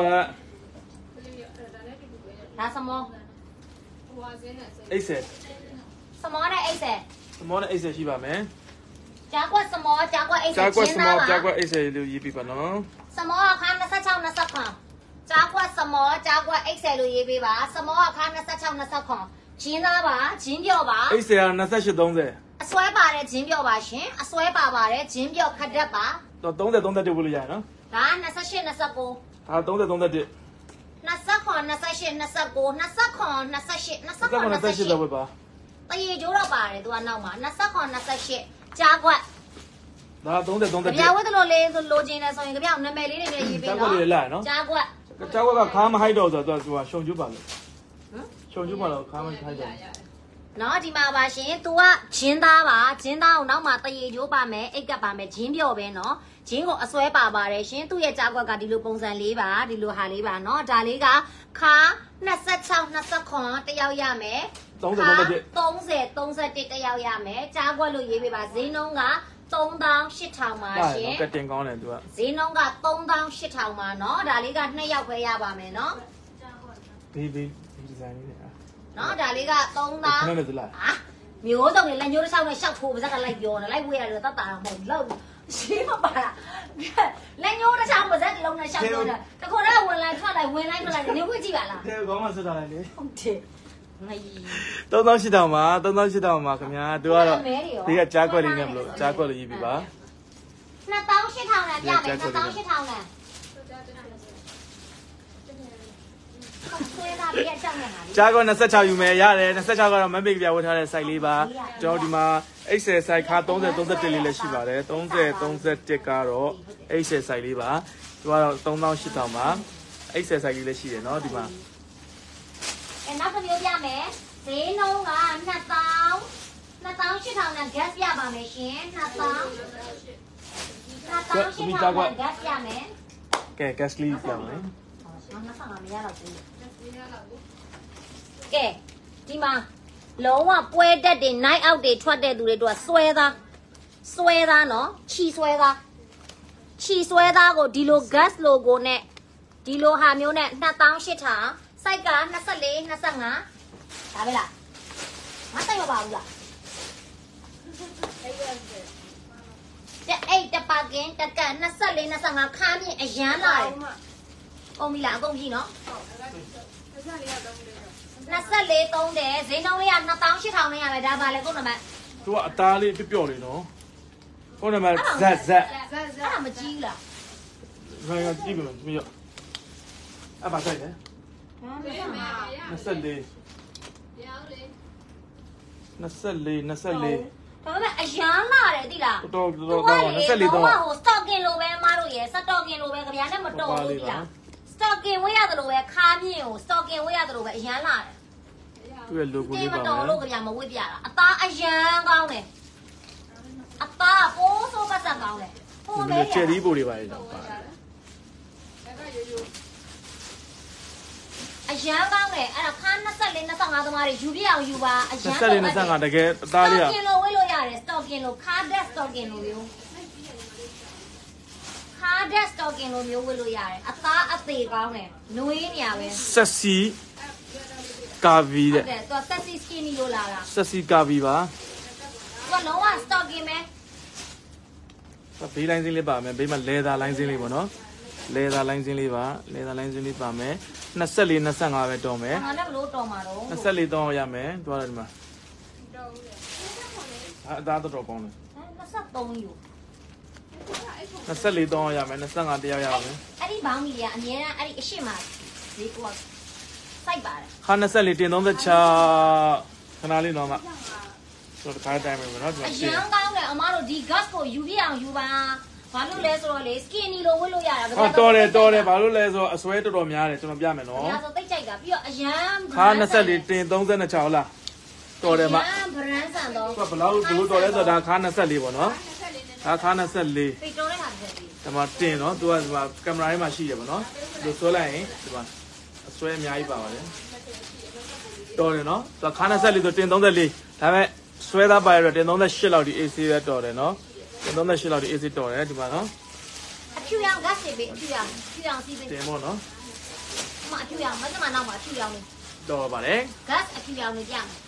ဒါစမောအိတ်ဆယ်စမောနဲ့အိတ်ဆယ်စမောနဲ့အိတ်ဆယ်ရှိပါမယ်ကြားကွက်စမောကြားကွက်အိတ်ဆကြားယ်ကွက်ဂျစင်းမောသားကြားကွပါက်အိတ်ဆယ်လို့ရေးပြပါနော်စမောအခါ26 29ကြားကွက်စမောကြားကွက်အိတ်ဆယ်လို့ရေးပေးပါစမောအခါ26 29ဂျင်းသားပါဂျင်းပြော့ပါအိတ်ဆယ်က28 30 အစွဲပါတယ်ဂျင်းပြော့ပါရှင်အစွဲပါပါတယ်ဂျင်းပြော့ခက်တက်ပါတော့30 31ပို့လို့ရရနော်ဒါ28 29 ဒါ30 31 29 28 29 29 29 စက်ကနေသက်ရှိတော့ပဲပါတရေကျိုးတော့ပါတယ်သူကနောက်မှာ29 28ကြားကွက်ဒါ30 31 ကြပြဝတ်လို့လေးလိုချင်တယ်ဆိုရင်ကြပြနာမည်လေးတွေနဲ့ရေးပေးကြားကွက်နော်လေးလာနော်ကြားကွက်ကြားကွက်ကခါမဟိုက်တော့ဆိုတော့သူကရှုံကျူးပါလို့ရှုံကျူးပါလို့ခါမဟိုက်တော့နော်ဒီမှာပါရှင် तू ကဂျင်းသားပါဂျင်းသားကိုနောက်မှာတရေကျိုးပါမယ်အိတ်ကပ်ပါမယ်ဂျင်းပြော့ပဲနော်ဂျင်းကိုအစွဲပါပါတယ်ရှင်သူ့ရဲ့ကြားကွက်ကဒီလိုပုံစံလေးပါဒီလိုဟာလေးပါနော်ဒါလေးကခါ26 29တယောက်ရမယ် 30 31 30 31တယောက်ရမယ်ကြားကွက်လို့ရေးပေးပါဈေးနှုန်းကthree thousand eight thousandပါရှင်ကတင်ကောင်းတယ်သူကဈေးနှုန်းကthree thousand eight thousandပါနော်ဒါလေးကနှစ်ယောက်ပဲရပါမယ်နော်ဘေးဘေးဒီဇိုင်းလေးနဲ့နော်ဒါလေးကthree thousand ခဏနဲ့သလားဟာမျိုးစုံနဲ့လက်ညှိုးတစ်ချောင်းနဲ့ရှောက်ထိုးပါစက်ကလိုက်ပြောနေလိုက်ဝေးရတယ်တတ်တာမဟုတ်လောက်ရှင်းမပါလားလက်ညှိုးတစ်ချောင်းပါစက်လုံးနဲ့ရှောက်ပြောနေတခုတည်းဝင်လိုက်ထွက်လိုက်ဝင်လိုက်ထွက်လိုက်နေဝေးကြည့်ပါလားတဲကောင်းမှဆွထားလိုက်လေဟုတ်တယ်ငါကြီး 3800မှာ3800မှာခင်ဗျာသူကတော့ဒီကကြားကွက်လေးနဲ့မလို့ကြားကွက်လေးရေးပြပါနှစ်သောင်းရှစ်ထောင်နဲ့ပြမယ်နှစ်သောင်းရှစ်ထောင်နဲ့ဆွဲတာပြည့်ကြောက်နေတာလေကြားကွက်26ယူမယ်ရတယ်26ကတော့မမေကပြဝတ်ထားတဲ့ site လေးပါကျွန်တော်ဒီမှာ Excel site ခါ30 31လေးလည်းရှိပါတယ်30 31ကတော့ Excel site လေးပါသူကတော့3800ပါ Excel site လေးလည်းရှိတယ်เนาะဒီမှာအဲနောက်တစ်မျိုးပြမယ်ဈေးနှုန်းကနှစ်သောင်းနှစ်သောင်းရှစ်ထောင်နဲ့ gas ပြပါမယ်ရှင်နှစ်သောင်းနှစ်သောင်းရှစ်ထောင်နဲ့ gas ပြမယ်ကဲ gas လေးပြမယ်ငါနှစ်ဆောင်မရတော့ဘူးကဲဒီမှာလုံးဝပွဲတက်တွေ night out တွေထွက်တဲ့သူတွေတို့ကစွဲသားစွဲသားနော်ခြီစွဲသားခြီစွဲသားကိုဒီလို gas logo နဲ့ဒီလိုဟာမျိုးနဲ့နှစ်သောင်းရှစ်ထောင်စိုက်က24 25ဒါပဲလားမဆိုင်မပါဘူးလားတဲ့အဲ့တပါကင်တက24 25ခါမြင့်အရန်လာတယ်ကုန်ပြီလားအကုန်ပြီနော်24 3တယ်ဈေးနှုန်းလေးကနှစ်သောင်းရှစ်ထောင်နဲ့ရမယ်ဒါပါလေကုန်နံပါတ်သူကအသားလေးပျော့လေးနော်ကိုနံပါတ် Z Z အဲ့ဒါမကြီးဘူးလားဘယ်ကကြည့်မလို့မရအပါဆိုင်တယ်ဟာမရမှာ 24 24 24 ဒါပေမဲ့အရန်လာတယ်သိလားတော်တော်တော်ကောင်းပါ24တော့ဟို stocking လိုပဲမတို့ရယ် stocking လိုပဲကြပြားနဲ့မတော်ဘူးသိလား stocking ဝေးရတယ်လို့ပဲခါမြင့်ကို stocking ဝေးရတယ်လို့ပဲအရန်လာတယ်သူ့ရဲ့ logo ဒီလေးမပါတော်မယ်လို့ကြပြားမဝေးပြတာအသားအရန်ကောင်းတယ်အသားပိုးဆိုးပတ်သက်ကောင်းတယ်ဟိုဒီမဲလိုချယ်ရီပိုတွေပါလေတော့ပါတယ်အရန်ကောင်းတယ်အဲ့ဒါခါ24 25သမားတွေယူပြအောင်ယူပါအရန် 24 25တကယ်အသားလေးက stocking လိုဝေးလို့ရရတယ် stocking လို့ carded stocking လို့မျိုး carded stocking လို့မျိုးဝတ်လို့ရတယ်အသားအသေးကောင်းတယ်နွေးနေရပဲဆက်စီကာဗီတဲ့ဟုတ်တယ်သူက sexy skinny လို့လာတာဆက်စီကာဗီပါသူကလုံးဝ stocking ပဲဘေးလိုင်းစင်းလေးပါမယ်ဘေးမှာလေသာလိုင်းစင်းလေးပေါ့နော်လေသာလိုင်းစင်းလေးပါလေသာလိုင်းစင်းလေးပါမယ်24 25ပဲတော်မယ်ငါလည်းဘလို့တော်မှာတော့ 24တောင်းရမယ်တွားတယ်ဒီမှာအသားတော်ကောင်းတယ် 23ယူ 24တောင်းရမယ်25တရားရမယ်အဲ့ဒီဘောင်းကြီးကအများအားအဲ့ဒီအရှိမဈေးကွာစိုက်ပါတယ်ခါ24တင်36ခဏလေးတော့မှဆိုတော့ခါတိုင်းပဲနော်ဒီအမှာရန်ကောင်းတယ်အမတို့ဒီ gas ကိုယူပြအောင်ယူပါဘာလို့လဲဆိုတော့လေ skinny လို့ဝတ်လို့ရတာဟောတော်တယ်တော်တယ်ဘာလို့လဲဆိုတော့အစွဲတော်တော်များတယ်ကျွန်တော်ပြမယ်နော်ဒါဆိုတိတ်ကြိုက်တာပြီးတော့အရန်ခါ24တင်36လားတော်တယ်မအရန် brand ဆန်တော့ဘယ်လောက်ဒိုးတော်လဲဆိုတော့ဒါခါ24ပေါ့နော်ဒါခါ24 ပေတော်တဲ့ဟာတစ်ချက်ဒီဒီမှာတင်နော်သူကဒီမှာကင်မရာထဲမှာရှိတယ်ပေါ့နော်ဒီဆွဲလိုက်ရင်ဒီမှာအစွဲအများကြီးပါပါတယ်တော်တယ်နော်သူကခါ24ဆိုတင်34ဒါပေမဲ့ဆွဲသားပါရတော့တင်38လောက်ဒီ A C ပဲတော်တယ်နော်တင်38လောက်ဒီ A C တော်တယ်ဒီမှာနော်အဖြူရောင် gas တွေပဲအဖြူရောင်ဖြူရောင်စီးပဲတင်ပေါ့နော်အမအဖြူရောင်မစမနောက်မှာအဖြူရောင်နေတော်ပါတယ် gas အဖြူရောင်နေကြမယ်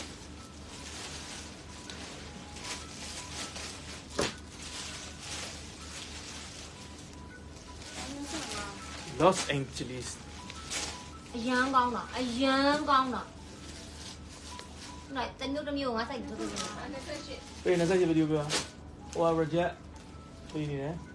Los Angeles အရန်ကောင်းတာအရန်ကောင်းတာနိုင်တမျိုးတစ်မျိုးငါစိုက်ထုတ်ထုတ်နေတာပေးနေစကြဗီဒီယိုပြဟို reject ပေးနေတယ်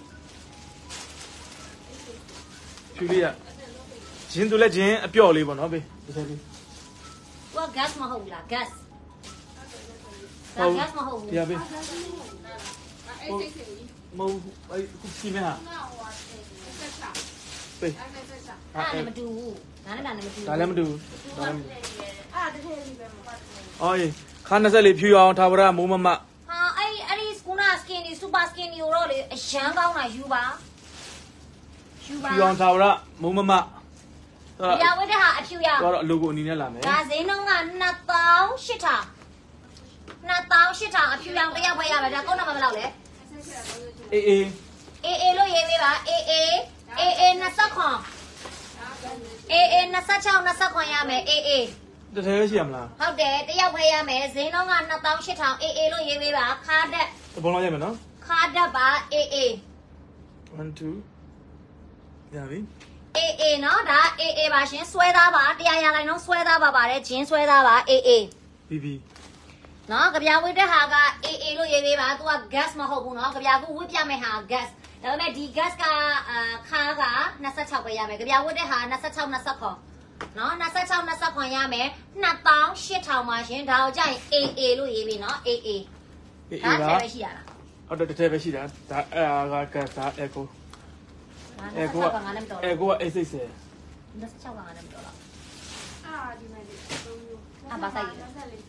ဖြူလေးရဂျင်းသူလည်းဂျင်းအပျော့လေးပေါ့နော်ပေးတစ်ချက်ပေးသူက gas မဟုတ်ဘူးလား gas ဒါ gas မဟုတ်ဘူးတရားပေးအဲ့စိတ်စိတ်ကြီးမဟုတ်အဲ့ခုစီမဲဟာငါဟိုဆက်ချပေးအဲ့နဲ့ဆက်ချအဲ့ဒါနဲ့မတူဘူးဒါနဲ့ဒါနဲ့မတူဘူးဒါလည်းမတူဒါလည်းမတူအဲ့ဒါတစ်ထည့်ပြီးပဲမပတ်ဘူးအော်ရေခါ24ဖြူအောင်ထားပါရမိုးမမဟာအဲ့အဲ့ဒီ skuna skinny super skinny ကိုတော့လေအရန်ကောင်းတာယူပါယူပါဖြူအောင်ထားပါရမိုးမမရဝတ်တဲ့ဟာအဖြူရောင်တော့အလိုကိုအနီနဲ့လာမယ်ဒါဈေးနှုန်းကနှစ်သောင်းရှစ်ထောင်နှစ်သောင်းရှစ်ထောင်အဖြူရောင်တစ်ယောက်ပဲရမယ်ဒါကုန်းနံပါတ်ဘယ်လောက်လဲဆက်ချက်တော့လို့အေးအေးအေးအေးလို့ရေးပေးပါအေးအေးအေးအေးနှစ်ဆက်ခွန်အေးအေးနှစ်ဆက်ချောင်းနှစ်ဆက်ခွန်ရမယ်အေးအေးတထဲရှိရမလားဟုတ်တယ်တစ်ယောက်ပဲရမယ်ဈေးနှုန်းကနှစ်သောင်းရှစ်ထောင်အေးအေးလို့ရေးပေးပါခါတက်တပုံလောက်ရမယ်နော်ခါတက်ပါအေးအေး one two ရပြီအေးအေးနော်ဒါအေးအေးပါရှင်ဆွဲသားပါတရားရလိုက်တော့ဆွဲသားပါပါတယ်ဂျင်းဆွဲသားပါအေးအေးပြီးပြီနော်ကြပြဝတ်တဲ့ဟာကအေးအေးလို့ရေးပေးပါသူက gas မဟုတ်ဘူးနော်ကြပြကူဝတ်ပြမယ်ဟာ gas ဒါပေမဲ့ဒီ gas ကအာခါက26ပဲရမယ်ကြပြဝတ်တဲ့ဟာ26 29နော်26 29ရမယ်နှစ်သောင်းရှစ်ထောင်ပါရှင်ဒါကိုကြရင်အေးအေးလို့ရေးပေးနော်အေးအေးအေးဒါအေးထဲပါပဲရှိရလားဟုတ်တယ်တထဲပဲရှိတာဒါအဲကကဒါ echo အဲကိုကငါလည်းမတော် echo က eight sixty 26ကငါလည်းမတော်တော့အာဒီမဲ့ဒီသုံးမျိုးအာဘာဆိုင်လဲဆက်လေး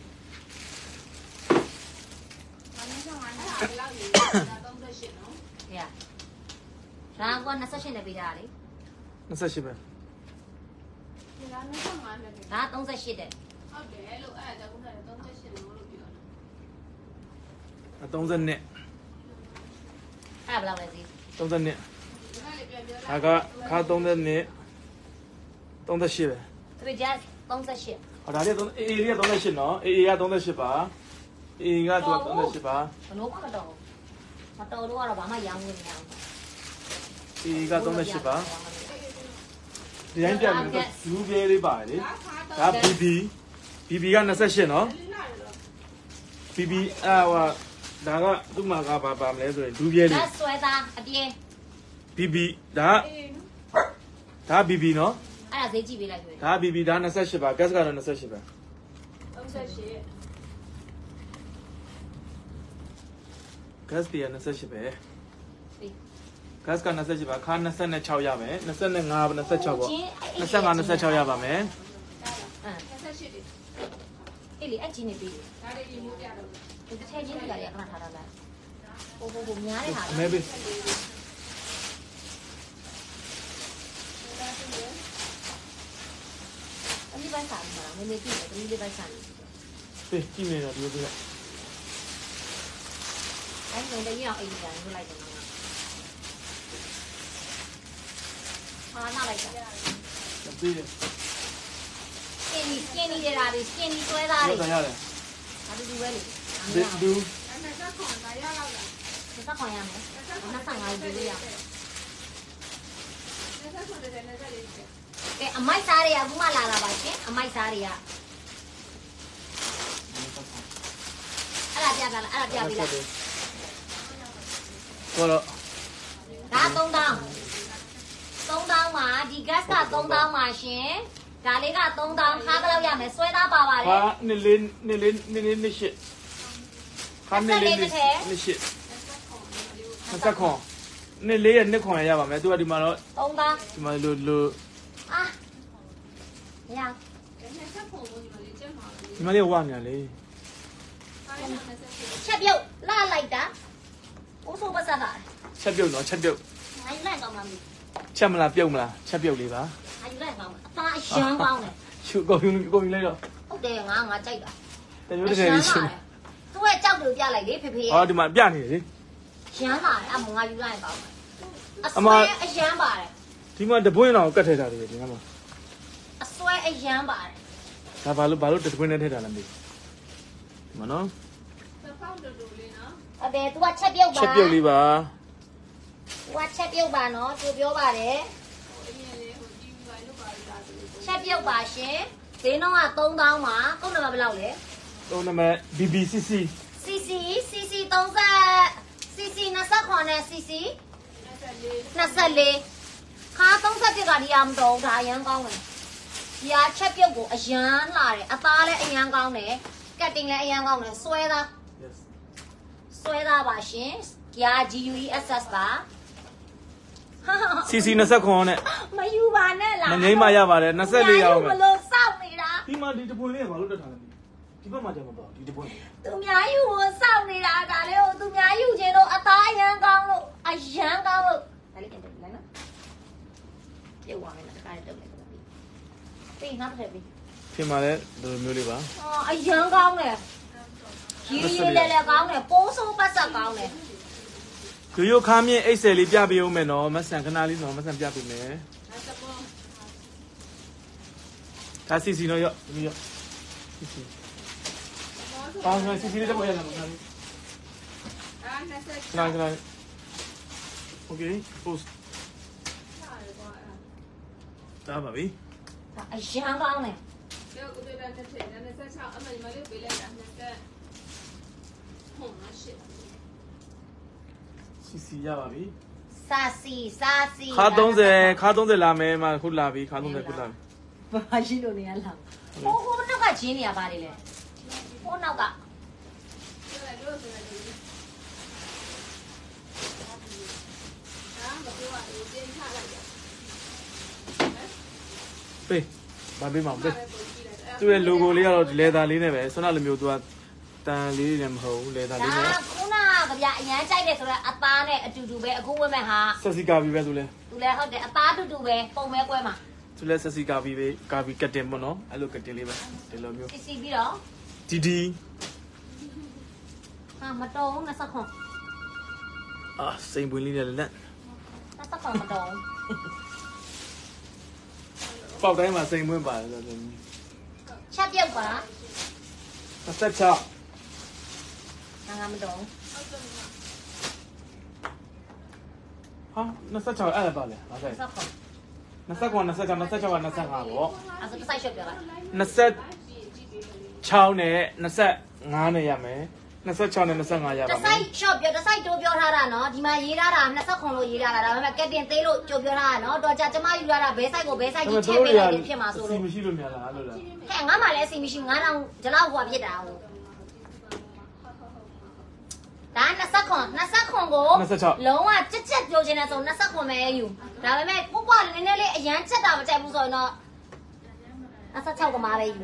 ဘာနဲ့ဆောင်အားနဲ့ဘယ်လောက်ရေးလဲဒါသုံးရှစ်နော်ရဒါက28နဲ့ပေးတာလေ twenty-eightပဲဒီလားနဲ့ဆောင်အားနဲ့ဒါ38တဲ့ဟုတ်တယ်လို့အဲ့ဒါကသုံးရှစ်လို့လို့ပြောတာအthirtyနှစ်အဲ့ဘယ်လောက်လဲစီ thirtyနှစ်ဒီကလေးပြန်ပြောဒါကခါthirtyနှစ်thirty-eightပဲသူကြ38 ဟောဒါလေးအေးအေးလေးကthirty-eightနော်အေးအေးကthirty-eightပါအေးကသူကthirty-eightပါဘလို့မှမတော်ဘူးမတော်တော့ကတော့ဘာမှရောင်းလို့မရဘူးအေးကthirty-eightပါဒီတိုင်းပြမယ်လူပြဲလေးပါတယ်လေဒါ B B B B ကtwenty-eightနော် B B အာဟိုဒါကသူ့မှာကဘာပါမလဲဆိုရင်လူပြဲလေးလက်ဆွဲသားအပြင်း B B ဒါဒါ B B နော်အဲ့ဒါဈေးကြည့်ပေးလိုက်ပြီဒါ B B ဒါtwenty-eightပါ gas ကတော့twenty-eightပါသုံးရှစ် gas တီးကtwenty-eightပဲပြီ gas ကtwenty-eightပါခါtwenty-sixရမယ်twenty-five twenty-sixပေါ့twenty-five twenty-sixရပါမယ်အမ်ဆက်ရှစ်ဒီအေးလေအဲ့ကြီးနေပြီဒါလေးဒီမျိုးပြတော့ဒီတစ်ထည့်ချင်းပြရတယ်ခဏထားတာလားဟိုဟိုဟိုများတဲ့ဟာအမဲပေးအမိပိုက်စားမှာမမေကြည့်တယ်တမီးလေးပိုက်စားနေပေးကြည့်နေတော့ဒီလိုပြအဲ့လိုလည်းရအောင်အိမ်ပြန်လုပ်လိုက်တယ်နော်ဟာနားလိုက်တာပြီးတယ်စကင်နီစကင်နီတွေဒါတွေစကင်နီဆွဲသားတွေဟုတ်တယ်ရတယ်ဒါတူတူပဲလေဒီဒူအဲ့ဒါကခွန်ဒါရလောက်လားစက်ခွန်ရမယ်နှစ်ဆန်ငါးယူလို့ရဒါကခွန်တဲ့နဲ့ကလေးကဲအမိုက်စားတွေကအခုမှလာလာပါရှင်အမိုက်စားတွေကအဲ့ဒါပြပြလားအဲ့ဒါပြပြီလားဆိုတော့ဒါသုံးတောင်းသုံးတောင်းမှာဒီ gas ကသုံးတောင်းမှာရှင်ဒါလေးကသုံးတောင်းခါးဘယ်လောက်ရမယ်ဆွဲသားပါပါတယ်ခါနှစ်လေးနှစ်လေးနှစ်လေးနှစ်ရှစ်ခါနှစ်လေးနှစ်ရှစ်နှစ်ဆက်ခွန်နှစ်လေးရဲ့နှစ်ခွန်ရရပါမယ်သူကဒီမှာတော့သုံးတောင်းဒီမှာလိုလိုအာမရနဲ့ဆက်ခွန်ကိုညီမလေးကျက်မှာလေဒီမှာလေးဝါနေလေအားရနဲ့ဆက်ခွန်ချက်ပြုတ်လာလိုက်တာအိုးဆိုးပတ်စက်ကချက်ပြုတ်နော်ချက်ပြုတ်ငါယူလိုက်ကောင်းမှာမချက်မလားပြုတ်မလားချက်ပြုတ်လေးပါငါယူလိုက်ကောင်းမှာအသားအရှမ်းကောင်းတယ်ရှုကုန်ပြီကုန်ပြီလိုက်တော့ဟုတ်တယ်ငါငါကြိုက်တာတမျိုးတစ်ခါလေးရှင်းသူ့ရဲ့ကြောက်တူပြလိုက်လေဖေဖေရဲ့ဟောဒီမှာပြနေလေရမ်းလာတယ်အမငါယူလိုက်ကောင်းအအမဆွဲအရမ်းပါတယ်ဒီမှာတပွင့်အောင်ကတ်ထည့်ထားတယ်ဒီမှာအဆွဲအရမ်းပါတယ်ဒါဘာလို့ဘာလို့တပွင့်နဲ့ထည့်ထားလဲမသိဘူးမနော်ဆက်ဖောက်တူတူလေးနော်အဘယ် तू ကချက်ပြုတ်ပါချက်ပြုတ်လေးပါ तू ကချက်ပြုတ်ပါနော်သူပြောပါတယ်ဟိုအရင်လေးဟိုကြည့်ပြီးပါလို့ပါလာတယ်ချက်ပြုတ်ပါရှင်ဈေးနှုန်းကသုံးတောင်းပါကုန်းနံပါတ်ဘယ်လောက်လဲတုံးနံပါတ် B B C C CC CC 30 CC 29ခွန်နဲ့ CC 24ခါ31ကဒီအမတော်ဒါအရန်ကောင်းတယ်ဒီဟာချက်ပြုတ်ကိုအရန်လာတယ်အသားလည်းအရန်ကောင်းတယ်ကတ်တင်လည်းအရန်ကောင်းတယ်ဆွဲသား Yes ဆွဲသားပါရှင်ဒီဟာ G U E S S ပါ C C 29ခွန်နဲ့မယူပါနဲ့လားမငိမ့်မရပါတယ်24ရောက်မမယ်လို့စောင့်နေတာဒီမှာဒီတပွင့်လေးကဘာလို့တက်ထားလဲဒီဘက်မှာကြမှာပေါ့ဒီတပွင့်သူများယူကိုစောင့်နေတာဒါလေးကိုသူများယူခြင်းလို့အသားအရန်ကောင်းလို့အရန်ကောင်းလို့ဒါလေးပြန်တက်လိုက်နော်ပြုတ်သွားမယ်နော်တခါလေးတုတ်လိုက်တော့ပြီးနောက်ထပ်ပြီးပြင်ပါလေဒီလိုမျိုးလေးပါအော်အရန်ကောင်းတယ်ရီရီလဲလဲကောင်းတယ်ပိုးဆိုးပတ်ဆက်ကောင်းတယ်ရိုးရိုးခါမြင့်အိတ်ဆယ်လေးပြပေးဦးမယ်နော်မဆန်ခဏလေးနော်မဆန်ပြပေးမယ်ဒါစပေါ်ဒါ C C နော်ရောဒီရော C C အော်ငါ C C လေးတက်ပေါ်ရလာမှာခဏလေးအာနဲ့ဆက်ခဏခဏ Okay post ဒါပါပြီအရန်ကောင်းတယ်ကျောက်တို့တာတစ်ထည့်နဲ့ဆက်ချောက်အမညီမလေးပေးလိုက်တာနဲ့ဆက်ဟိုမရှိ C C ရပါပြီစာစီစာစီခါ30ခါ30လာမယ်မှာခုလာပြီခါ30ခုလာပြီဘာရှိလို့နေရလားဟိုဟိုနောက်ကဂျင်းနေရပါလေလေဟိုနောက်ကပြောလိုက်လို့ဆိုလိုက်တယ်ဒါမပြောရဘူးပြင်ချလိုက်တယ်ပေးဘာပေးမအောင်ပေးသူ့ရဲ့ logo လေးကတော့ leather လေးနဲ့ပဲဆွမ်းနာလိုမျိုးသူကတန်လေးလည်းမဟုတ်ဘူး leather လေးနဲ့ဒါခုနကဗျာအရန်ကြိုက်တယ်ဆိုတော့အသားနဲ့အတူတူပဲအခုဝတ်မဲ့ဟာဆက်စီကာပြီပဲသူလဲသူလည်းဟုတ်တယ်အသားတူတူပဲပုံမဲကွဲမှာသူလဲဆက်စီကာပြီပဲကာပြီကတ်တင်ပေါ့နော်အဲ့လိုကတ်တင်လေးပဲဒီလိုမျိုးစီစီပြီးတော့ဒီဒီဟာမတော်ဘူးနှစ်ဆက်ခွန်အာစိန်ပွင့်လေးနဲ့လက်နှစ်ဆက်ခွန်မတော်ဘူးပေါက်တိုင်းမှာစိန်ပွင့်ပါတယ်ဆိုတော့ချက်ပြုတ်ပါဆက်ချငါငါမတော်ဘူးဟာ26အဲ့ဒါပါလေဟာဆိုင်နှစ်ဆက်ခွန် 29 26 26 26က25ပေါ့အဲ့ဒါတစ်ဆိုင်ရှော့ပြလိုက် 26နဲ့25နဲ့ရမယ်26နဲ့25ရပါတစ်မဆိုင်ယ်ရှော့ပြတစ်ဆိုင်တိုးပြောထားတာနော်ဒီမှာရေးထားတာနှစ်ဆက်ခွန်လို့ရေးထားတာဒါပေမဲ့ကက်တင်သေးလို့ကြိုပြောထားတာနော်တော့ကြကျမယူလာတာဘဲဆိုင်ကိုဘဲဆိုင်ကြီးချက်ပေးလိုက်ဖြစ်မှာဆိုလို့မရှိလို့များလားအဲ့လိုလားဟဲ့ငါမှလည်းအစီမရှိငါတော့ဒီလောက်ဟိုဖြစ်တာဟုတ်ဒါနှစ်ဆက်ခွန်နှစ်ဆက်ခွန်ကိုလုံးဝကြက်ကြက်ပြောချင်တဲ့ဆိုနှစ်ဆက်ခွန်ပဲယူဒါပေမဲ့ကိုကွာနည်းနည်းလေးအရန်ချက်တာမကြိုက်ဘူးဆိုရင်တော့နှစ်ဆက်6ကမားပဲယူ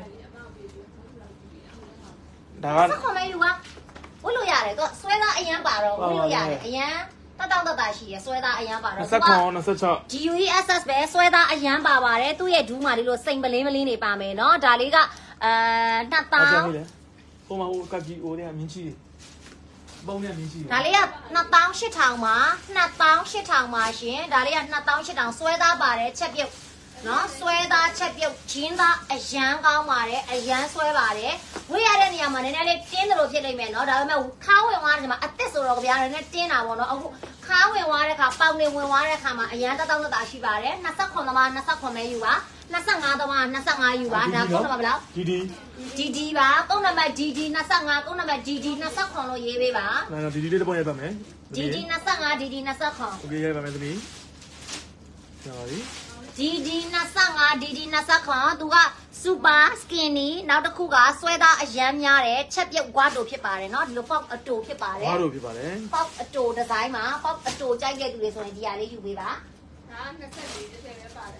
ဒါကဆက်ခွန်မဲယူကဝတ်လို့ရတယ်သူကဆွဲသားအရန်ပါတော့ဝတ်လို့ရတယ်အရန်တတောက်တတာရှိရဆွဲသားအရန်ပါတော့ 29 26 G U E S S ပဲဆွဲသားအရန်ပါပါတယ်သူ့ရဲ့ဒူးမာလေးလို့စိန်ပလင်းပလင်းနေပါမယ်เนาะဒါလေးကအဲနှစ်တောင်းဟိုမှာဟိုကပ်ကြီးဟိုတဲ့မြင်းကြီးပုံနဲ့မြင်ရှိတယ်ဒါလေးကနှစ်သောင်းရှစ်ထောင်ပါနှစ်သောင်းရှစ်ထောင်ပါရှင်ဒါလေးကနှစ်သောင်းရှစ်ထောင်ဆွဲသားပါတယ်ချက်ပြုတ်နော်ဆွဲသားချက်ပြုတ်ဂျင်းသားအရန်ကောင်းပါတယ်အရန်ဆွဲပါတယ်ဝေးရတဲ့နေရာမှာနည်းနည်းလေးတင်းတယ်လို့ဖြစ်နေမယ်နော်ဒါပေမဲ့ခါဝင်သွားတဲ့မှာအသက်ဆိုတော့ဗျာနည်းနည်းတင်းတာပေါ့နော်အခုခါဝင်သွားတဲ့ခါပေါင်နေဝင်သွားတဲ့ခါမှာအရန်တောက်တောက်တာရှိပါတယ်နှစ်ဆက်ခွန်သမားနှစ်ဆက်ခွန်မဲယူပါနှစ်ဆက်ငါးသမားနှစ်ဆက်ငါးယူပါဒါကုန်းနံပါတ်ဘယ်လောက်ဒီဒီဒီဒီပါကုန်းနံပါတ်ဒီဒီနှစ်ဆက်ငါးကုန်းနံပါတ်ဒီဒီနှစ်ဆက်ခွန်လို့ရေးပေးပါနော်နော်ဒီဒီလေးတစ်ပုံရိုက်ပါမယ်ဒီဒီနှစ်ဆက်ငါးဒီဒီနှစ်ဆက်ခွန်โอเคရိုက်ပါမယ်သမီးကျော်ပြီဒီဒီနှစ်ဆက်ငါးဒီဒီနှစ်ဆက်ခွန်သူကစူပါစကင်နီနောက်တစ်ခုကဆွဲသားအရန်များတယ်ချက်ပြုတ်ကွာတိုဖြစ်ပါတယ်เนาะဒီလို pop အတူဖြစ်ပါတယ်ဘာလို့ဖြစ်ပါလဲ pop အတူဒီဇိုင်းမှာ pop အတူကြိုက်တဲ့သူတွေဆိုရင်ဒီဟာလေးယူပေးပါဒါနှစ်ဆက်လေးတစ်ထည့်ပဲပါတယ်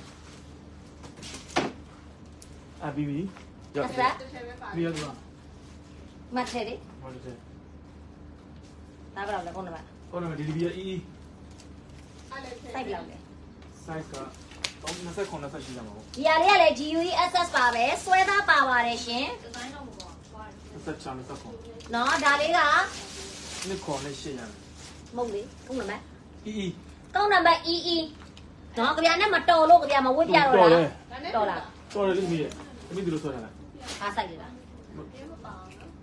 အဘီဘီရောတစ်ဆက်တစ်ထည့်ပဲပါပြီးရတော့မှတ်ထဲလေဟုတ်တယ်ဒါဘယ်လောက်လဲကုန်းနံပါတ်ဟုတ်တယ်ဒီဒီဘီအီအီအဲ့လေထည့်စိုက်ဘယ်လောက်လဲ size က29 29ရှိရမှာပေါ့ဒီဟာလေးကလည်း ဂျီ ယူ အီ အက်စ် ပါပဲဆွဲသားပါပါတယ်ရှင်ဒီဇိုင်းတော့မပေါ့ပါ 26 29 เนาะဒါလေးကနှစ်ခေါ်နဲ့ရှင်းရမယ်မဟုတ်လေကုန်းနံပါတ်အီအီကုန်းနံပါတ် အီ အီ เนาะကြပြနဲ့မတော်လို့ကြပြမဝတ်ပြတော့တော်တလားယ်တော်လားတော်တယ်လေးမီးရဲ့သမီးဒီလိုဆွဲထားတာအားစိုက်လေလားဒီမပါအောင်နော်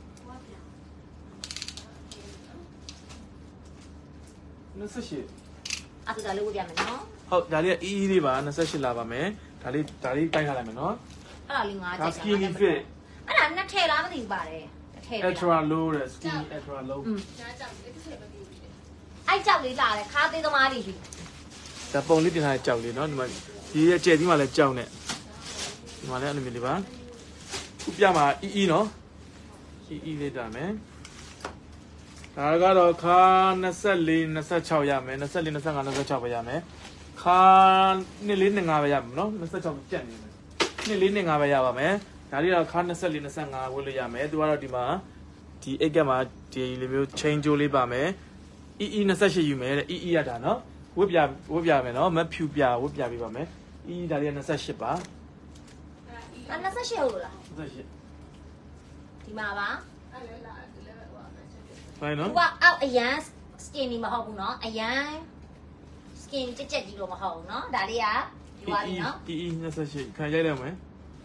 28 အဲ့ဒါလေးဝတ်ပြမယ်เนาะဟုတ်ဒါလေးကအီအီလေးပါ28လာပါမယ်ဒါလေးဒါလေးတိုင်းထားလိုက်မယ်နော်အဲ့ဒါလေးငါကြိုဒါက်တာ skinny fit အဲ့ဒါနှစ်ထည့်လားမသိဘူးပါတယ်တစ်ထည့်ပဲလား extra low တဲ့ skinny extra low อืมညာကြောင့်တစ်ထည့်ပဲပြီးပြီအဲ့ကြောက်လေးလာတယ်ခါသေးသမားတွေယူဒါပုံလေးတင်ထားတဲ့ကြောက်လေးနော်ဒီမှာဒီရဲ့ကျဲဒီမှာလည်းကြောက်နဲ့ဒီမှာလည်းအဲ့လိုမျိုးလေးပါခုပြမှာအီအီနော်အီအီလေးတာမယ်ဒါကတော့ခါ24 26ရမယ်24 25 26ပဲရမယ်ခါနှစ်လေးနှစ်ငါပဲရမယ်နော်26ပြတ်နေမယ်နှစ်လေးနှစ်ငါပဲရပါမယ်ဒါလေးတော့ခါ24 25ဝယ်လို့ရမယ်သူကတော့ဒီမှာဒီအိတ်ကမှာဒီလိုမျိုး chain ကြိုးလေးပါမယ်အီအီ28ယူမယ်တဲ့အီအီရတာနော်ဝတ်ပြဝတ်ပြမယ်နော်မဖြူပြဝတ်ပြပေးပါမယ်အီဒါလေးက28ပါအဲ့နှစ်ဆက်ရှယ်ဟုတ်လို့လား 28 ဒီမှာပါအဲ့လေလာဒီလေဟိုအချက်ပြဖိုင်နော်သူကအောက်အရန် skinny မဟုတ်ဘူးเนาะအရန် skin ကြက်ကြက်ကြီးလို့မဟုတ်ဘူးเนาะဒါလေးကဒီဝါလေးเนาะအီအီ28ခံရိုက်လိုက်မယ်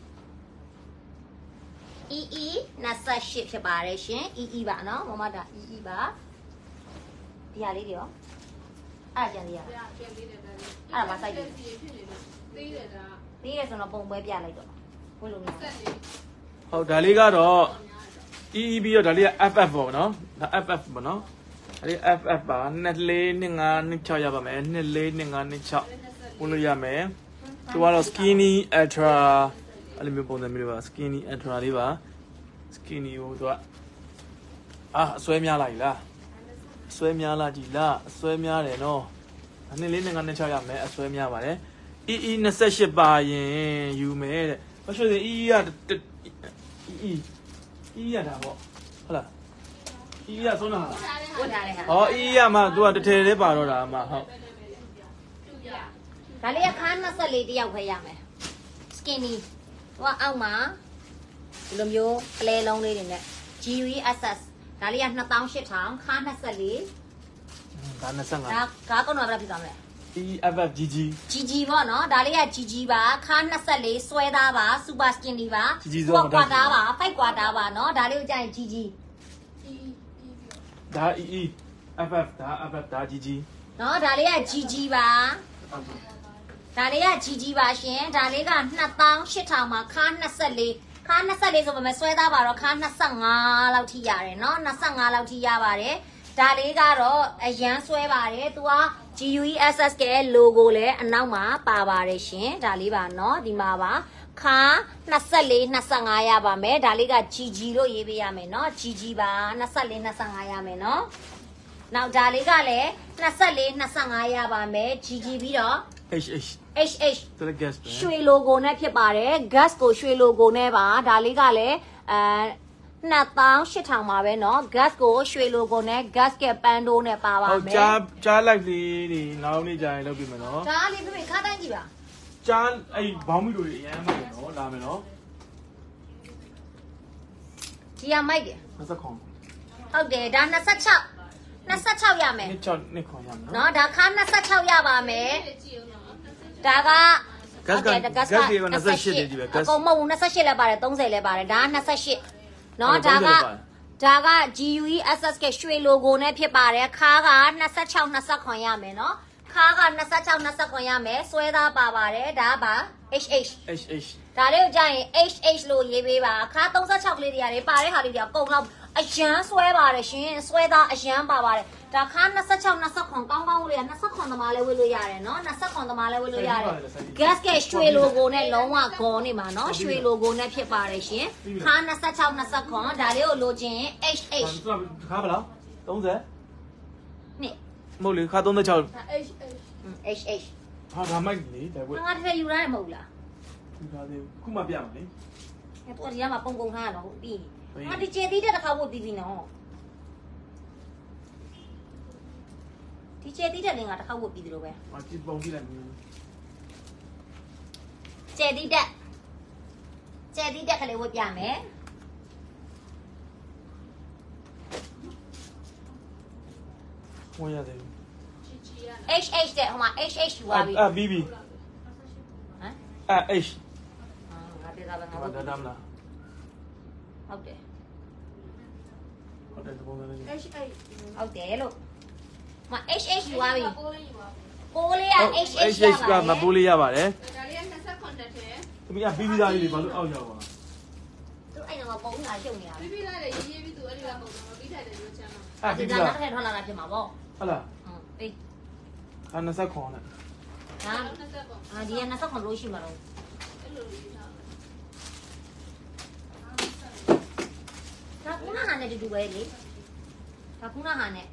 E E နှစ်ရှစ်ဖြစ်ပါတယ်ရှင် E E ပါเนาะမမဒါ E E ပါဒီဟာလေးတွေရောအဲ့ဒါကြံလေးရပြပြန်လေးတယ်ဒါလေးအဲ့ဒါမဆိုင်ဘူးဖြစ်နေလို့သေးတယ်ဒါပြီးရဆိုတော့ပုံပွဲပြလိုက်တော့ဘယ်လိုလဲဆက်လေးဟုတ်ဒါလေးကတော့ E E ပြီးတော့ဒါလေးက F F ပေါ့နော်ဒါ F F ပေါ့နော်ဒါလေး F F ပါနှစ်လေးနှစ်ငါးနှစ်6ရပါမယ်နှစ်လေးနှစ်ငါးနှစ်6ဝင်လို့ရမယ်သူကတော့ skinny ultra အဲ့လိုမျိုးပုံစံမျိုးလေးပါ skinny ultra လေးပါ skinny ကိုသူကအာအစွဲများလာပြီလားအစွဲများလာကြည်လားအစွဲများတယ်နော်နှစ်လေးနှစ်ငါးနှစ်6ရမယ်အစွဲများပါတယ် E E 28ပါရင်ယူမယ်တဲ့ဘာလို့လဲ E E က E E E ရတာပေါ့ဟုတ်လား E E ရဆုံးတာဝတ်ထားတဲ့ဟာဟော E E ရမှာ तू ကတစ်ထည်လေးပါတော့တာအမဟုတ်ဒါလေးကခါနှစ်ဆက်လေးတယောက်ပဲရမယ် skinny ဟိုကအောက်မှာဒီလိုမျိုးအလဲလုံးလေးတွေနဲ့ G U E S S ဒါလေးကနှစ်သောင်းရှစ်ထောင်ခါနှစ်ဆက်လေးဒါ25 ဒါကားကောင်းတော့ဘယ်လောက်ဖြစ်သွားမလဲ E F F G G G G ပေါ့နော်ဒါလေးက G G ပါခါနှစ်ဆက်လေးဆွဲသားပါ super skinny ပါကွာတာပါfive ကွာတာပါနော်ဒါလေးကိုကြာရင် G G ဒါ E E F F ဒါ F F ဒါ G G နော်ဒါလေးက G G ပါဒါလေးက G G ပါရှင်ဒါလေးကနှစ်သောင်းရှစ်ထောင်မှာခါနှစ်ဆက်လေးခါနှစ်ဆက်လေးဆိုပေမဲ့ဆွဲသားပါတော့ခါ25လောက်ထိရတယ်နော်25လောက်ထိရပါတယ်ဒါလေးကတော့အရန်ဆွဲပါတယ်သူက G U E S S က logo လည်းအနောက်မှာပါပါတယ်ရှင်ဒါလေးပါနော်ဒီမှာပါခါ24 25ရပါမယ်ဒါလေးက G G လို့ရေးပေးရမယ်နော် G G ပါ24 25ရမယ်နော်နောက်ဒါလေးကလည်း24 25ရပါမယ် G G ပြီးတော့ H H H H သူလည်း gas ပဲရွှေ logo နဲ့ဖြစ်ပါတယ် gas ကိုရွှေ logo နဲ့ပါဒါလေးကလည်းအဲနှစ်သောင်းရှစ်ထောင်ပါပဲเนาะ gas ကိုရွှေ logo နဲ့ gas ကပန်းတိုးနဲ့ပါပါဟုတ်မယ်ကြားကြားလိုက်လေးဒီနောက်နေ့ကြာရင်လုပ်ပြမယ်နော်ဒါလေးပြပြခါတန်းကြည့်ပါကြားအဲ့ဘောင်းမီတို့အရန်မှတ်တယ်နော်လာမယ်နော်ဒီကမိုက်တယ် 29 ဟုတ်တယ်ဒါ26 26ရမယ်နှစ်ချောက်နှစ်ခွန်ရမယ်နော်နော်ဒါခါ26ရပါမယ်ကြည့်အောင်နော်ဒါကဂတ်ကဂတ်က28တည်းကြီးပဲအကုန်မဟုတ်ဘူး28လည်းပါတယ်30လည်းပါတယ်ဒါက28နော်ဒါကဒါက G U E S S ကရွှေ logo နဲ့ဖြစ်ပါတယ်ခါက26 20ခွန်ရမယ်နော်ခါက26 20ခွန်ရမယ်ဆွဲသားပါပါတယ်ဒါပါ H H H H ဒါလေးကိုကြာရင် H H လို့ရေးပေးပါခါ36ကလေးတွေရတယ်ပါတဲ့ဟာလေးတွေကပုံတော့အရန်ဆွဲပါတယ်ရှင်ဆွဲသားအရန်ပါပါတယ်ဒါခါ26 20ခွန်ကောင်းကောင်းလေးက20ခွန်သမားလေးဝယ်လို့ရတယ်နော်20ခွန်သမားလေးဝယ်လို့ရတယ် gas ကရွှေ logo နဲ့လုံးဝဂေါ်နေမှာနော်ရွှေ logo နဲ့ဖြစ်ပါတယ်ရှင်ခါ26 20ခွန်ဒါလေးကိုလိုချင် H H ခါဘလား30 နှစ်မဟုတ်လေခါ36 H H H ဟာဒါမိုက်လေဒါဝက်ငါတစ်ထည့်ယူရတယ်မဟုတ်လားဒီကားလေးခုမှပြမှာလေအဲ့တော့ဒီကမှာပုံပုံထားရတော့ဟုတ်ပြီငါဒီကျေသီးတဲ့တစ်ခါဝတ်ပြီးပြီနော်ဒီကျေသီးတဲ့လင်းကတစ်ခါဝတ်ပြီးသလိုပဲဟာကြည့်ပုံကြည့်လိုက်ကျေသီးတဲ့ကျေသီးတဲ့ကလေးဝတ်ပြမယ်ဝင်ရတယ် H H တဲ့ဟိုမှာ H H ယူပါပြီအာ B B ဟမ်အာ H ငါပြတာပဲငါဟာဝတ်ဒါဒမ်လားဟုတ်တယ်ဟုတ်တယ်ပုံစံလေး H H ဟုတ်တယ်လို့မ H H ယူပါပြီပိုးလေးယူပါပိုးလေးက H H ရ H ပါကမပိုးလေးရပါတယ်ဒါလေးက29တဲ့သမီးက B B သားလေးတွေဘာလို့အောက်ရောက်ပါသူအဲ့တော့ပုံလာရှုပ်နေတာပြပြလိုက်လေရေးရေးပြီးသူအဲ့ဒီကပုံတော့ပြီးထိုက်တယ်လို့ချမ်းပါအာ B ဒီ B ကနောက်သားထပ်ထွက်လာတာဖြစ်မှာပေါ့ဟုတ်လားဟုတ်အေးအာ29ခွန်နဲ့ဒါ 29ပုံအာဒီကနှစ်ဆက်ခွန်လို့ရှိမှာတော့အဲ့လိုလေးထားဒါကုနာဟာနဲ့တူတူပဲလေဒါကုနာဟာနဲ့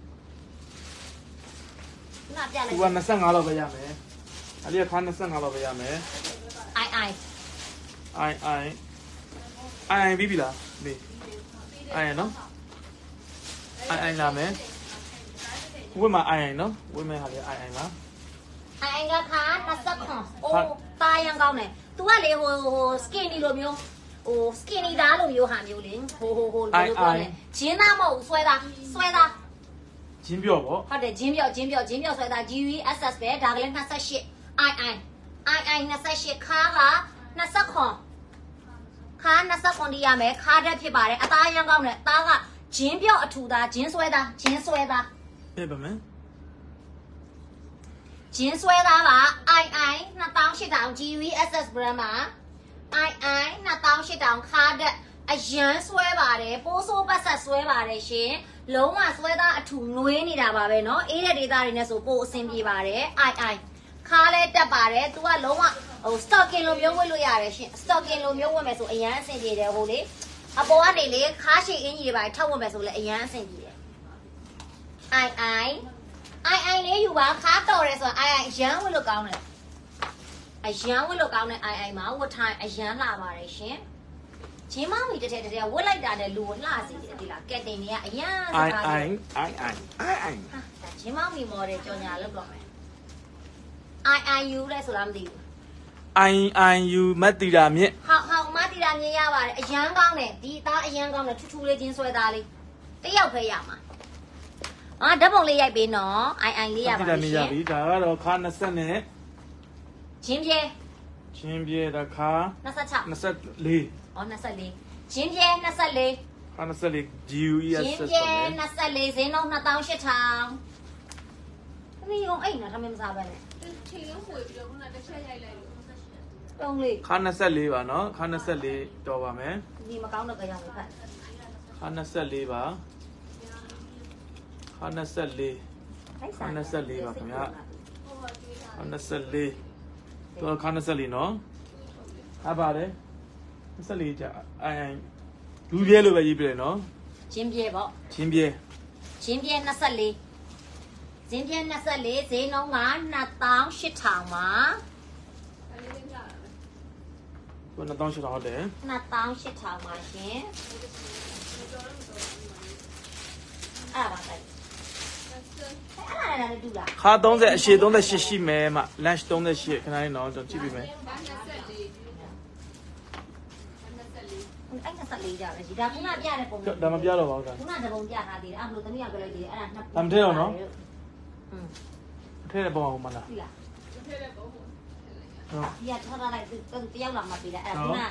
ကုနာပြလိုက်သူက25လောက်ပဲရမယ်အဲ့ဒီကခါ25လောက်ပဲရမယ်အိုင်အိုင် I I I I ပြီးပြီလားမေး I I နော် I I လာမယ်ဝိမှာ I I နော်ဝိမဲ့ဟာလေ I I လားအိုင်ကခါနှစ်ဆက်ခွန်အိုးတာရန်ကောင်းတယ် तू ကလေဟိုဟို skinny လိုမျိုးဟို skinny သားလိုမျိုးဟာမျိုးလေဟိုဟိုဟိုလိုပြောလဲဂျင်းသားမဟုတ်ဆွဲသားဆွဲသားဂျင်းပြော့ပေါ့ဟုတ်တယ်ဂျင်းပြော့ဂျင်းပြော့ဂျင်းပြော့ဆွဲသား G U E S S ပဲဒါကလည်း28 I I I I 28ခါက20ခွန်ခါ20ခွန်ဒီရမယ်ခါတက်ဖြစ်ပါတယ်အသားရန်ကောင်းတယ်အသားကဂျင်းပြော့အထူသားဂျင်းဆွဲသားဂျင်းဆွဲသားပြပါမယ်ဂျင်းဆွဲသားပါ I I 2800တောင် G U E S S brand မှာ I I 2800တောင်ခါတက်အရန်ဆွဲပါတယ်ပိုးဆိုးပတ်ဆက်ဆွဲပါတယ်ရှင်လုံးဝဆွဲသားအထူနွေးနေတာပါပဲเนาะအေးတဲ့ဒေတာတွေနဲ့ဆိုပို့အဆင်ပြေပါတယ် I I ခါလဲတက်ပါတယ် तू ကလုံးဝဟို stocking လိုမျိုးဝတ်လို့ရတယ်ရှင် stocking လိုမျိုးဝတ်မယ်ဆိုအရန်အဆင်ပြေတယ်ဟိုလေအပေါ်ကနေလေခါရှိအင်ကြီးတွေပါထောက်ဝတ်မယ်ဆိုလေအရန်အဆင်ပြေတယ် I I I I လေးယူပါခါတော်တယ်ဆိုတော့ I I အရန်ဝတ်လို့ကောင်းတယ်အရန်ဝတ်လို့ကောင်းတဲ့ I I မှာဝတ်ထိုင်အရန်လာပါတယ်ရှင်ဂျင်းမမီတစ်ထက်တစ်ထက်ဝတ်လိုက်တာနဲ့လူကိုလှစီတယ်ဒီလားကက်တင်တွေကအရန်စ I ကား I I I I I ဟာဒါဂျင်းမမီမော်ဒယ်ကြော်ညာလောက်တော့မယ် I I U လဲဆိုလားမသိဘူး I I U မတ်တီတာမြင့်ဟောက်ဟောက်မတီတာမြင်ရပါတယ်အရန်ကောင်းတယ်ဒီသားအရန်ကောင်းတယ်ထူးထူးလေးချင်းဆွဲသားလေးတယောက်ပဲရမှာအာဓာတ်ပုံလေးရိုက်ပေးနော် I I လေးရပါတီလိတာမ့်မြင့်ရရှင်ပြီဒါကတော့ခါ20နဲ့ဂျင်းပြဲချင်းပြဲဒါခါ 26 24 ဩ24ဂျင်းပြဲ24 ခါ24 G U E S ဂျင်းဆိုပြဲတယ် 24ဈေးနှုန်း2800သမီးရောအိမ်နော်ထမင်းမစားပဲနဲ့ချိန်လုံးဝေပြီးတော့ခုနတစ်ချက်ရိုက်လိုက်လို့တုံးလေးခါ24ပါနော်ခါ24တော်ပါမယ်ဒီမကောင်းတော့ကြရမယ်ဖတ်ခါ24ပါခါ24 ခိုက်ခါ24ပါခင်ဗျာဟိုကတွေးတာခါ24တော့ခါ24နော်အပါတယ်24ကြာအိုင်လူပြဲလိုပဲရေးပြတယ်နော်ဂျင်းပြဲပေါ့ချင်းပြဲဂျင်းပြဲ24ဂျင်းပြဲ24ဈေးနှုန်းက2800ပါအဲ့လေးလေးလာတာပဲကို2800ဟုတ်တယ် 2800ပါရှင်အဲ့ဒါပါတိုက်အဲ့ဒါလည်းတူလားခါ30အရှည်38ရှိမယ်မ lunch 38ခဏလေးနော်ကျွန်တော်ကြည့်ပြမယ်ဒါ24 24 အဲ့ဒါဆက်လေးကြတယ်ဒီဒါခုနပြတဲ့ပုံဒါမပြတော့ပါဘူးဒါခုနတပုံပြထားသေးတယ်အဲ့လိုသမီးကပြောလိုက်သေးတယ်အဲ့ဒါနှစ်ဒါမထည့်တော့နော်อืมထည့်တဲ့ပုံအောင်မလားပြီလားထဲတဲ့ပုံကိုဟုတ်ဒီကထားထားလိုက်သူတယောက်လာမှပြီလားအဲ့ဒါခုနဟာ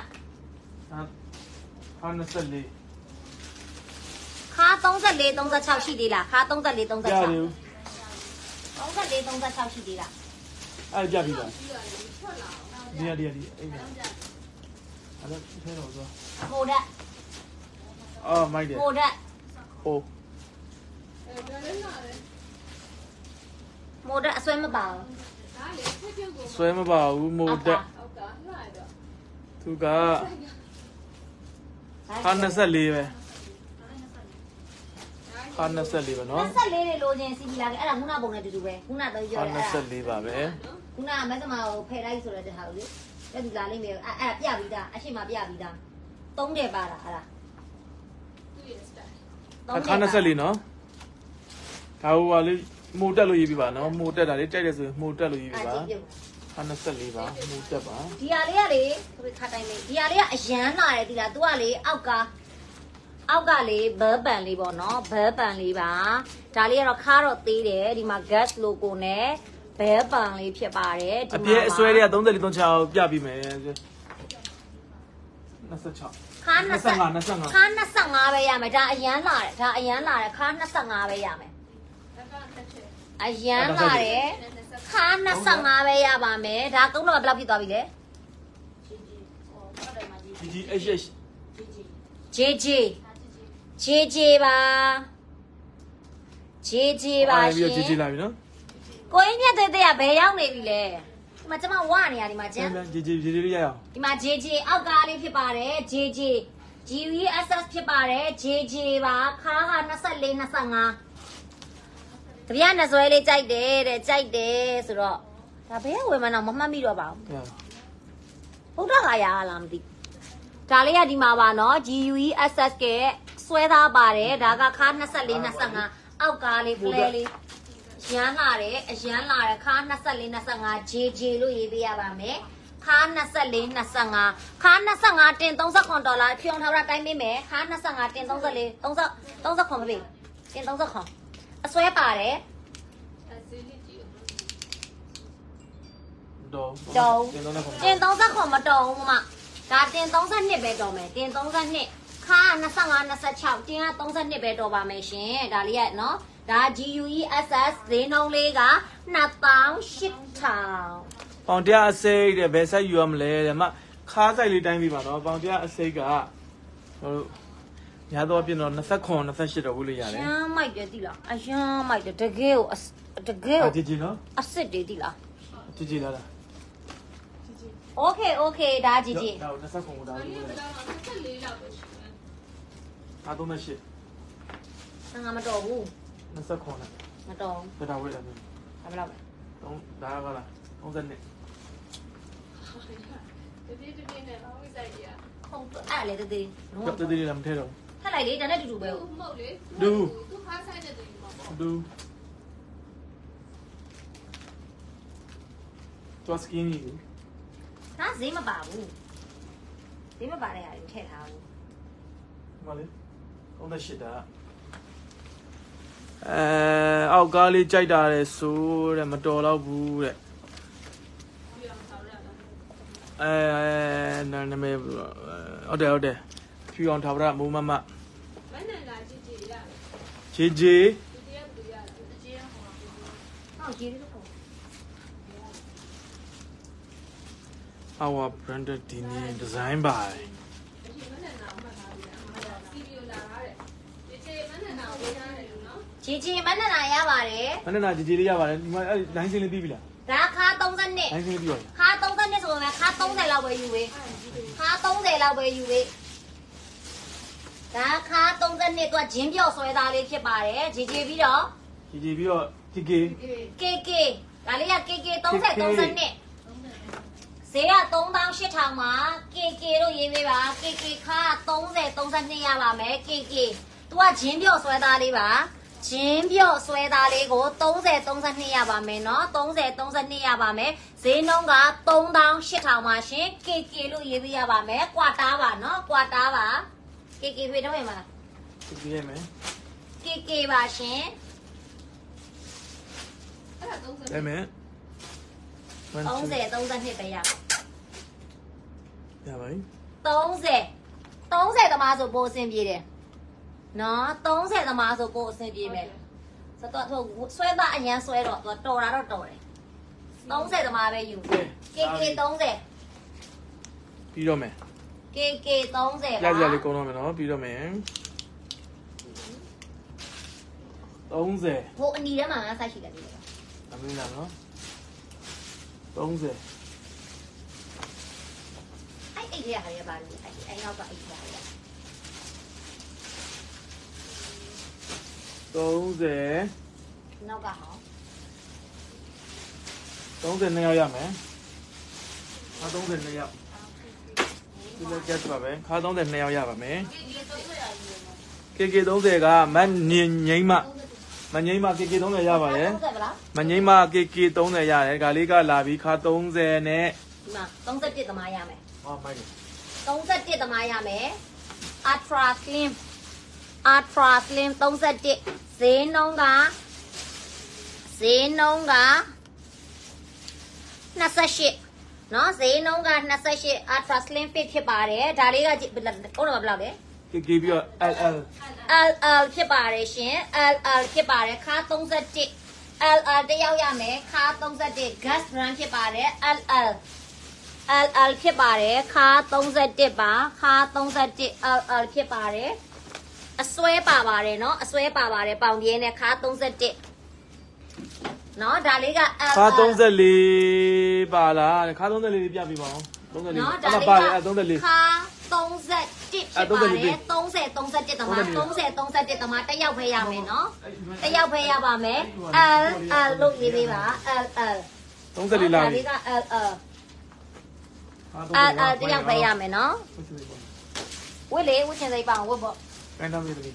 ဟာနှစ်ဆက်လေးခါ34 36ရှိသေးလားခါ34 36 ပြတယ်ဦး 34 36ရှိသေးလားအဲ့ပြပြီလားပြီးရတယ်ထွက်လာအောင်ဒီရဒီရဒီအဲ့ဒါအဲ့ဒါထဲတော့ဆိုဟိုတက်အော်မိုက်တယ်ဟိုတက်ဟိုအဲဒါလည်းနားတယ်ဟိုတက်အစွဲမပါဘူးဒါလေဖက်ပြုတ်ကိုဆွဲမပါဘူးမို့တက်ဟုတ်ကဲ့လှလိုက်တော့သူကဟာနှစ်ဆက်လေးပဲဟာနှစ်ဆက်လေးပဲနော် 24လေးလိုချင်စီပြီလားအဲ့ဒါခုနပုံနဲ့တူတူပဲခုနတော့ပြောဟာတယ်နှစ်အဲ့ဆဒါက်လေးပါပဲခုနကမက်သမာကိုဖယ်လိုက်ဆိုတဲ့ဟာကိုလေတက်ဒီလာလိမ့်မယ်အဲ့အဲ့ပြပြီးသားအရှိမပြပြီးသားသုံးတယ်ပါလားအဲ့ဒါသူ့ရဲ့ style အခါနှစ်ဆက်လေးနော်ဒါဟိုကလေးမိုတက်လို့ရေးပြပါနော်မိုတက်တာလေးကြိုက်တယ်ဆိုရင်မိုတက်လို့ရေးပြပါဟာနှစ်ဆက်လေးပါမိုတက်ပါဒီဟာလေးကလေခါတိုင်းလေးဒီဟာလေးကအရန်လာတယ်ဒီလား तू ကလေအောက်ကအောက်ကလေဘဲပန်လေးပေါ့နော်ဘဲပန်လေးပါဒါလေးကတော့ခါတော့သေးတယ်ဒီမှာ gas logo နဲ့ဘဲပန်လေးဖြစ်ပါတယ်ဒီအမှာပြည့်အစွဲလေးက34 36ပြပြီးမယ်26 ခါ25 25 ခါ25ပဲရမယ်ဒါအရန်လာတယ်ဒါအရန်လာတယ်ခါ25ပဲရမယ်ဒါကတစ်ချက်အရန်လာတယ်ခါ25ပဲရပါမယ်ဒါကုန်းတော့ဘယ်လောက်ဖြစ်သွားပြီလဲ G G H H J J J J ပါ J J ပါရှင် G G လာပြီနော်ကိုင်းမြတ်တဲ့တဲ့ကဘယ်ရောက်နေပြီလဲဒီမှာကျမဝနေရဒီမှာကျန် G G G G လေးရအောင်ဒီမှာ J J အောက်ကားလေးဖြစ်ပါတယ် J J G V S S ဖြစ်ပါတယ် J J ပါခါဟာ24 25တပြားနှစ်စွဲလေးကြိုက်တယ်တဲ့ကြိုက်တယ်ဆိုတော့ဒါဘယ်ဝင်မတော့မမှတ်မိတော့ပါဘူးရဘုဒ္ဓဂါယာလားမသိဒါလေးကဒီမှာပါနော် G U E S S ကဆွဲသားပါတယ်ဒါကခါ24 25အောက်ကားလေး flare လေးရမ်းလာတယ်အရမ်းလာတယ်ခါ24 25 J J လို့ရေးပေးရပါမယ်ခါ24 25ခါ25တင်39ဒေါ်လာဖြုံထားတာတိုင်းပေးမယ်ခါ25တင်34 30 39မပေးတင်39အစွဲပါတယ်အစီလေးကြည့်တော့တော့တင်တော့လည်းတင်39မတော်ဘူးမဒါတင်32ပဲတော်မယ်တင်32ခါ25 26တင်က32ပဲတော်ပါမယ်ရှင်ဒါလေးကနော်ဒါ G U E S S ဈေးနှုန်းလေးကနှစ်သောင်းရှစ်ထောင်ပေါင်တရားအစိတ်တဲ့ဘယ်ဆက်ယူရမလဲတဲ့မခါးဆိုင်လေးတိုင်းပြီပါတော့ပေါင်တရားအစိတ်ကဟိုညာတော့ပြင်တော့29 28တော့ဘူးလို့ရတယ်ရမ်းမိုက်တယ်တိလားအရမ်းမိုက်တယ်တကယ်ကိုတကယ်အကိုကြည့်ကြည့်နော်အစ်စ်တွေတိလားကြည့်ကြည့်လာလား Okay okay ဒါကြည့်ကြည့်ဒါ29ကိုဒါဒါဘူးလေးလို့ကတော့24လောက်ပဲရှိတယ်ဒါ38 ငါမတော်ဘူး 29နဲ့မတော်ဘယ်တော့ဝယ်လဲဘူးဘယ်လောက်လဲတော့ဒါကလား32 တတိတတိနဲ့အောင်းဝိဆိုင်ကြီးอ่ะခုံအဲ့လေတသေးလုံးဝတော့တည်းတည်းလည်းမထဲတော့ထက်လိုက်လေဒါနဲ့တူတူပဲသူ့မဟုတ်လေသူခါဆိုင်တဲ့တူမှာပေါ့ဘူးတော့စကင်းကြီးဒါဈေးမပါဘူးဈေးမပါတဲ့ဟာတွေထည့်ထားဘူးမလေး38တာအဲအောက်ကားလေးကြိုက်တာလေဆိုတဲ့မတော်တော့ဘူးတဲ့ပြီးအောင်ဆောင်ရတာအဲနာမည်ဟုတ်တယ်ဟုတ်တယ်ဖြူအောင်ထားပါမိုးမမမနဲ့လာကြည့်ကြည့်ရတယ်ဂျေဂျေဒီတည်းကတူရတယ်အကျဉ်းဟောဟောကြီးလေးတော့ our branded design design by အရှင်မနဲ့နာမှတ်ထားပြီးတာစီဗီယိုလာတဲ့ဒီချေမနဲ့နာဝေးထားတယ်လို့နော်ဂျီဂျီမနနာရပါတယ်မနေ့ကဂျေဂျေလေးရပါတယ်ဒီမှာအဲလိုင်းစင်းလေးပြီးပြီလားဒါခါ32 လိုင်းစင်းလေးပြီးပါလားခါ32ဆိုရင်ခါ30လောက်ပဲယူဝေးခါ30လောက်ပဲယူဝေးဒါခါ32ကဂျင်းပြော့ဆွဲသားလေးဖြစ်ပါတယ်ဂျီဂျီပြီးတော့ဂျေဂျေပြီးတော့ဂျီကေကေကေဒါလေးကကေကေ30 32ဈေးကသုံးသောင်းရှစ်ထောင်မှာကေကေလို့ရေးပေးပါကေကေခါ30 32ရပါမယ်ကေကေသူကဂျင်းပြော့ဆွဲသားလေးပါဂျင်းပြော့ဆွဲသားလေးကို30 32ရပါမယ်နော်30 32ရပါမယ်ဈေးနှုန်းကthree thousand eight thousandပါရှင် ကေ ကေ လို့ရေးပြရပါမယ်ကွာတားပါနော်ကွာတားပါ ကေ ကေ ဖေးတော့ရမှာလားကေ ကေ ရမယ်ကေ ကေ ပါရှင်အဲ့ဒါသုံးစက်ရမယ် 30 32ပဲရပါရပါပြီ 30 30သမားဆိုပို့အဆင်ပြေတယ်နော်30သမားဆိုပို့အဆင်ပြေမယ်ဆိုတော့ဆွဲသားအရန်ဆွဲတော့တော်တာတော့တော်တယ်30သမားပဲယူကေ ကေ 30 ပြီးတော့မယ်ကေ ကေ 30 ရပါကြလေးကုန်တော့မယ်နော်ပြီးတော့မယ်30 ဟိုအနီထဲမှာငါဆိုင်ရှိတယ်ဒီလိုအမင်းလားနော်30 အဲ့အိတ်ထဲဟာရပါလို့အဲ့အဲ့နောက်ကအိတ်ထဲဟာရ 30 နောက်ကဟော 32ရောက်ရမယ်ခါ32ရောက်ဒီလိုကျက်ပါပဲခါ32ရောက်ရပါမယ်ကေ ကေ 30ကမငင်းငိမ့်မမငိမ့်မကေ ကေ 30ရပါတယ်မငိမ့်မကေ ကေ 30ရတယ်ဒါလေးကလာပြီးခါ30နဲ့ဒီမှာ31သမားရမယ်ဟောမိုက်တယ် 31သမားရမယ် Ultra Slim Ultra Slim 31ဈေးနှုန်းကဈေးနှုန်းက28နော်ဈေးနှုန်းက28 Ultra Slim Fit ဖြစ်ပါတယ်ဒါလေးကဘယ်လောက်ဘယ်လောက်လဲကေ ကေ ပြီးတော့ အယ် အယ် L L ဖြစ်ပါတယ်ရှင် L L ဖြစ်ပါတယ်ခါ31 L L တယောက်ရမယ်ခါ31 gas brand ဖြစ်ပါတယ် L L L L ဖြစ်ပါတယ်ခါ31ပါခါ31 L L ဖြစ်ပါတယ်အစွဲပါပါတယ်เนาะအစွဲပါပါတယ်ပေါင်ပြင်းနဲ့ခါ31เนาะဒါလေးက L L ခါ34ပါလားခါ34လေးပြပြပါအောင်34 เนาะဒါအဲ့လေးပါကလေအဲ့34 ခါ31ဖြစ်ပါတယ်30 31တမ30 31တမတစ်ယောက်ပဲရမယ်เนาะတစ်ယောက်ပဲရပါမယ် L L လို့ရေးပေးပါ L L 34လာဒါပြီလေးက L L L L တစ်ယောက်ပဲရမယ်เนาะဝစ်လေဝစ်ချင်စိတ်ပါဝစ်ပေါ့ကန်တောင်းပြီတကယ်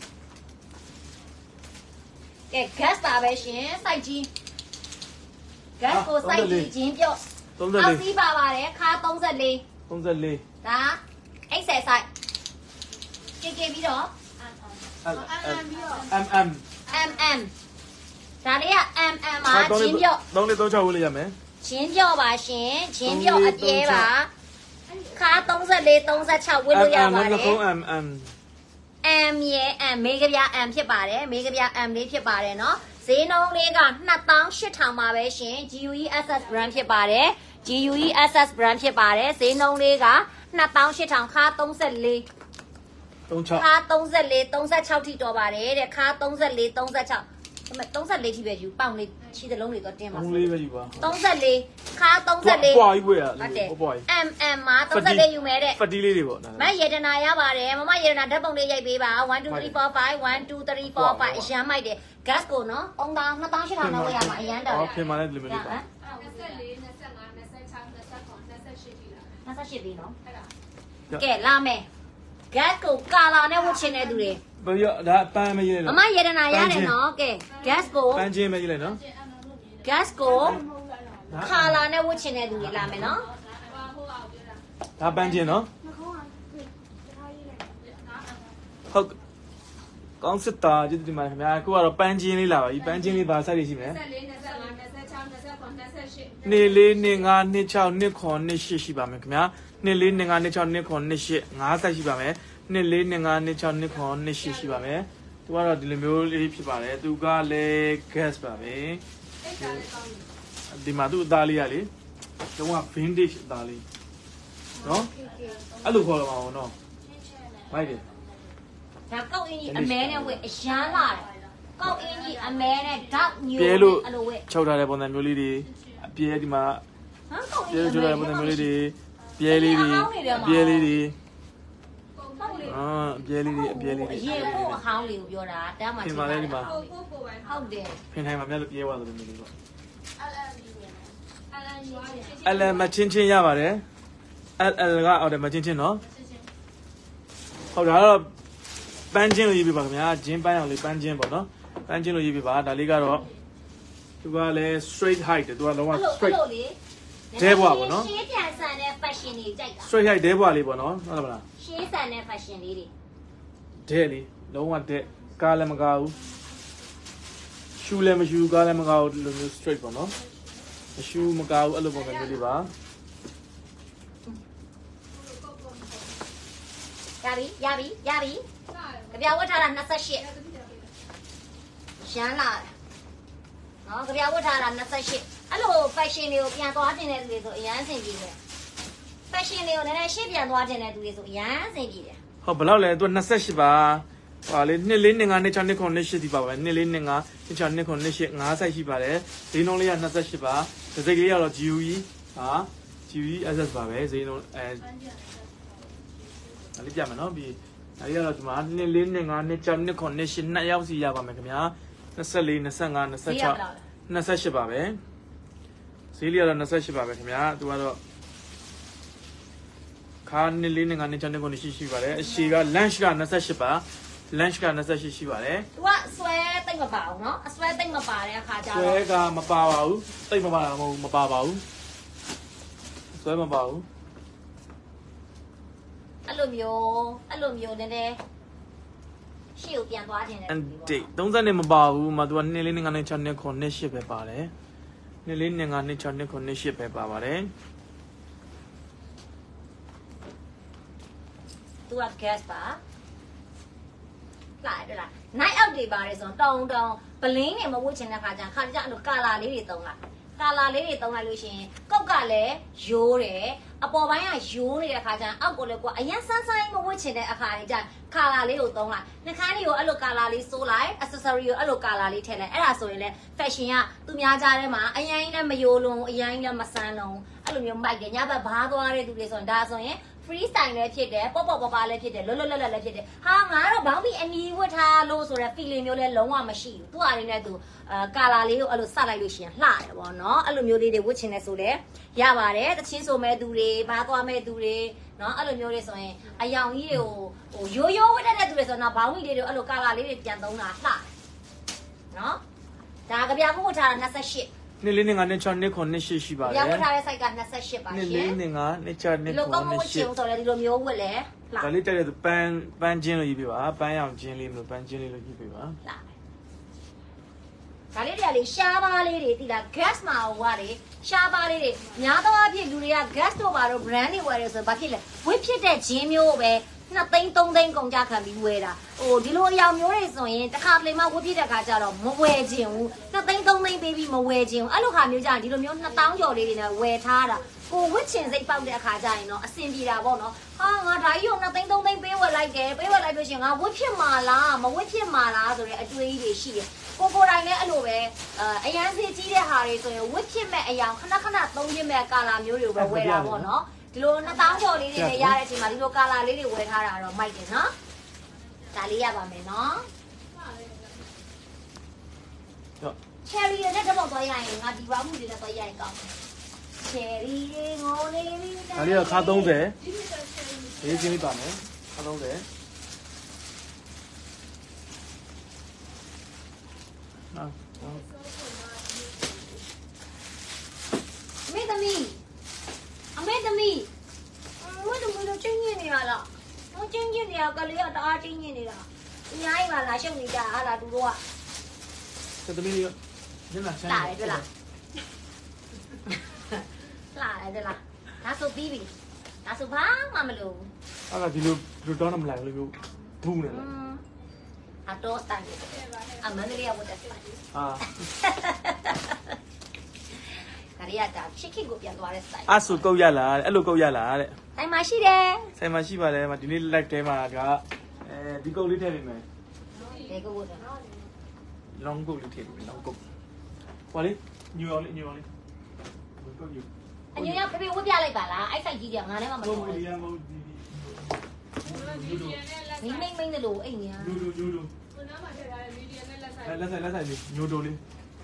ကဲ gas ပါပဲရှင်စိုက်ကြီး gas ကိုစိုက်ကြီးချင်းပြော့အောက်စီးပါပါတယ်ခါ34 34 ဒါအိတ်ဆယ်ဆိုင်ကေကေပြီးတော့ M M M M ဒါလေးက M M မှာချင်းပြော့ 3လေး36ဝလေးရမယ်ချင်းပြော့ပါရှင်ချင်းပြော့အပြဲပါခါ34 36ဝစ်လို့ရပါတယ် M M M ရဲ့ M မေကပြ M ဖြစ်ပါတယ်မေကပြ M လေးဖြစ်ပါတယ်เนาะဈေးနှုန်းလေးကtwo thousand eight thousandပါပဲရှင် G U E S S brand ဖြစ်ပါတယ် G U E S S brand ဖြစ်ပါတယ်ဈေးနှုန်းလေးကtwo thousand eight thousandခါ34 36 ခါ34 36ထိတော်ပါတယ်တဲ့ခါ34 36ဒါပေမဲ့34ထိပဲယူပေါင်လေးချီသလုံးတွေတော့တင်းပါ 3လေးပဲယူပါ 34ခါ34 ပွားကြီးပွေရဟုတ်တယ်ပွားကြီး M M မှာ34ယူမယ်တဲ့ဖတ်တီးလေးတွေပေါ့နော်မရေတနာရပါတယ်မမရေတနာဓာတ်ပုံလေးရိုက်ပေးပါone two three four five one two three four five အရန်မိုက်တယ် gas ကိုနော်၃တောင်း၂တောင်း၈ထောင်လောက်ဝယ်ရမှာအရန်တော်ဟောခင်မာလည်းဒီလိုမျိုးလေးပါ 24 25 26 29 30 28ပြီလား 28ပြီနော်အဲ့ဒါကဲလာမယ် gas ကိုကာလာနဲ့ဝတ်ချင်တဲ့သူတွေဘယ်ရဒါပန်းမရေးမနော်မရေတနာရတယ်နော်ကဲ gas ကိုပန်းချင်းမရေးလိုက်နော် gas ကိုကာလာနဲ့ဝတ်ချင်တဲ့သူတွေလာမယ်နော်ဟိုအောင်ပြောတာဒါပန်းချင်းနော်ဟုတ်ကောင်းစစ်တာကျေးဇူးတင်ပါတယ်ခင်ဗျာအခုကတော့ပန်းချင်းလေးလာပါပြီပန်းချင်းလေးပါဆက်ရရှိမယ် 24 25 26 29 28 နှစ်လေးနှစ်ငါးနှစ်၆နှစ်ခွန်နှစ်ရှစ်ရှိပါမယ်ခင်ဗျာနှစ်လေးနှစ်ငါးနှစ်၆နှစ်ခွန်နှစ်ရှစ်ငါးဆက်ရှိပါမယ်နှစ်လေးနှစ်ငါးနှစ်၆နှစ်ခွန်နှစ်ရှစ်ရှိပါမယ်သူကတော့ဒီလိုမျိုးလေးဖြစ်ပါတယ်သူကလည်း gas ပါပဲအဲ့ဒါလည်းကောင်းတယ်ဒီမှာသူ့အသားလေးကလေတော့က vintage အသားလေးနော်အဲ့လိုခေါ်တော့အောင်နော်မိုက်တယ်ဒါကောက်အင်းကြီးအမဲနဲ့ဝတ်အရန်လာတယ်ကောက်အင်းကြီးအမဲနဲ့ဓာတ်ညိုပြဲလို့အဲ့လိုဝတ်ချုပ်ထားတဲ့ပုံစံမျိုးလေးတွေအပြဲဒီမှာဟမ်ကောက်အပြဲင်းကြီးချုပ်ထားတဲ့ပုံစံမျိုးလေးတွေပြဲလေးတွေပြဲလေးတွေအာပြဲလေးတွေအပြဲလေးတွေရေကိုအဟောင်းလေးကိုပြောတာတမ်းမှပြင်ပါလေဒီမှာကိုကိုကိုပဲဟုတ်တယ်ဖင်ထိုင်မှာမြတ်လို့ပြဲသွားတယ်မျိုးလေးပေါ့အလန်ယူအလန်ယူရတယ်အလမချင်းချင်းရပါတယ်အအလကအော်တယ်မချင်းချင်းနော်ဟုတ်ဒါတော့ပန်းချင်းလို့ရေးပြပါခင်ဗျာဂျင်းပန်းအောင်လေးပန်းချင်းပေါ့နော်ပန်းချင်းလို့ရေးပြပါဒါလေးကတော့သူကလည်း straight height တယ်သူကလုံးဝ straight ဒဲဘွားပေါ့နော်ရှေးပြန်ဆန်တဲ့ fashion တွေကြိုက်တာ straight height ဒဲဘွားလေးပေါ့နော်ဟုတ်လားမလားရှေးဆန်တဲ့ fashion လေးတွေဒဲလေးလုံးဝဒဲကားလည်းမကားဘူးရှူးလည်းမရှူးကားလည်းမကားဘူးလိုမျိုး straight ပေါ့နော်မရှူးမကားဘူးအဲ့လိုပုံစံမျိုးလေးပါရပြီရပြီရပြီကြပြဝတ်ထားတာနှစ်ဆယ့်ရှစ်ရှမ်းလာနော်ကြပြဝတ်ထားတာနှစ်ဆယ့်ရှစ်အဲ့လို fashion တွေကိုပြန်သွားတင်တဲ့လူတွေဆိုအရန်အဆင်ပြေတယ် fashion တွေကိုလည်းရှေ့ပြန်သွားတင်တဲ့လူတွေဆိုအရန်အဆင်ပြေတယ်ဟုတ်ဘယ်လောက်လဲသူ28ပါဟာလေနှစ်လေးနှစ်ငါနှစ်ချနှစ်ခုနှစ်ရှစ်ဒီပါပဲနှစ်လေးနှစ်ငါနှစ်ချနှစ်ခုနှစ်ရှစ်ငါးဆိုင်ရှိပါတယ်ဈေးနှုန်းလေးက28ပါဒီစိတ်ကလေးကတော့ G U E ဟာ G U E S S ပါပဲဈေးနှုန်းအဲအဲ့လေးပြမယ်နော်ပြီးဒါလေးကတော့ဒီမှာနှစ်လေးနှစ်ငါနှစ်ချနှစ်ခုနှစ်ရှစ်နှစ်ရောက်စီရပါမယ်ခင်ဗျာ24 25 26 28ပါပဲဈေးလေးကတော့28ပါပဲခင်ဗျာသူကတော့ခါနှစ်လေးနှစ်ငါနှစ်ချနှစ်ခုနှစ်ရှိရှိပါတယ်အရှိက lunch က28ပါ lunch က28ရှိပါတယ် तू ကဆွဲတိတ်မပါဘူးเนาะအဆွဲတိတ်မပါတဲ့အခါကျတော့ဆွဲကမပါပါဘူးတိတ်မပါတာမဟုတ်မပါပါဘူးဆွဲမပါဘူးအဲ့လိုမျိုးအဲ့လိုမျိုးနည်းနည်းရှေ့ကိုပြန်သွားတင်တယ် and date 30နဲ့မပါဘူးမသူကနှစ်လေးနှစ်ငါနှစ်ချနှစ်ခုနှစ်ရှစ်ပဲပါတယ်နှစ်လေးနှစ်ငါနှစ်ချနှစ်ခုနှစ်ရှစ်ပဲပါပါတယ် तू က gas ပါလာတယ်လား night out တွေပါတယ်ဆိုတော့တောင်းတောင်းဘလင်းတွေမဝတ်ချင်တဲ့ခါကျခါကြအဲ့လိုကာလာလေးတွေတုံးလိုက်ကာလာလေးတွေတုံးလိုက်လို့ရှိရင်ကောက်ကလည်းရိုးတယ်အပေါ်ပိုင်းကရိုးနေတဲ့ခါကျအောက်ကိုလည်းကွာအရင်ဆန်းဆန်းမဝတ်ချင်တဲ့အခါတွေကျကာလာလေးကိုတုံးလိုက်နှခမ်းတွေကိုအဲ့လိုကာလာလေးစိုးလိုက် accessory ကိုအဲ့လိုကာလာလေးထည့်လိုက်အဲ့ဒါဆိုရင်လည်း fashion ကသူများကြားထဲမှာအရင်လည်းမယိုလုံးအရင်လည်းမဆန်းလုံးအဲ့လိုမျိုးမိုက်တယ်ညဘက်ဘားသွားတဲ့သူတွေဆိုရင်ဒါဆိုရင်free style လည်းဖြစ်တယ်ပေါ့ပေါ့ပါပါလည်းဖြစ်တယ်လွတ်လွတ်လပ်လပ်လည်းဖြစ်တယ်ဟာငါတော့ဘောင်းပြီးအနီးဝတ်ထားလို့ဆိုတော့ feeling မျိုးလည်းလုံးဝမရှိဘူးသူ့အားလေးနဲ့သူအာကာလာလေးကိုအဲ့လိုစလိုက်လို့ရှိရင်လှတယ်ပေါ့နော်အဲ့လိုမျိုးလေးတွေဝတ်ချင်တယ်ဆိုလည်းရပါတယ်တချင်းဆိုမဲ့သူတွေဘာသွားမဲ့သူတွေနော်အဲ့လိုမျိုးတွေဆိုရင်အယောင်ကြီးတွေကိုဟိုရိုးရိုးဝတ်တဲ့သူတွေဆိုတော့ဘောင်းပြီးလေးတွေအဲ့လိုကာလာလေးတွေပြန်သုံးတာလှတယ်နော်ဒါကြပြဖို့ထားတာ28 နှစ်လေးနှစ်ငါနှစ်ချနှစ်ခုနှစ်ရှစ်ရှိပါတယ်ရဝတ်ထားတဲ့ site က28ပါရှင်နှစ်လေးနှစ်ငါနှစ်ချနှစ်ဒီလိုခုကောင်းမနှစ်ဝတ်ချရှင်စ်ဆိုလည်းဒီလိုမျိုးဝတ်လဲလှဒါလေးတက်တဲ့ပန်းပန်းချင်းလို့ရေးပြပါပန်းရောင်ချင်းလေးလို့ပန်းချင်းလေးလို့ရေးပြပါလာမယ်ဒါလေးတွေကလေရှားပါလေးတွေတိလား gas မှာဟိုကလေရှားပါလေးတွေများသောအားဖြင့်လူတွေက gas တို့ပါတော့ brand တွေဝယ်ရဆိုဘာဖြစ်လဲဝစ်ဖြစ်တဲ့ဂျင်းမျိုးပဲနှစ်သိန်းသုံးသိန်းကုန်ကြခံပြီးဝယ်တာဟိုဒီလိုအယောင်မျိုးတွေဆိုရင်တစ်ခါပလင်မှဝစ်ဖြစ်တဲ့ခါကျတော့မဝယ်ခြင်းဘူးနှစ်သိန်းသုံးသိန်းပေးပြီးမဝယ်ခြင်းဘူးအဲ့လိုခါမျိုးကြရင်ဒီလိုမျိုးနှစ်တောင်းကျော်လေးတွေနဲ့ဝယ်ထားတာကိုဝစ်ချင်စိတ်ပေါက်တဲ့အခါကျရင်တော့အဆင်ပြေတာပေါ့နော်ဟာငါဒါကြီးကိုနှစ်သိန်းသုံးသိန်းပေးဝယ်လိုက်တယ်ပေးဝယ်လိုက်လို့ရှိရင်ငါဝစ်ဖြစ်မှာလားမဝစ်ဖြစ်မှာလားဆိုတဲ့အတွေးကြီးတွေရှိတယ်ကိုကိုတိုင်းလည်းအဲ့လိုပဲအရန်စီကြီးတဲ့ဟာတွေဆိုရင်ဝစ်ဖြစ်မဲ့အယောင်ခဏခဏသုံးပြမဲ့ကာလာမျိုးတွေကိုပဲဝယ်တာပေါ့နော်ဒီလိုနှစ်တောင်းကျော်လေးတွေနဲ့ရတဲ့အချိန်မှာဒီလိုကာလာလေးတွေဝယ်ထားတာတော့မိုက်တယ်နော်ဒါလေးရပါမယ်နော် cherry နဲ့တော့တော့ရရင်ငါဒီပါမှုတွေနဲ့တော့ရရင်ကောင်းတယ် cherry ငိုလေးလေးဒါလေးကခါ30ရေးချင်းလေးပါမယ်ခါ30နော်အမေသမီးအမေသမီးဝတ်လို့လို့ချင်းချင်းနေရလားဟိုချင်းချင်းနေရကလေးကတအားချင်းချင်းနေတာအများကြီးပါလားရှုပ်နေကြဟာလားသူတို့ကသမီးလေးညနေဆန်းလာတယ်တွေ့လားလာတယ်တွေ့လားဒါဆိုပြီးပြီဒါဆိုဘာမှမလုပ်ဘူးအဲ့ဒါဒီလိုဒီလိုတောင်းမလိုက်လို့မျိုးဘူးနေလားအတော့စတိုင်းအမန္တလေးကဝတ်တဲ့စတိုင်းဟာခရီးကချစ်ခင်ကိုပြန်သွားတဲ့စတိုင်းအဲ့ဆိုကုတ်ရလားအဲ့လိုကုတ်ရလားတဲ့တိုင်းမှာရှိတယ်ဆိုင်မှာရှိပါတယ်ဒီနေ့ live ထဲမှာကအဲဒီကုတ်လေးထည့်ပေးမယ်ဒီကိုဝတ်တယ် long ကုတ်လေးထည့်ပေးမယ် long ကုတ်ဟောလေညူအောင်လေးညူအောင်လေးကုတ်ညူအညရဖေဖေဝတ်ပြလိုက်ပါလားအဲ့ဆိုင်ကြီးကငါလည်းမမကုတ်လို့မီဒီယမ်မဟုတ်ဒီမင်းမင်းမင်းလို့အိမ်ညာညူညူညူညူခုနကထည့်ထားတဲ့မီဒီယာနဲ့လက်ဆိုင်အဲလက်ဆိုင်လက်ဆိုင်လေးညူတိုလေး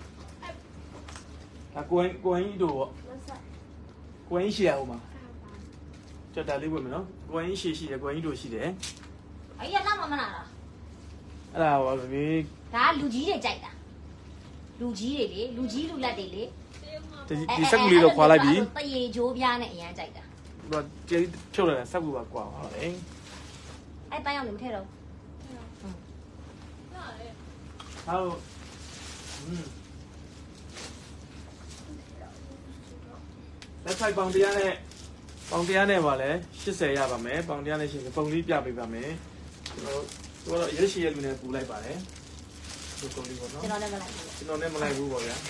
ဒါကိုရင်ကိုရင်တို့ပေါ့ကိုရင်ရှိရအောင်ပါကြော်တာလေးဝင်မယ်နော်ကိုရင်ရှိရှိတယ်ကိုရင်တို့ရှိတယ်အဲ့ရလာမမနာလားအဲ့ဒါဟောဒီဒါလူကြီးတွေကြိုက်တာလူကြီးတွေလေလူကြီးလူလက်တွေလေဒီဒီစက်ကူလေးတော့ခွာလိုက်ပြီတရေဂျိုးပြားနဲ့အရင်ကြိုက်တာသူကကျေးချုပ်လာတယ်စက်ကူပါကွာဟုတ်တယ်အဲ့တိုင်းအောင်နေမထည့်တော့ဟုတ်လက်ဆိုင်ပေါင်တရားနဲ့ပေါင်တရားနဲ့ပါလဲ80ရပါမယ်ပေါင်တရားနဲ့80ပုံလေးပြပေးပါမယ်ကျွန်တော်တို့ရွှေရှိရလူနဲ့ပူလိုက်ပါတယ်ဒီကုန်လေးပေါ့နော်ကျွန်တော်လည်းမလိုက်ဘူးကျွန်တော်လည်းမလိုက်ဘူးပေါ့ဗျာ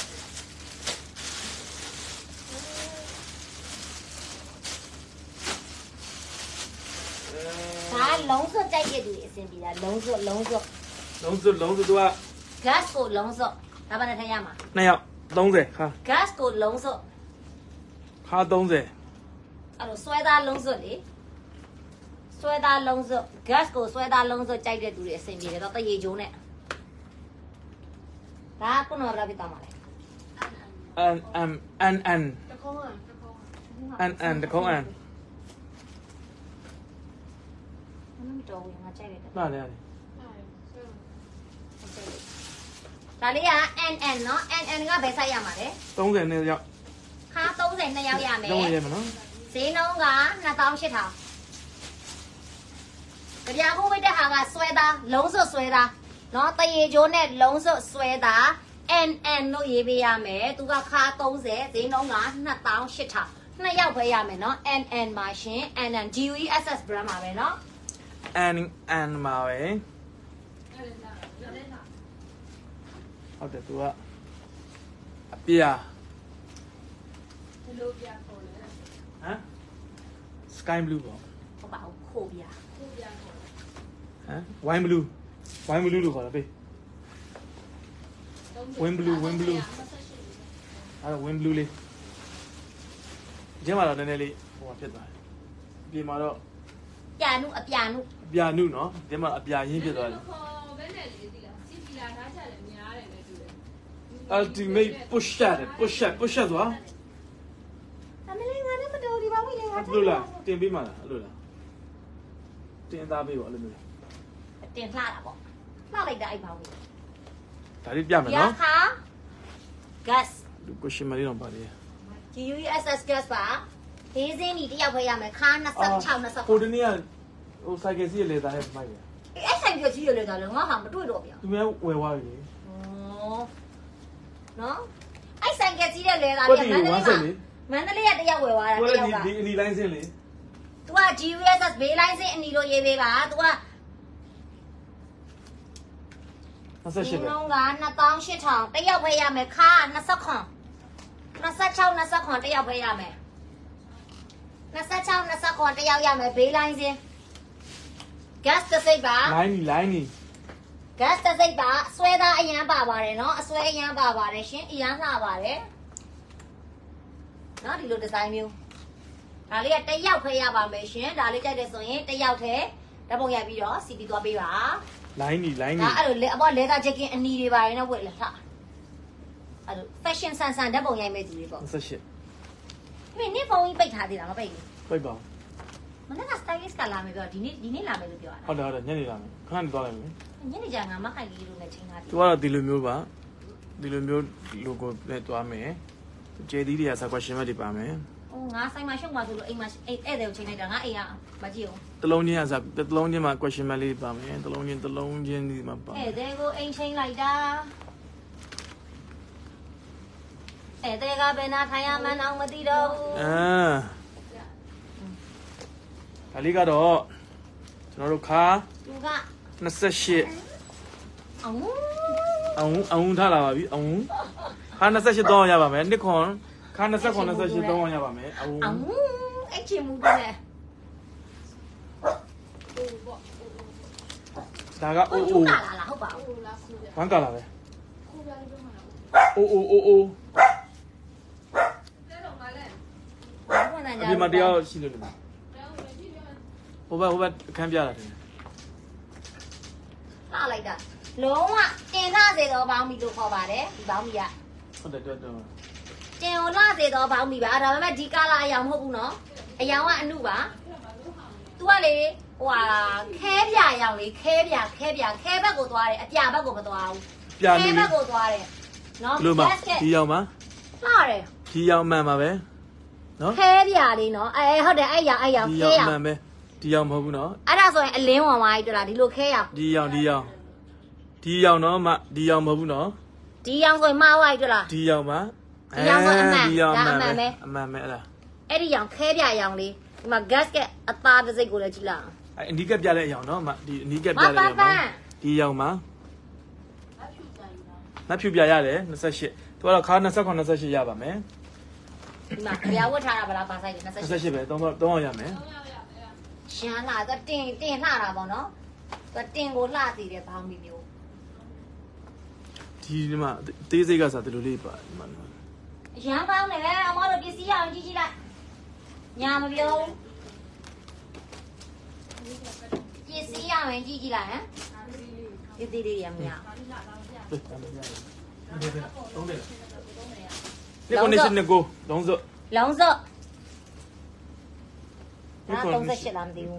ဒါလုံးစွတ်ကြိုက်တဲ့သူတွေအဆင်ပြေတာလုံးစွတ်လုံးစွတ်လုံးစုလုံးစုသူက gas ကိုလုံးစွတ်ဒါပါနဲ့ထည့်ရမှာနှစ်ယောက်30ခါ gas ကိုလုံးစွတ်ခါ30 အဲ့လိုဆွဲသားလုံးစွတ်လေဆွဲသားလုံးစွတ် gas ကိုဆွဲသားလုံးစွတ်ကြိုက်တဲ့သူတွေအဆင်ပြေတယ်တော့တရေဂျိုးနဲ့ဒါကုနော်ဘယ်လိုပြတောင်းပါလဲ an an an an တခုံးอ่ะတခုံး an an တခုံး an မမတော်ဘူးငါကြိုက်တယ်မှန်တယ်ဒါလေးက n n เนาะ n n ကဘယ်ဆိုင်ရမှာလဲ 30နဲ့ရောက်ခါ32ရောက်ရမယ်လုံးရမယ်နော်ဈေးနှုန်းကနှစ်သောင်းရှစ်ထောင်ကြပြခုဝိတ်တဲ့ဟာကဆွဲသားလုံးစွတ်ဆွဲသားเนาะတရေကျိုးနဲ့လုံးစွတ်ဆွဲသား n n လို့ရေးပေးရမယ်သူကခါ30ဈေးနှုန်းကနှစ်သောင်းရှစ်ထောင်နှစ်ယောက်ပဲရမယ်เนาะ n n မှာရှင် n n g u e s s brand မှာပဲเนาะ an an မှာပဲအဲ့ဒါဒါလည်းဒါဟုတ်တယ်သူကအပြာဘယ်လိုပြခေါ်လဲဟမ် sky blue ပေါ့ဟုတ်ပါဘူးခိုးပြကိုပြခေါ်လဲဟမ် wine blue wine blue လို့ခေါ်တာပေးWin blue win blue အဲ့ဒါ win blue လေးဒီမှာတော့နည်းနည်းလေးဟိုဖြစ်သွားတယ်ဒီမှာတော့ပြာနုအပြာနုအပြာနုနော်ဒီမှာအပြာရင်းဖြစ်သွားတယ်ခေါ်ဘယ်နဲ့လေးဒီလားစီပီလာထားချတယ်များတယ်နဲ့တူတယ် ultimate push shot push shot push shot သွားအမလေးငါလည်းမတော်ဒီပါဘူးလေငါအဲ့လိုလားတင်ပေးမှလားအဲ့လိုလားတင်သားပေးပါအဲ့လိုမျိုးတင်လှတာပေါ့လှလိုက်တာအဲ့ပါဘူးဒါလေးပြမယ်ရနော်ခါ gas ဒီ question မလေးတော့ပါလေ G U E S S gas ပါဒေးစင်းဒီတယောက်ပဲရမယ်ခါ26 29 ဟိုတနေ့ကဟို cycle စီးရလေသားရဲ့မိုက်တယ်အဲ့ဆိုင်ပြကြီးရလေတော့လေငါဟာမတွေ့တော့ဗျာသူများဝယ်သွားပြီဩနော်အဲ့ဆိုင်ကကြီးတဲ့လေသားကိုလေတီမန္တဝလေးမ်းစိတ်လေမန္တလေးကတယောက်ဝယ်သွားတာကိုတလည်းယောက်ကဒီဒီအနီလိုင်းစင်းလေ तू က G U E S S ဘေးလိုင်းစင်းအနီလို့ရေးပေးပါ तू က 28 ဒီပဲနှုန်းကနှစ်သောင်းရှစ်ထောင်တယောက်ပဲရမယ်ခါ29 26 29တယောက်ပဲရမယ်26 29တယောက်ရမယ်ဘေးလိုင်းစင်း gas တစ်စိတ်ပါလိုင်းနီလိုင်းနီ gas တစ်စိတ်ပါဆွဲသားအရန်ပါပါတယ်เนาะအဆွဲအရန်ပါပါတယ်ရှင်အရန်လှပါတယ်เนาะဒီလိုဒီဇိုင်းမျိုးဒါလေးကတယောက်ခဲရပါမယ်ရှင်ဒါလေးကြိုက်တယ်ဆိုရင်တယောက်ထဲဓာတ်ပုံရိုက်ပြီးတော့ စီ ပီ သွားပေးပါလိုင်းနီလိုင်းနီဒါအဲ့လိုလေအပေါ်လေသာချက်ကင်အနီတွေပါရင်တော့ဝက်လက်ထအဲ့လို fashion ဆန်ဆန်ဓာတ်ပုံရိုက်မဲ့သူတွေပေါ့ 28 မင်းနေ့ဖုန်းကြီးပိတ်ထားသေးတာမပိတ်ဘူးပြိုက်ပါမနေ့က stylist ကလာမယ်ပြောဒီနေ့ဒီနေ့လာမယ်လို့ပြောတာဟုတ်တယ်ဟုတ်တယ်ညနေလာမယ်ခဏနေသွားလိုက်မယ်ညနေကျငါမခိုင်လေးလို့လည်းချိန်ထားတယ်သူကတော့ဒီလိုမျိုးပါဒီလိုမျိုး logo နဲ့သွားမယ်ကျေးသီးတွေကစာ question တွေပါမယ်ဟိုငါဆိုင်မှာရှုံပါဆိုလို့အိမ်မှာအဲ့အဲ့တဲ့ကိုချိန်လိုက်တာငါအိမ်ကမကြည့်အောင်တလုံးချင်းအစားတလုံးချင်းမှာ question mark လေးပါမယ်တလုံးချင်းတလုံးချင်းဒီမှာပါအဲ့တဲ့ကိုအိမ်ချိန်လိုက်တာအဲ့တဲ့ကဘယ်နာထိုင်ရမှန်းအောင်မသိတော့ဘူးအာဒါလေးကတော့ကျွန်တော်တို့ခါသူက 28 အောင်အောင်အောင်ထားလာပါပြီအောင်ခါ28တော့ရပါမယ်နှစ်ခွန်ခါ29 28တော့ရပါမယ်အောင်အောင်အဲ့ချင်မှုတယ်ဟိုပေါ့ဒါကဟိုအိုကျူအိုလာလားဟုတ်ပါဘူးဟိုလားကိုပြဝမ်းကာလာပဲကိုပြလေးတော့မလားအိုအိုအိုအိုတဲတော့ငါလည်းဘယ်နဲ့အကြာပြင်မှာတရားရှိလို့လေတဲတော့ပဲကြည့်ပြောဟိုဘက်ဟိုဘက်အခန်းပြတာတယ်လှလိုက်တာလုံးဝတင်လှစေတော့ပေါင်းပြီလို့ခေါ်ပါတယ်ဒီပေါင်းပြီကဟုတ်တယ်တော်တော်တင်ကိုလှစေတော့ပေါင်းပြီပါဒါပေမဲ့ဒီကာလာအယောင်မဟုတ်ဘူးနော်အယောင်ကအနုပါ သူကလေ哇，开ပြရောင်လေးခဲပြခဲပြခဲဘက်ကိုသွားတယ်အပြဘက်ကိုမသွားဘူးပြနေခဲဘက်ကိုသွားတယ်နော်လို့မဒီရောက်မှာလှတယ်ဒီရောက်မှန်ပါပဲနော်ခဲပြလေးနော်အဲဟုတ်တယ်အဲ့ရောင်အဲ့ရောင်ဒီခဲရောက်ရောင်မှန်ပဲဒီရောက်မဟုတ်ဘူးနော်အဲ့ဒါဆိုရင်အလင်းဝင်သွားပြီတွေ့လားဒီလိုခဲရောင်ဒီရောက်ဒီရောက်ဒီရောက်နော်မဒီရောက်မဟုတ်ဘူးနော်ဒီရောင်ဆိုရင်မှားသွားပြီတွေ့လားဒီရောက်မှာဒီရောက်ဆိုအမှန်ဒီရောက်ဒါမှအန်မှန်ပဲပဲအမှန်ပဲအဲ့ဒါအဲ့ဒီရောင်ခဲပြရောင်လေးဒီမှာ gas ကအသားတစ်စိတ်ကိုလည်းကြည့်လိုက်အောင်အဲ့အနီးကပ်ပြတဲ့အရောင်နော်မဒီအနီးကပ်ပြတဲ့အရောင်နော်ဒီရောက်မှာမဖြူပြရတယ်28သူကတော့ခါ29 28ရပါမယ်ဒီမှာကြဝတ်ထားတာဗလားပါဆိုင်28 28ပဲ3တော့3အောင်ရမယ်ရှမ်းလာတော့တင်တင်လှတာပေါ့နော်သူတင်ကိုလှတည်တယ်ဘောင်းမီမျိုးဒီမှာသေးစိတ်ကစားဒီလိုလေးပါဒီမှာရမ်းပေါင်းတယ်အမတို့ပစ္စည်းအောင်ကြည့်ကြည့်လိုက်ညာမပြောပစ္စည်းအောင်ကြည့်ကြည့်လိုက်ဟမ်ဒီဒီလေးရမရဒီကွန်ဒီရှင်းကိုလုံးစုံလုံးစော့ဒါ38လားမသိဘူး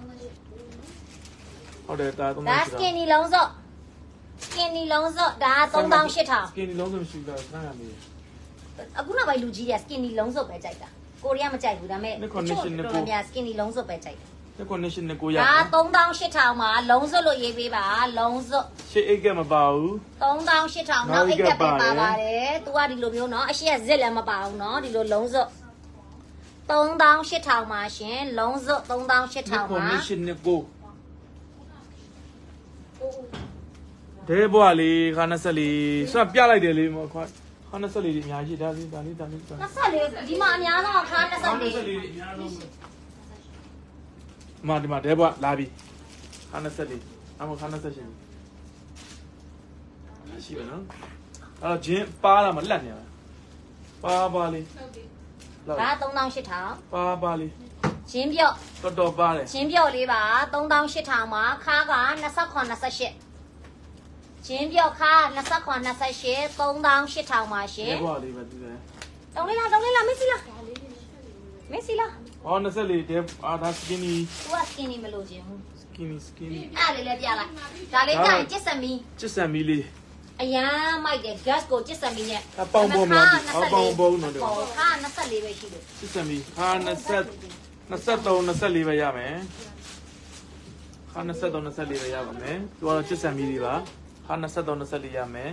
ဟုတ်တယ်ဒါဒါ skinny လုံးစော့ skinny လုံးစော့ဒါ3800 skinny လုံးစုံရှိတာဆန်းရမယ်အခုနောက်ပိုင်းလူကြီးတွေက skinny လုံးစော့ပဲကြိုက်တာကိုရီးယားမကြိုက်ဘူးဒါပေမဲ့တချို့တော်များ skinny လုံးစော့ပဲကြိုက်တယ်ဒီကွန်ဒီရှင်းကိုရဒါ3800မှာလုံးစော့လို့ရေးပေးပါလုံးစော့ရှေ့အိတ်ကမပါဘူး 3800နောက်အိတ်ကပ်ပဲပါပါတယ်။ तू ကဒီလိုမျိုးเนาะအရှိရဇစ်လည်းမပါဘူးเนาะဒီလိုလုံးစော့3800မှာရှင်လုံးစော့3800 ကွန်မှာဒီရှင်းကိုဒဲဘွားလေးခါနဆက်လေးဆွတ်ပြလိုက်တယ်လေးမခွာခါနဆက်လေးအများကြီးဒါလေးဒါလေးဒါလေးဒါ 24ဒီမှာအများဆုံးခါခါနဆက် 24 လေးအများဆုံးမဒီမှာဒဲဘွားလာပြီခါနဆက်လေးအမခါနဆက်ရှင်ရှိပါနော်အဲ့တော့ဂျင်းပါလာမလက်နေပါပါပါလေးဒါ3800 ပါပါလေးရှင်းပြော့တော်တော်ပါတယ်ရှင်းပြော့လေးပါ3800မှာခါက29 28ရှင်းပြော့ခါ29 28 3800မှာရှင်ဒဲဘွားလေးပဲဒီလေတုံးလေးလားတုံးလေးလားမစ်စီလားမစ်စီလားဟောနှစ်ဆက်လေးဒဲအာဒါစကင်းနီ तू က skinny မလို့ခြင်းဘူးစကင်းနီစကင်းနီအဲ့လေးလည်းပြလိုက်ဒါလေးကြရင်ကျစ်စမီချစ်ဆန်မီလေးအရန်မိုက်တယ် gas ကိုကျစ်စမီနဲ့အပေါင်းပေါင်းမလားအပေါင်းပေါင်းနော်ဟောခါ24ပဲရှိတယ်ချစ်ဆန်မီခါ20 23 24ပဲရမယ်ခါ23 24ပဲရပါမယ်သူကတော့ချစ်ဆန်မီလေးပါခါ23 24ရမယ်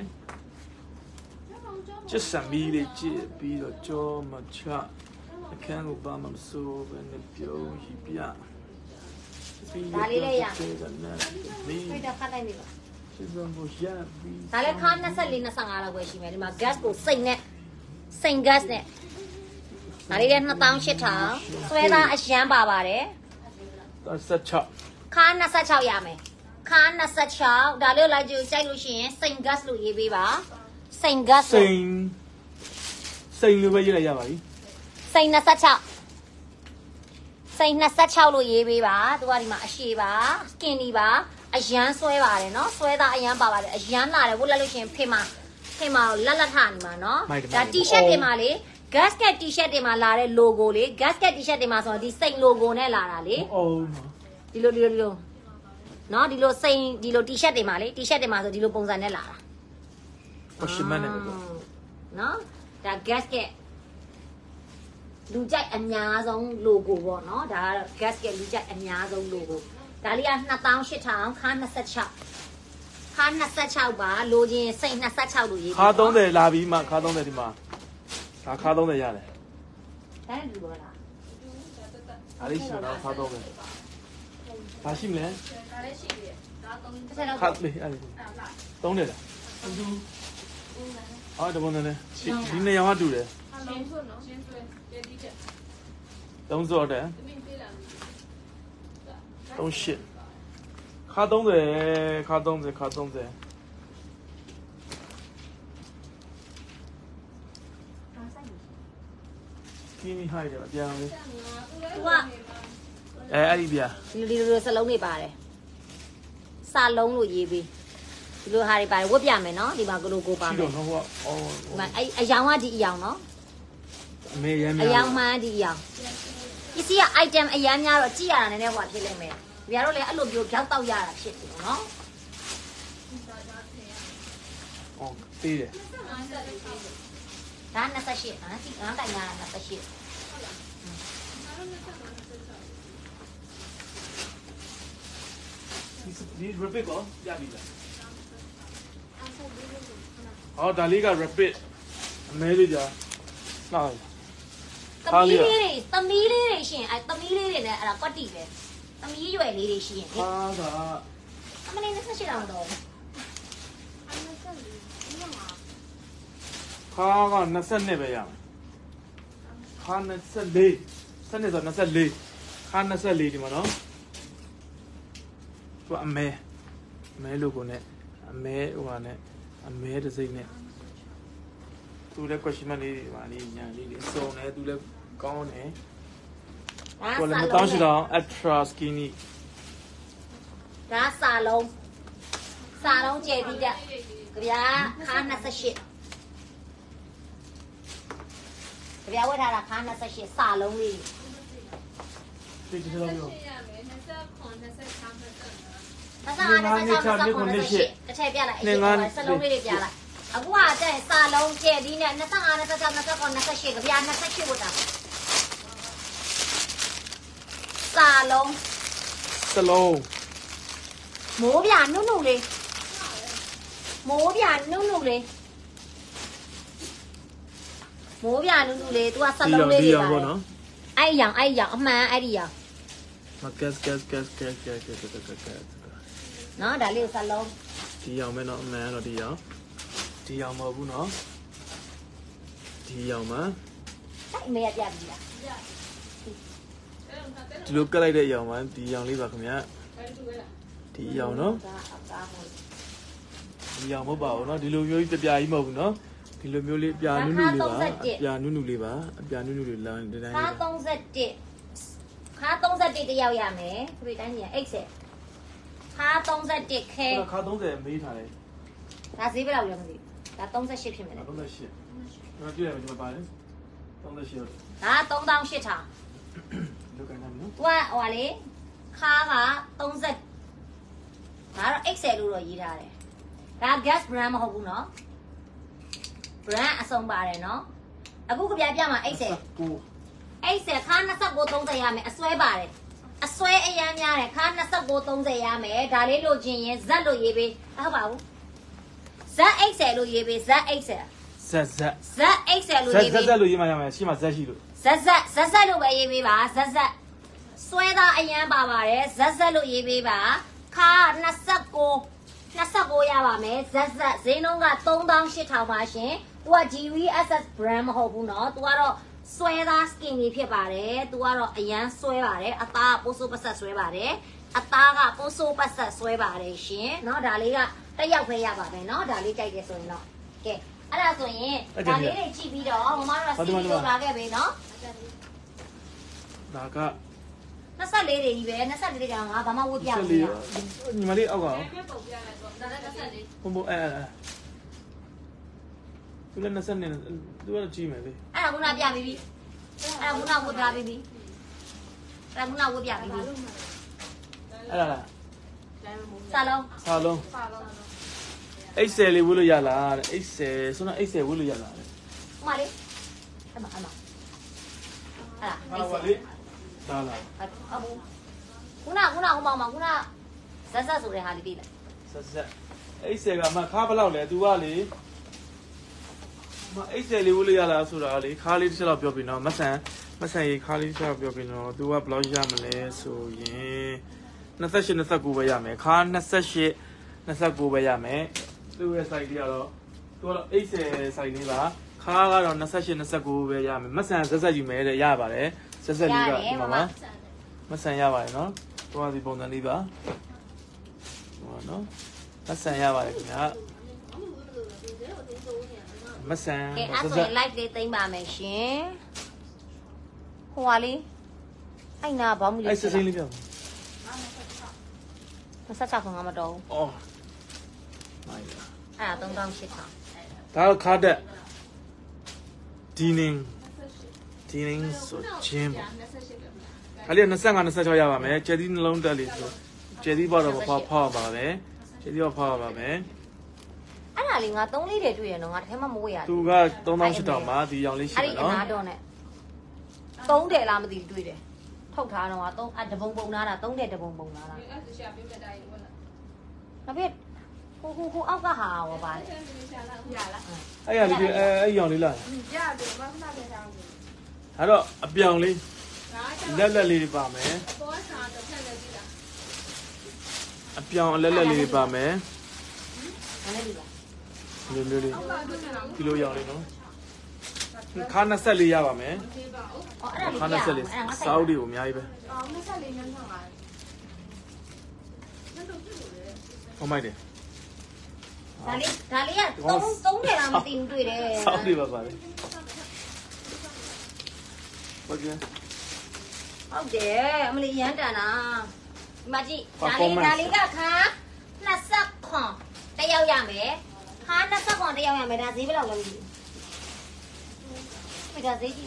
ချစ်ဆန်မီလေးကြည့်ပြီးတော့ကြောမချအခန်းကိုဘာမှမစိုးဘဲနဲ့ပြုံးရှိပြဒါလေးလည်းရမီဖိတ်တာဖတ်လိုက်ပြီပါချစ်စံကိုရပြီးဒါလည်းခါ24 25လောက်ပဲရှိမယ်ဒီမှာ gas ကိုစိတ်နဲ့စိတ် gas နဲ့ဒါလေးလည်း2800ဆွဲသားအရန်ပါပါတယ် 36 ခါ26ရမယ်ခါ26ဒါလေးလိုက်ကြည့်ကြိုက်လို့ရှိရင်စိတ် gas လို့ရေးပေးပါစိတ် gas စိန်စိန်လိုပဲရေးလိုက်ရပါပြီစိတ်26စိတ်26လို့ရေးပေးပါသူကဒီမှာအရှိပါ skinny ပါအရန်ဆွဲပါတယ်เนาะဆွဲသားအရန်ပါပါတယ်အရန်လာတယ်ဝတ်လိုက်လို့ရှိရင်ဖေမဖေမကိုလက်လက်ထနေမှာเนาะဒါ T-shirt တွေမှာလေ gasket T-shirt တွေမှာလာတဲ့ logo လေ gasket T-shirt တွေမှာဆိုတော့ဒီစိတ် logo နဲ့လာတာလေအော်ဒီလိုဒီလိုဒီလိုเนาะဒီလိုစိတ်ဒီလို T-shirt တွေမှာလေ T-shirt တွေမှာဆိုဒီလိုပုံစံနဲ့လာတာပရှမန်နဲ့ပဲเนาะဒါ gasket လူကြိုက်အများဆုံး logo ပေါ့เนาะဒါကတော့ gasket လူကြိုက်အများဆုံး logo ဒါလေးက2800ခါ26ခါ26ပါလိုချင်စိတ်26လို့ရေးခါ30လာပြီးမှခါ30ဒီမှာဒါခါ30ရတယ်ဒါနဲ့ဒီလိုလားဒါလေးရှိတော့ခါ30ဒါရှိမလဲဒါလည်းရှိတယ်ဒါသုံးတစ်ချက်တော့ခါလေးအဲ့ဒီသုံးတယ်လားအော်တဘုံနဲ့ဒီနေရာကတူတယ်အလုံးစုံနော်ရှင်းဆွဲပြည့်တိချက်သုံးစောတယ်သမီးပေးလာမယ် 38ခါ30ခါ30ခါ30ကင်းဟိုက်တယ်ပြန်လေသူကအဲအဲ့ဒီပြဒီလိုဒီလိုစလုံးတွေပါတယ်စာလုံးလို့ရေးပြီးဒီလိုဟာတွေပါတယ်ဝတ်ပြမယ်နော်ဒီမှာကလိုကိုပါရှိမယ်တော့တော့ဟောအော်ဒီမှာအဲ့အယောင်ကဒီအယောင်နော်အမေရမ်းအများယောင်မှန်းဒီအယောင်ပစ္စည်းက item အရန်များတော့ကြည့်ရတာနည်းနည်းဟိုဖြစ်လိမ့်မယ်ဗျာတို့လည်းအဲ့လိုမျိုးကြောက်တောက်ရတာဖြစ်တယ်နော်အော်သေးတယ်ဒါနှစ်ဆက်ရှိဟာဒီငါးတိုင်ညာနှစ်ဆက်ရှိဒီ rapid ကိုပြပြီလားဟောဒါလေးက rapid အမဲလေးကြာနောက်သမီးလေးတွေသမီးလေးတွေရှင်အဲသမီးလေးတွေနဲ့အဲ့ဒါကွက်တီပဲသမီးရွယ်လေးတွေရှိရင်ဟာကအမလေးနှစ်ဆက်ရှိတော့တော့ခါက22ပဲရမယ်ခါ24စနေဆို24ခါ24ဒီမှာနော်သူအမဲအမဲလို့ကိုနဲ့အမဲဟိုဟာနဲ့အမဲတစ်စိမ့်နဲ့သူလည်း question mark လေးပါလေးညာလေးလေးစုံတယ်သူလည်းကောင်းတယ်ကိုလည်းမတောင်းရှိတော့ ultra skinny ဒါစာလုံးစာလုံးကျဲပြီးကြဗျာခါ28ဗျာဝတ်ထားတာခါ28စာလုံးလေးဒီဒီလိုမျိုးဒါစားအားနဲ့စားစားကိုနှစ်ရှစ်တစ်ထည့်ပြလိုက်အဲ့ဒီစလုံးလေးတွေပြလိုက်အခုကတဲ့စာလုံးကျဲဒီနဲ့25 26 29 28ကြဗျာ28ဝတ်တာစာလုံးစလုံးမိုးပြနုနုလေးမိုးပြနုနုလေးမိုးပြနုနုလေး तू ကစလုံးလေးတွေပါအဲ့ရောင်အဲ့ရောင်အမှန်အဲ့ဒီရောင်မကက်ကက်ကက်ကက်ကက်ကက်ကက်ကက်ကက်နော်ဒါလေးကိုစလုံးဒီရောင်မဲနော်အမှန်တော့ဒီရောင်ဒီရောင်မဟုတ်ဘူးနော်ဒီရောင်မှာအဲ့မေးရပြပြီလားဒီလိုကက်လိုက်တဲ့ရောင်မှာဒီရောင်လေးပါခင်ဗျာဒီရောင်နော်ဒီရောင်မဟုတ်ပါဘူးနော်ဒီလိုမျိုးကြီးပြပြကြီးမဟုတ်ဘူးနော်ဒီလိုမျိုးလေးပြနုနုလေးပါပြနုနုလေးပါအပြနုနုလေးလမ်းဒီတိုင်းခါလေးပါ 31ခါ31တယောက်ရမယ်ခရီးတိုင်းကြီးအိတ်ဆက်ခါ31ခဲခါ30မေးထားတယ်ဒါဈေးဘယ်လောက်လဲမသိဘူးဒါ38ဖြစ်မယ်လေ 38ကျွန်တော်ကြည့်ရမယ်ဒီမှာပါတယ်38ဟုတ်ဒါသုံးသောင်းရှစ်ထောင်လောက်ကနိုင်နော်သူကဟိုဟာလေခါက30ဒါတော့ Excel လို့တော့ရေးထားတယ်ဒါ gas brand မဟုတ်ဘူးเนาะ brand အစုံပါတယ်เนาะအခုကြပြပြမှာ Excel Excel ခါ29 30ရမယ်အစွဲပါတယ်အစွဲအရန်များတယ်ခါ29 30ရမယ်ဒါလေးလို့ချင်းရင်ဇက်လို့ရေးပေးဟုတ်ပါဘူးဇက် Excel လို့ရေးပေးဇက် Excel ဇက်ဇက်ဇက် Excel လို့ဇက်ရေးဇပေးက်ဇက်လို့ရေးမှရမယ်ရှိမှဇက်ရှိလို့ဇက်ဇက်ဇက်ဇက်လို့ပဲရေးပေးပါဇက်ဇက်စွဲသားအရန်ပါပါတယ်ဇက်ဇက်လို့ရေးပေးပါခါ29 29ရပါမယ်ဇက်ဇက်ဈေးနှုန်းကသုံးသောင်းရှစ်ထောင်ပါရှင်သူက G V S S brand မဟုတ်ဘူးเนาะသူကတော့ဆွဲသား skin ကြီးဖြစ်ပါတယ်သူကတော့အရန်ဆွဲပါတယ်အသားပိုးဆိုးပတ်ဆက်ဆွဲပါတယ်အသားကပိုးဆိုးပတ်ဆက်ဆွဲပါတယ်ရှင်เนาะဒါလေးကတက်ရောက်ပဲရပါမယ်เนาะဒါလေးကြိုက်တယ်ဆိုရင်တော့ကဲအဲ့ဒါဆိုရင်ဒါလေးတွေကြည့်ပြီးတော့မမတို့ကစီးလို့လာခဲ့ပြီเนาะဒါက 24တွေကြီးပဲ24တွေကငါဘာမှဝတ်ပြမလေးရညီမလေးအောက်ကရောပြပုံပြလိုက်တော့ဒါလည်းတစ်ဆက်လေးဘုံဘအဲသူလည်း20နဲ့သူကကြည့်မယ်လေအဲ့ဒါခုနပြပြီးပြီအဲ့ဒါခုနဝတ်ပြပြီးပြီအဲ့ဒါခုနဝတ်ပြပြီးပြီအဲ့ဒါလားစာလုံးစာလုံးပါတော့အိတ်ဆယ်လေးဝတ်လို့ရလားတဲ့အိတ်ဆယ်ဆိုတော့အိတ်ဆယ်ဝတ်လို့ရလားတဲ့ဥမာလေးအမအမအဲ့ဒါဟာပါလေဒါလားအဘူခုနခုနဟိုမောင်မခုနဇက်ဇက်ဆိုတဲ့ဟာလေးသိလားဆက်ဆက်အိတ်ဆယ်ကမှခါဘယ်လောက်လဲ तू ကလေမအိတ်ဆယ်လေးဝတ်လို့ရလားဆိုတာလေခါလေးတစ်ချက်တော့ပြောပြီးတော့မဆန်မဆန်ရေခါလေးတစ်ချက်တော့ပြောပြီးတော့ तू ကဘယ်လောက်ရမလဲဆိုရင်28 29ပဲရမယ်ခါ28 29ပဲရမယ်သူ့ရဲ့ site လေးကတော့ तू ကတော့အိတ်ဆယ် site လေးပါခါကတော့28 29ပဲရမယ်မဆန်ဆက်ဆက်ယူမယ်တဲ့ရပါတယ်ဆက်ဆက်လေးကဒီမှာပါမဆန်ရပါတယ်နော်သွားဒီပုံစံလေးပါဟောနော်မဆန်ရပါတယ်ခင်ဗျာမဆန်ကဲအဲ့ဆိုရင် live လေးသိမ်းပါမယ်ရှင်ဟိုဟာလေးအဲ့နာဘောင်းမီလေးအဲ့စစိမ့်လေးပြော 26ခုငါမတော်ဘူးအော်မိုင်းလားအဲ့ဒါသုံးသောင်းရှစ်ထောင်ဒါတော့ခါတက်ဒီနင်းဒီတင်းဆိုချင်းပေါ့ဒါလေးက25 26ရပါမယ်ကျက်သီးနှလုံးတက်လေးဆိုကျက်သီးပေါ့တော့ဖောက်ဖောက်ပါပဲကျက်သီးတော့ဖောက်ပါမယ်အဲ့ဒါလေးငါသုံးလေးတွေတွေ့ရနော်ငါတစ်ခါမှမဝေ့ရဘူးသူကသုံးသောင်းရှစ်ထောင်ပါဒီရောင်လေးရှိတယ်နော်အဲ့ဒီအနာတော့နဲ့သုံးတယ်လားမသိဘူးတွေ့တယ်ထုတ်ထားတော့ကသုံးအတပုံပုံနာတာသုံးတယ်တပုံပုံနာတာအဲ့ဒါရှာပေးမဲ့တိုင်းဝင်လာနောက်ပြီးဟိုဟိုဟိုအောက်ကဟာဟောပါလေရလားအဲ့ရလေးအဲအဲ့ရောင်လေးလားရတယ်မမနာတဲ့တောင်းတယ်အဲ့တော့အပြောင်လေးဒါကလက်လက်လေးတွေပါမယ်ပေါ်စားတော့ဖက်နေပြီလားအပြောင်အလက်လက်လေးတွေပါမယ်မနေ့ကမျိုးမျိုးလေးအောက်ကတွေ့နေတာကီလိုရောင်လေးနော်ခါ24ရပါမယ်သေးပါဦးအော်အဲ့ဒါလေးခါပြရ 24စောက်တွေကိုအများကြီးပဲအော်နှစ်ဆက်လေးညမ်းထားပါနဲ့တို့ပြုတ်လို့လေဟောမိုက်တယ်ဒါလေးဒါလေးကသုံးသုံးတယ်လားမသိဘူးတွေ့တယ်စောက်တွေပါပါလေဟုတ်ကဲ့ဟုတ်တယ်အမလေးရမ်းတန်တာဒီမှာကြည့်ဒါလေးဒါလေးကခါ20ခွန်တယောက်ရမယ်ခါ20ခွန်တယောက်ရမယ်ဒါဈေးဘယ်လောက်လဲမသိဘူးဒါဈေးကြည့်တာ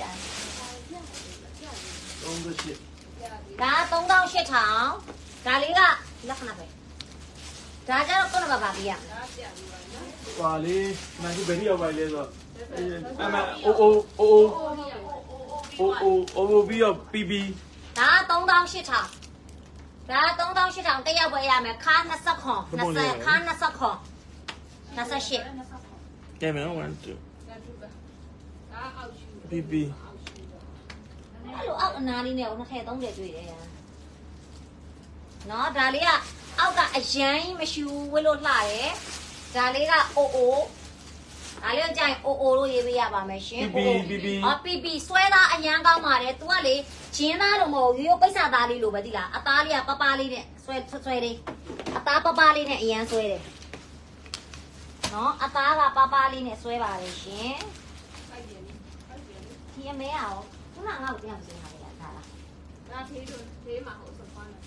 38 ဒါသုံးသောင်းရှစ်ထောင်ဒါလေးကလက္ခဏာပဲဒါကြတော့ခုနကပါပြီးရပါလေမန်ကြီးဘယ်ရောက်ပါလဲဆိုတော့အမအိုအိုအိုအိုအိုအိုအိုပြီးတော့ပီပီဒါသုံးသောင်းရှစ်ထောင်ဒါသုံးသောင်းရှစ်ထောင်တယောက်ပဲရမယ်ခါ20ခွန်20ခါ20ခွန်28 ကဲမယ်1 2 ဒါအောက်ရှူပီပီအဲ့လိုအောက်အနာလေးနဲ့နှစ်ထည့်သုံးတယ်တွေ့တယ်နော်ဒါလေးကအောက်ကအရန်မရှူဝဲလို့လှတယ်ဒါလေးကအိုအိုဒါလေးကကြိုင်အိုအိုလို့ရေးပေးရပါမယ်ရှင်ပီပီပီအော်ပီပီဆွဲသားအရန်ကောင်းပါတယ် तू ကလေဂျင်းသားလို့မဟုတ်ရိုးရိုးပိတ်စာသားလေးလို့ပဲသိလားအသားလေးကပပလေးနဲ့ဆွဲဆွဲလေးအသားပပလေးနဲ့အရန်ဆွဲတယ်နော်အသားကပပလေးနဲ့ဆွဲပါတယ်ရှင်ဖိုက်တယ်ဖိုက်တယ်ဒီအမဲရောခုနကငါ့ကိုပြန်မစင်းထားလိုက်တာလားဒါသေးတို့သေးမှာဟုတ်ဆိုခွမ်းတယ်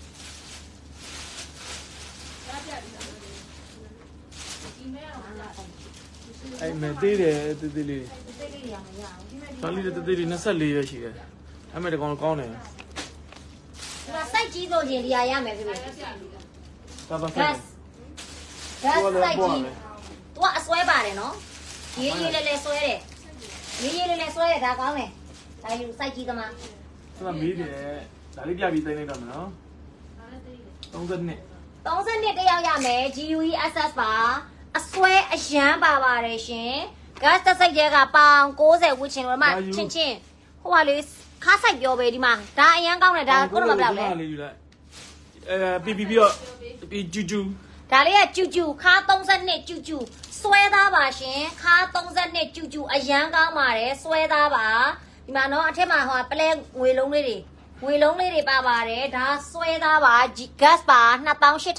ဒါပြပြီလားဒီမဲအောင်လားအဲ့မဲ့သေးတယ်တေးသေးလေးတိတ်လေးရမရဘူးဒါလေးတေးသေးလေး24ပဲရှိတယ်အဲ့မဲ့တကောင်ကောင်းတယ်ဒီကစိုက်ကြီးဆိုရင်ဒီဟာရမယ်ပြပြဒါပြပြီလားဒါပါ gas ဆက် gas တော့စိုက်ပေါ့ကြီးမယ် तू ကအစွဲပါတယ်နော်ရေးရေးလေးလေးဆွဲတယ်ရေးရေးလေးလေးဆွဲတယ်ဒါကောင်းတယ်ဒါယူစိုက်ကြီးသမားသူကမေးတယ်ဒါလေးပြပြီးသိနေတော့မယ်နော်ဒါလည်းသေးတယ် 32 32တယောက်ရမယ် G U E S S ပါအစွဲအရန်ပါပါတယ်ရှင် gas တစ်စိတ်တဲကပေါင်90ဝှချင်လို့မှချင်းချင်းဟိုကလေးခါဆိုင်ပြောပဲဒီမှာဒါအရန်ကောင်းတယ်ဒါကိုတော့မပြောက်လဲလေးယူလိုက်အဲပီပီပြီးတော့ပီဂျူဂျူဒါလေးကကျူကျူခါ32ကျူကျူဆွဲသားပါရှင်ခါ32ကျူကျူအရန်ကောင်းပါတယ်ဆွဲသားပါဒီမှာနော်အထက်မှာဟိုပလဲငွေလုံးလေးတွေငွေလုံးလေးတွေပါပါတယ်ဒါဆွဲသားပါ gas ပါ2800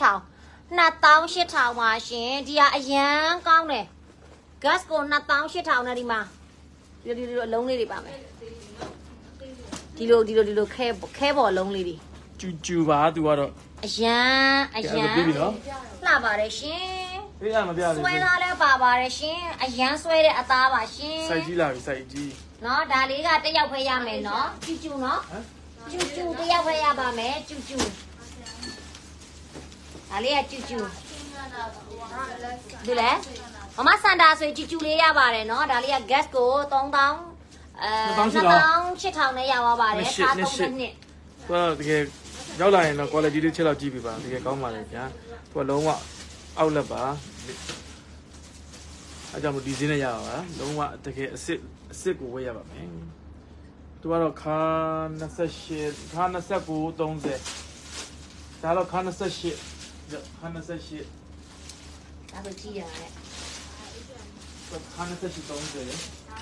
2800ပါရှင်ဒီကအရန်ကောင်းတယ် gas ကို2800နဲ့ဒီမှာဒီလိုဒီလိုအလုံးလေးတွေပါမယ်ဒီလိုဒီလိုဒီလိုခဲခဲပေါ်အလုံးလေးတွေဂျူဂျူပါသူကတော့အရန်အရန်ပြီးပြီနော်လှပါတယ်ရှင်အေးအမပြလေဆွဲသားလည်းပါပါတယ်ရှင်အရန်ဆွဲတဲ့အသားပါရှင်စိုက်ကြီးလာပြီစိုက်ကြီးနော်ဒါလေးကတစ်ယောက်ပဲရမယ်နော်ကျူကျူနော်ဟမ်ကျူကျူတစ်ယောက်ပဲရပါမယ်ကျူကျူဒါလေးကကျူကျူဒီလေမမစန္ဒာဆိုကျူကျူလေးရပါတယ်နော်ဒါလေးက gas ကို3000အဲ2800နဲ့ရပါပါတယ်ခါ32နှစ်သူကတကယ်ရောက်လာရင်တော့ quality လေးချက်လောက်ကြည့်ပြီပါတကယ်ကောင်းပါလေဗျာသူကလုံးဝအောက်လက်ပါအဲကြောင့်မဒီစင်းနဲ့ရပါပါလုံးဝတကယ်အစ်စ်အစ်စ်ကိုဝယ်ရပါမယ်သူကတော့ခါ28ခါ29 30ဒါတော့ခါ28ခါ28 ဒါဆိုကြည့်ရတယ်ခါ28 30လေ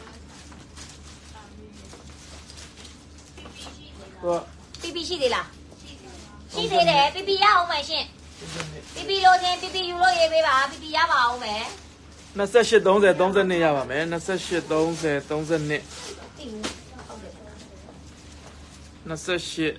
တော့ပီပီရှိသေးလားရှိသေးတယ်ပီပီရအောင်မယ်ရှင်ပီပီလိုချင်ပီပီယူလို့ရေးပေးပါပီပီရပါအောင်မယ် 28 30 32ရပါမယ်28 30 32 သိဘူးဟုတ်တယ် 28 28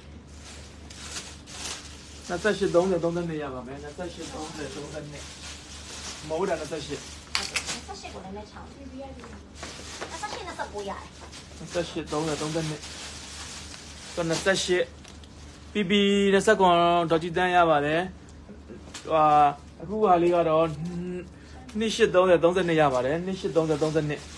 30 32ရပါမယ်28 30 32မဟုတ်တာ28 28ကိုလည်းနဲ့ချောင်း28 28 ဆက်ကိုရတယ်နှစ်ရှစ်သုံးဆယ်သုံးဆယ်နှစ်တော့နှစ်ရှစ်ပြီးပြီးနှစ်ကွန်ဒေါ်ကြည်တန်းရပါတယ်ဟာအခုဟာလေးကတော့နှစ်ရှစ်သုံးဆယ်သုံးဆယ်နှစ်ရပါတယ်နှစ်ရှစ်သုံးဆယ်သုံးဆယ်နှစ်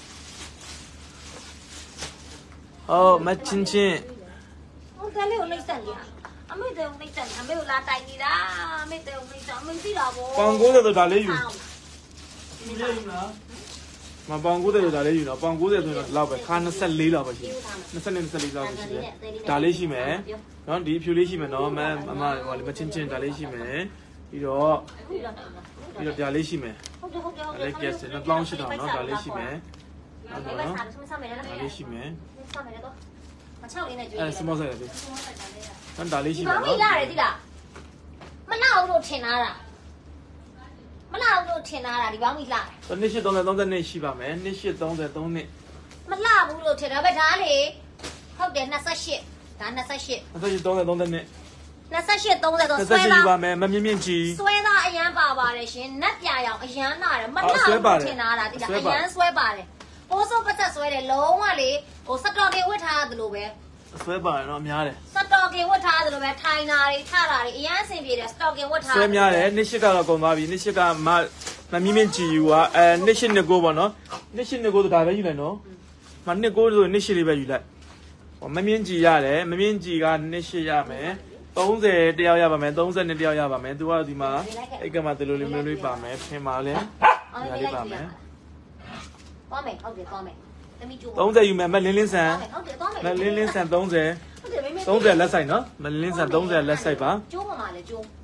ဟောမချင်းချင်းဟိုကလေးကိုနှိမ့်ဆက်နေအမေတဲ့နှိမ့်ဆက်အမေကိုလာတိုင်နေတာအမေတဲ့နှိမ့်ဆက်အမေသိတာဗောပေါင်ကိုးဆယ်ဆိုတာလေးယူယူရယူလားမပေါင်ကိုးဆယ်ဆိုတာလေးယူတော့ပေါင်ကိုးဆယ်ဆိုတော့ဒီလောက်ပဲခါနှစ်ဆယ်လေးလောက်ပဲရှိနှစ်ဆယ်နဲ့နှစ်ဆယ်လေးလောက်ပဲရှိတယ်ဒါလေးရှိမယ်နော်ဒီအဖြူလေးရှိမယ်နော်မအမဟိုလေမချင်းချင်းဒါလေးရှိမယ်ပြီးတော့ပြီးတော့ဒါလေးရှိမယ်ဟုတ်တယ်ဟုတ်တယ်ဟုတ်တယ်အဲ့ကဲစနှစ်ပေါင်းရှိတော့နော်ဒါလေးရှိမယ်နော်မနော်စားဘူးမစားမယ်လားဒါလေးရှိမယ်စားမယ်တော့မချောက်လေးနဲ့ကြွေးအဲ့စမောဆိုင်လေးနော်ဒါလေးရှိဒီမယ်ကောင်ကြီးနော်လာတယ်တိလားမလောက်ဘူးလို့ထင်တာလားမလောက်ဘူးလို့ထင်တာလားဒီကောင်ကြီးလာတယ်တော့နှစ်ရှစ်သုံးဆယ်သုံးဆယ်နှစ်ရှိပါမယ်နှစ်ရှစ်သုံးဆယ်သုံးနှစ်မလှဘူးလို့ထင်တာပဲဒါလေဟုတ်တယ်နှစ်ရှစ်ဒါနှစ်ရှစ်နှစ်ရှစ်သုံးဆယ်သုံးဆယ်နှစ်နှစ်ရှစ်သုံးဆယ်တော့နှစ်ဆွဲရှစ်သားယူပါမယ်မမြင့်မြင့်ကြီးဆွဲသားအရန်ပါပါတယ်ရှင်နက်ပြရောင်အရန်နာတယ်မလှဘူးလို့ထင်တာလားတိလားအရန်ဆွဲပါတယ်ပိုးစိုးပတ်သက်ဆွဲတယ်လုံးဝလေဟိုစတော်ကေဝတ်ထားတယ်လို့ပဲဆွဲပါနော်များတယ်စတော်ကေဝတ်ထားတယ်လို့ပဲထိုင်နာတွေထတာတွေအရန်အဆင်ပြေတယ်စတော်ကေဝတ်ထားဆွဲများတယ်နှစ်ရှစ်ကတော့ကုန်သွားပြီနှစ်ရှစ်ကမမမြင့်မြင့်ကြီးယူကအဲနှစ်ရှစ်နှစ်ကိုပေါ့နော်နှစ်ရှစ်နှစ်ကိုဒါပဲယူလိုက်နော်မနှစ်ကိုဆိုနှစ်ရှစ်လေးပဲယူလိုက်ဟောမမြင့်ကြီးရတယ်မမြင့်ကြီးကနှစ်ရှစ်ရမယ်သုံးဆယ်တယောက်ရပါမယ်သုံးဆယ်နှစ်တယောက်ရပါမယ်သူကဒီမှာအိတ်ကမှဒီလိုလေးမျိုးလေးပါမယ်ဖင်ပါလဲဒါလေးပါမယ်သွားမယ်ဟုတ်တယ်သွားမယ်သမီးကျိုးသုံးဆယ်ယူမယ်မလင်းလင်းဆန်ဟုတ်တယ်သွားမယ်မလင်းလင်းဆန်30 ဟုတ်တယ်မေမေ 30လက်ဆိုင်နော်မလင်းလင်းဆန်30လက်ဆိုင်ပါကျိုးပေါ်မှာလေကျိုး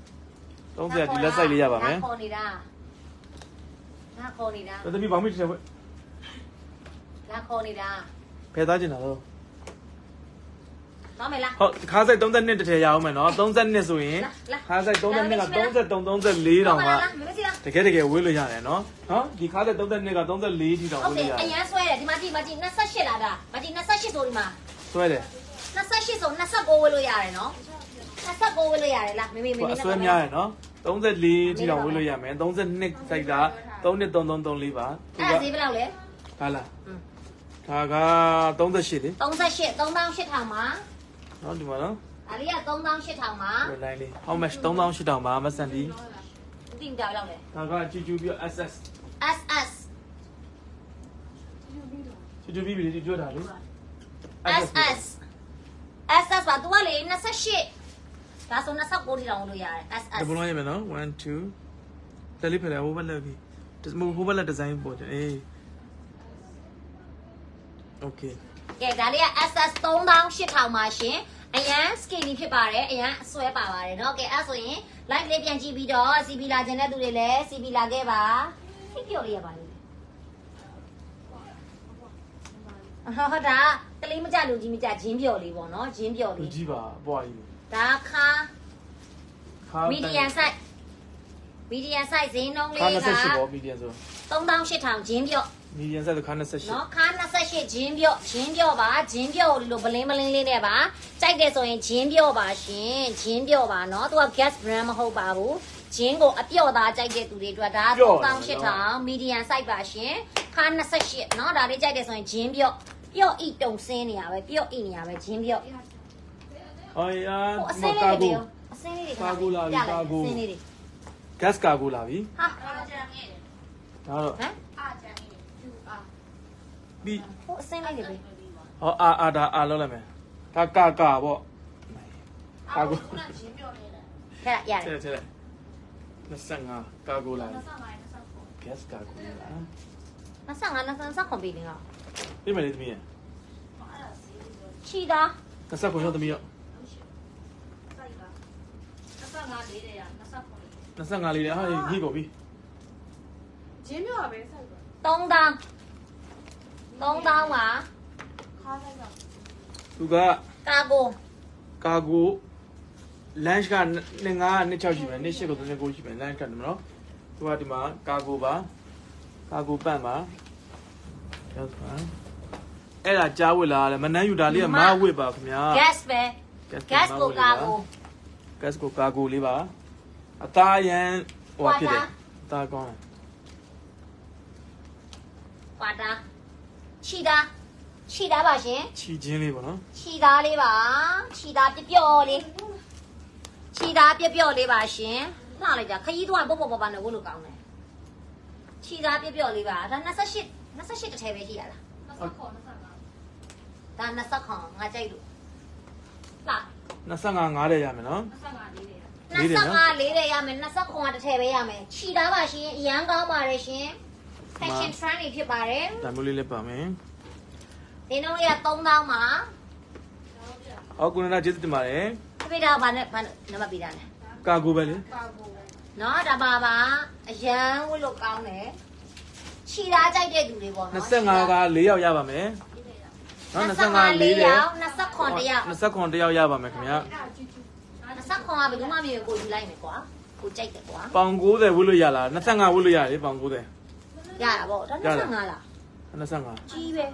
30ဒီလက်ဆိုင်လေးရပါမယ်ခေါ်နေတာငါခေါ်နေတာဒါသမီးဘာမှမဖြစ်ဘူးငါခေါ်နေတာဖယ်သားကျင်တာတော့သွားမယ်လားဟုတ်ခါဆိုင်32တထည်ရအောင်မယ်နော်32ဆိုရင်ခါဆိုင်32က33 34တောင်ကမေမေစီလားတကယ်တကယ်ဝေးလို့ရတယ်နော်နော်ဒီခါဆိုင်32က34ထိတောင်ဟုတ်ဝေးတယ်လို့ရတအယ်ရန်ဆွဲတယ်ဒီမှာကြည့်မကြည့်28လားဒါမကြည့်28ဆိုဒီမှာဆွဲတယ် 28ဆို29ဝယ်လို့ရတယ်နော်29ဝယ်လို့ရတယ်လားမေမေမေဟိုမေအဆွဲများရယ်နော်34ထိတောင်ဝေးလို့ရမယ်32စိုက်က3နှစ်3334ပါသူအဲ့ကဒါဈေးဘယ်လောက်လဲဟာလားဒါက38လေ 38 3800မှာနော်ဒီမှာနော်ဒါလေးက3800မှာဒီလိုင်းလေး how much 3800ပါမဆန်ဒီဒီတောင်လောက်လဲဒါကချီချူပြီး ss SS ချီချူပြီးပြီဒီပြောတာလေ SS SS ပါ तू ကလေ28ဒါဆို29ထိတောင်လို့ရတယ် SS ဒီဘလုံးရမယ်နော်one two တယ်လေးဖယ်လိုက်ဟိုဘက်လက်ပြီးဒီဟိုဘက်လက်ဒီဇိုင်းပေါ်တယ်အေး okay ကဲဒါလေးက SS 3800မှာရှင်အရန် skinny ဖြစ်ပါတယ်အရန်အဆွဲပါပါတယ်เนาะကဲအဲ့ဆိုရင် live လေးပြန်ကြည့်ပြီးတော့ C B လာခြင်းတဲ့သူတွေလည်း C B လာခဲ့ပါဖိပြော်လေးရပါလိမ့်ဟာဟာဒါကလေးမကြလူကြီးမကြဂျင်းပြော်လေးပေါ့เนาะဂျင်းပြော်လူလေးကြီးပါအပွားကြီးဒါခါခါ medium size medium size ဈေးနှုန်းလေးခါက 28ပေါ့ medium ဆို 3800ဂျင်းပြော့ medium size ခါ28 နော်ခါ28ဂျင်းပြော့ဂျင်းပြော့ပါဂျင်းပြော့လို့ဘလင်းဘလင်းလေးနဲ့ပါကြိုက်တယ်ဆိုရင်ဂျင်းပြော့ပါရှင်ဂျင်းပြော့ပါနော်သူက gas brand မဟုတ်ပါဘူးဂျင်းကိုအပြော့သားကြိုက်တဲ့သူတွေအတွက်ဒါ3800 medium size ပါရှင်ခါ28နော်ဒါလေးကြိုက်တယ်ဆိုရင်ဂျင်းပြော့ပြော့ဤတုံစင်းနေရပဲပြော့ဤနေရပဲဂျင်းပြော့ဟောယာဟိုအစမင်းကာလေးတွေကိုအစင်းလေးတွေကာကိုလာပြီကာကိုအစင်းလေးတွေ gas ကာကိုလာပြီဟာဒါတော့ဟမ်ပြီးဟိုအစင်းလေးတွေပဲဟောအာအာဒါအာလောက်လိုက်မယ်ဒါကာကာပေါ့ကာကိုခဲ့ရရတယ်တဲ့တဲ့25ကာကိုလာပြီ gas ကာကိုလာ 25 25ခွန်ပေးနေတော့ပြမယ်လေသမီးရချီတာ 20ခွန်ရောက်သမီးရော25လေးလေဟာညှိကုန်ပြီဂျင်းပြောရပဲဆက်ပါ 3တောင်း3တောင်းပါခါဆိုင်တော့သူကကာကိုကာကို lunch ကနှစ်ငါးနှစ်6ရှိမယ်နှစ်8ကိုသုံး9ရှိမယ် lunch ကတယ်မနော်သူကဒီမှာကာကိုပါကာကိုပန့်ပါရောက်ပါအဲ့ဒါကြားဝစ်လာတယ်မနှမ်းယူတာလေးကမဝစ်ပါခင်ဗျာ gas ပဲ gas ကိုကာကို gas ကိုကာကိုလေးပါအသားရန်ဟိုဖြစ်တယ်အသားကောင်းတယ်ကွာတာချီတာခြိသားပါရှင်ချီချင်းလေးပေါ့နော်ခြိသားလေးပါခြိသားပြပြော့လေးခြိသားပြပြော့လေးပါရှင်လှလိုက်တာခရီးသွားပေါ့ပေါ့ပေါ့ပါနဲ့ဝတ်လို့ကောင်းတယ်ခြိသားပြပြော့လေးပါဒါ28 28တစ်ထည်ပဲရှိရလားဒါ20ခေါင်ငါကြိုက်လို့လှ 25 5တဲ့ရမယ်နော် 25လေးတဲ့ရမယ်20ခေါင်တစ်ထည်ပဲရမယ်ခြိသားပါရှင်အရန်ကောင်းပါတယ်ရှင် fashion trend တွေဖြစ်ပါတယ်ဒါမျိုးလေးလည်းပါမယ်ဒီနှုန်းလေးက3000မှာဟောကုနာကျေးဇူးတင်ပါတယ်ပြပြတာဘာနဲ့ဘာနံပါတ်ပေးတာလဲကာကိုပဲလေနော်ဒါပါပါအရန်ဝတ်လို့ကောင်းတယ်ခြိသားကြိုက်တဲ့သူတွေပေါ့နော် 25က၄ယောက်ရပါမယ်နော်25 လေး 4တဲ့ယောက်29တယောက် 29တယောက်ရပါမယ်ခင်ဗျာ 29ကဘယ်သူမှမပြေကိုယူလိုက်မယ်ကွာကိုကြိုက်တယ်ကွာပေါင်90ဝတ်လို့ရလား25ဝတ်လို့ရတယ်ပေါင်90 ရတာပေါ့ဒါ25လား 25 ကြီးပဲ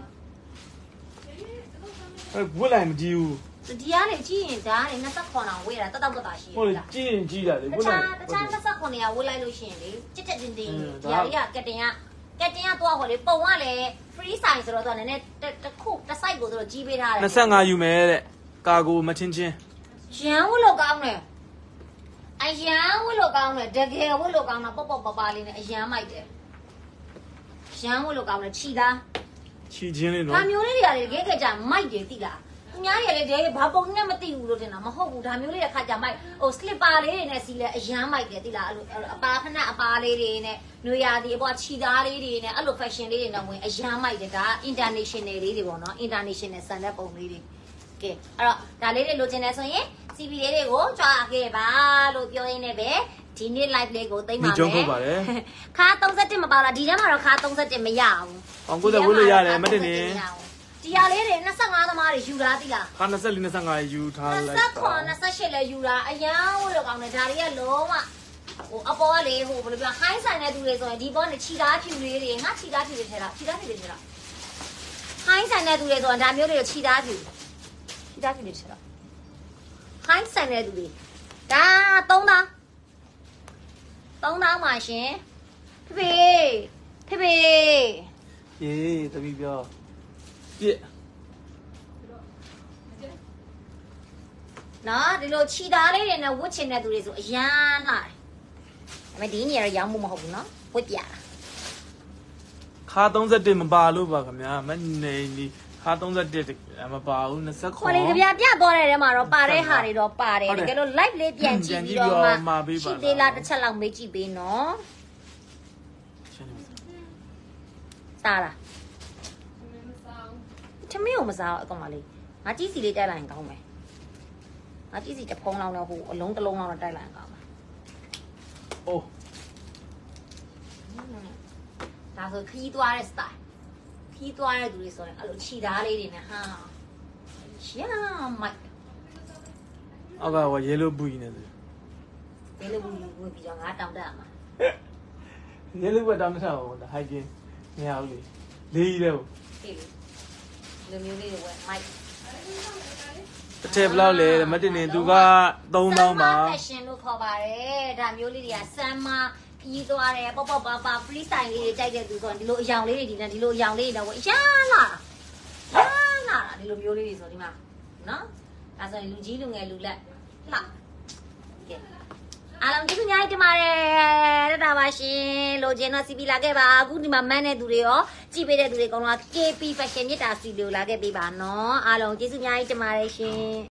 အဲဝတ်လိုက်မကြည့်ဘူးဒီကားလေကြီးရင်ဒါလေ29တောင်ဝေးတာတတောက်တတာရှိဟုတ်လေလားကြည့်ရင်ကြည့်တာလေတဝတ်လိုခြားက်တခြား29ရာဝေးလိုက်လို့ရှိရင်လေကြက်ကြက်တင်တင်ဒီဟာလေးကကတင်ကကတင်ကတော့ဟိုလေပုံကလည်း free size ဆိုတော့သူကလည်းနည်းနည်းတစ်ခုတစ် site ကိုသူတို့ကြီးပေးထားတယ် 25ယူမယ်တဲ့ကာကိုမချင်းချင်းရန်ဝတ်လို့ကောင်းတယ်အရန်ဝတ်လို့ကောင်းတယ်တကယ်ဝတ်လို့ကောင်းတာပေါ့ပေါ့ပပလေးနဲ့အရန်မိုက်တယ်ရန်ဝတ်လို့ကောင်းတယ်ခြိသားချီချင်းလေးနော်ဒါမျိုးလေးတွေကလေခဲခဲကြမိုက်တယ်သိလားသူများတွေလည်းတကယ်ဘာပုံနဲ့မသိဘူးလို့ထင်တာမဟုတ်ဘူးဒါမျိုးလေးတစ်ခါကြမိုက်ဟို slipper လေးတွေနဲ့စီလဲအရန်မိုက်တယ်သိလားအဲ့လိုအပါခဏအပါလေးတွေနဲ့နွေရာသီအပေါ်ခြိသားလေးတွေနဲ့အဲ့လို fashion လေးတွေနဲ့ဝင်အရန်မိုက်တယ်ဒါ international လေးတွေပေါ့နော် international ဆန်တဲ့ပုံလေးတွေကဲအဲ့တော့ဒါလေးတွေလိုချင်တယ်ဆိုရင် C V လေးတွေကိုကြွားခဲ့ပါလို့ပြောရင်းနဲ့ပဲဒီနေ့ live လေးကိုသိမ်းပါမယ်ဒီကျုံထုတ်ပါတယ်ခါ31မပါလားဒီထဲမှာတော့ခါ31မရဘူးပေါင်90ဝတ်လို့ရတယ်မတင်နေဒီဟာလေးတွေ25သမားတွေယူထားသီလားခါ24 25ယူထားလိုက် 29 28လည်းယူတာအရန်ဝတ်လို့ကောင်းတယ်ဒါတွေကလုံးဝဟိုအပေါ်ကလေဟိုဘယ်လိုပြောဟိုင်းဆိုင်တဲ့သူတွေဆိုရင်ဒီပေါ်နဲ့ခြိသားဖြူလေးတွေငါခြိသားဖြူတွေထဲတာခြိသားဖြူတွေထဲတာဟိုင်းဆိုင်တဲ့သူတွေဆိုရင်ဒါမျိုးတွေကိုခြိသားဖြူခြိသားဖြူတွေထဲတာဟိုင်းဆိုင်တဲ့သူတွေဒါ3000 3000ပါရှင်ဖေဖေဖေဖေယေးတပီပြောပြစ်နော်ဒီလိုခြိသားလေးတွေနဲ့ဝတ်ချင်တဲ့သူတွေဆိုအရန်လာတယ်ဒါပေမဲ့ဒီနေရာရောင်းမှုမဟုတ်ဘူးနော်ဝတ်ပြတာခါ31မပါလို့ပါခင်ဗျာမနေနီခါ31မပါဘူး29 ခေါ်လေကြပြပြသွားတဲ့ထဲမှာတော့ပါတဲ့ဟာတွေတော့ပါတယ်တကယ်လို့ live လေးပြန်ကြည့်ပြီးတော့မှခြိသေးလားတစ်ချက်လောက်မေးကြည့်ပေးနော်စားလားချမင်းကိုမစားအကောင်မလေးငါကြီးစီလေးတိုက်လိုက်ရင်ကောင်းမယ်ငါကြီးစီတစ်ဖုံးလောက်တော့ဟိုအလုံးတစ်လုံးလောက်တော့တိုက်လိုက်ရင်ကောင်းမယ်အိုးဒါဆိုခီးသွားတဲ့ style ခီးသွားတဲ့သူတွေဆိုရင်အဲ့လိုခြိသားလေးတွေနဲ့ဟာရှာမိုက်အောက်ကဟိုရေလိုပူနေတယ်ဘယ်လိုဘူးဝင်ပြီးတော့ငါတောင်းတရမှာရေလိုဘက်တောင်းတထားအောင်ဒါဟိုက်ကင်းမရဘူးလေလေးကြီးတဲ့ဟိုဟေးလေမျိုးလေးတွေဝယ်မိုက်တစ်ထည့်ဘလောက်လဲမတင်နေသူက3000ပါ fashion လို့ခေါ်ပါတယ်ဒါမျိုးလေးတွေကဆမ်မာခီးသွားတယ်ပေါ့ပေါ့ပါပါ free style လေးတွေကြိုက်တဲ့သူဆိုရင်ဒီလိုအယောင်လေးတွေဒီနဲ့ဒီလိုအယောင်လေးတွေတော့ရှားလာရှားလာဒီလိုမျိုးလေးတွေဆိုဒီမှာနော်ဒါဆိုရင်လူကြီးလူငယ်လူလက်လှကဲအားလုံးကျေးဇူးများတင်ပါတယ်တတာပါရှင်လိုချင်တော့ C P လာခဲ့ပါအခုဒီမှာမန်းတဲ့သူတွေရောကြည့်ပေးတဲ့သူတွေအကုန်လုံး K P Fashion မြစ်တာ studio လာခဲ့ပေးပါနော်အားလုံးကျေးဇူးများတင်ပါတယ်ရှင်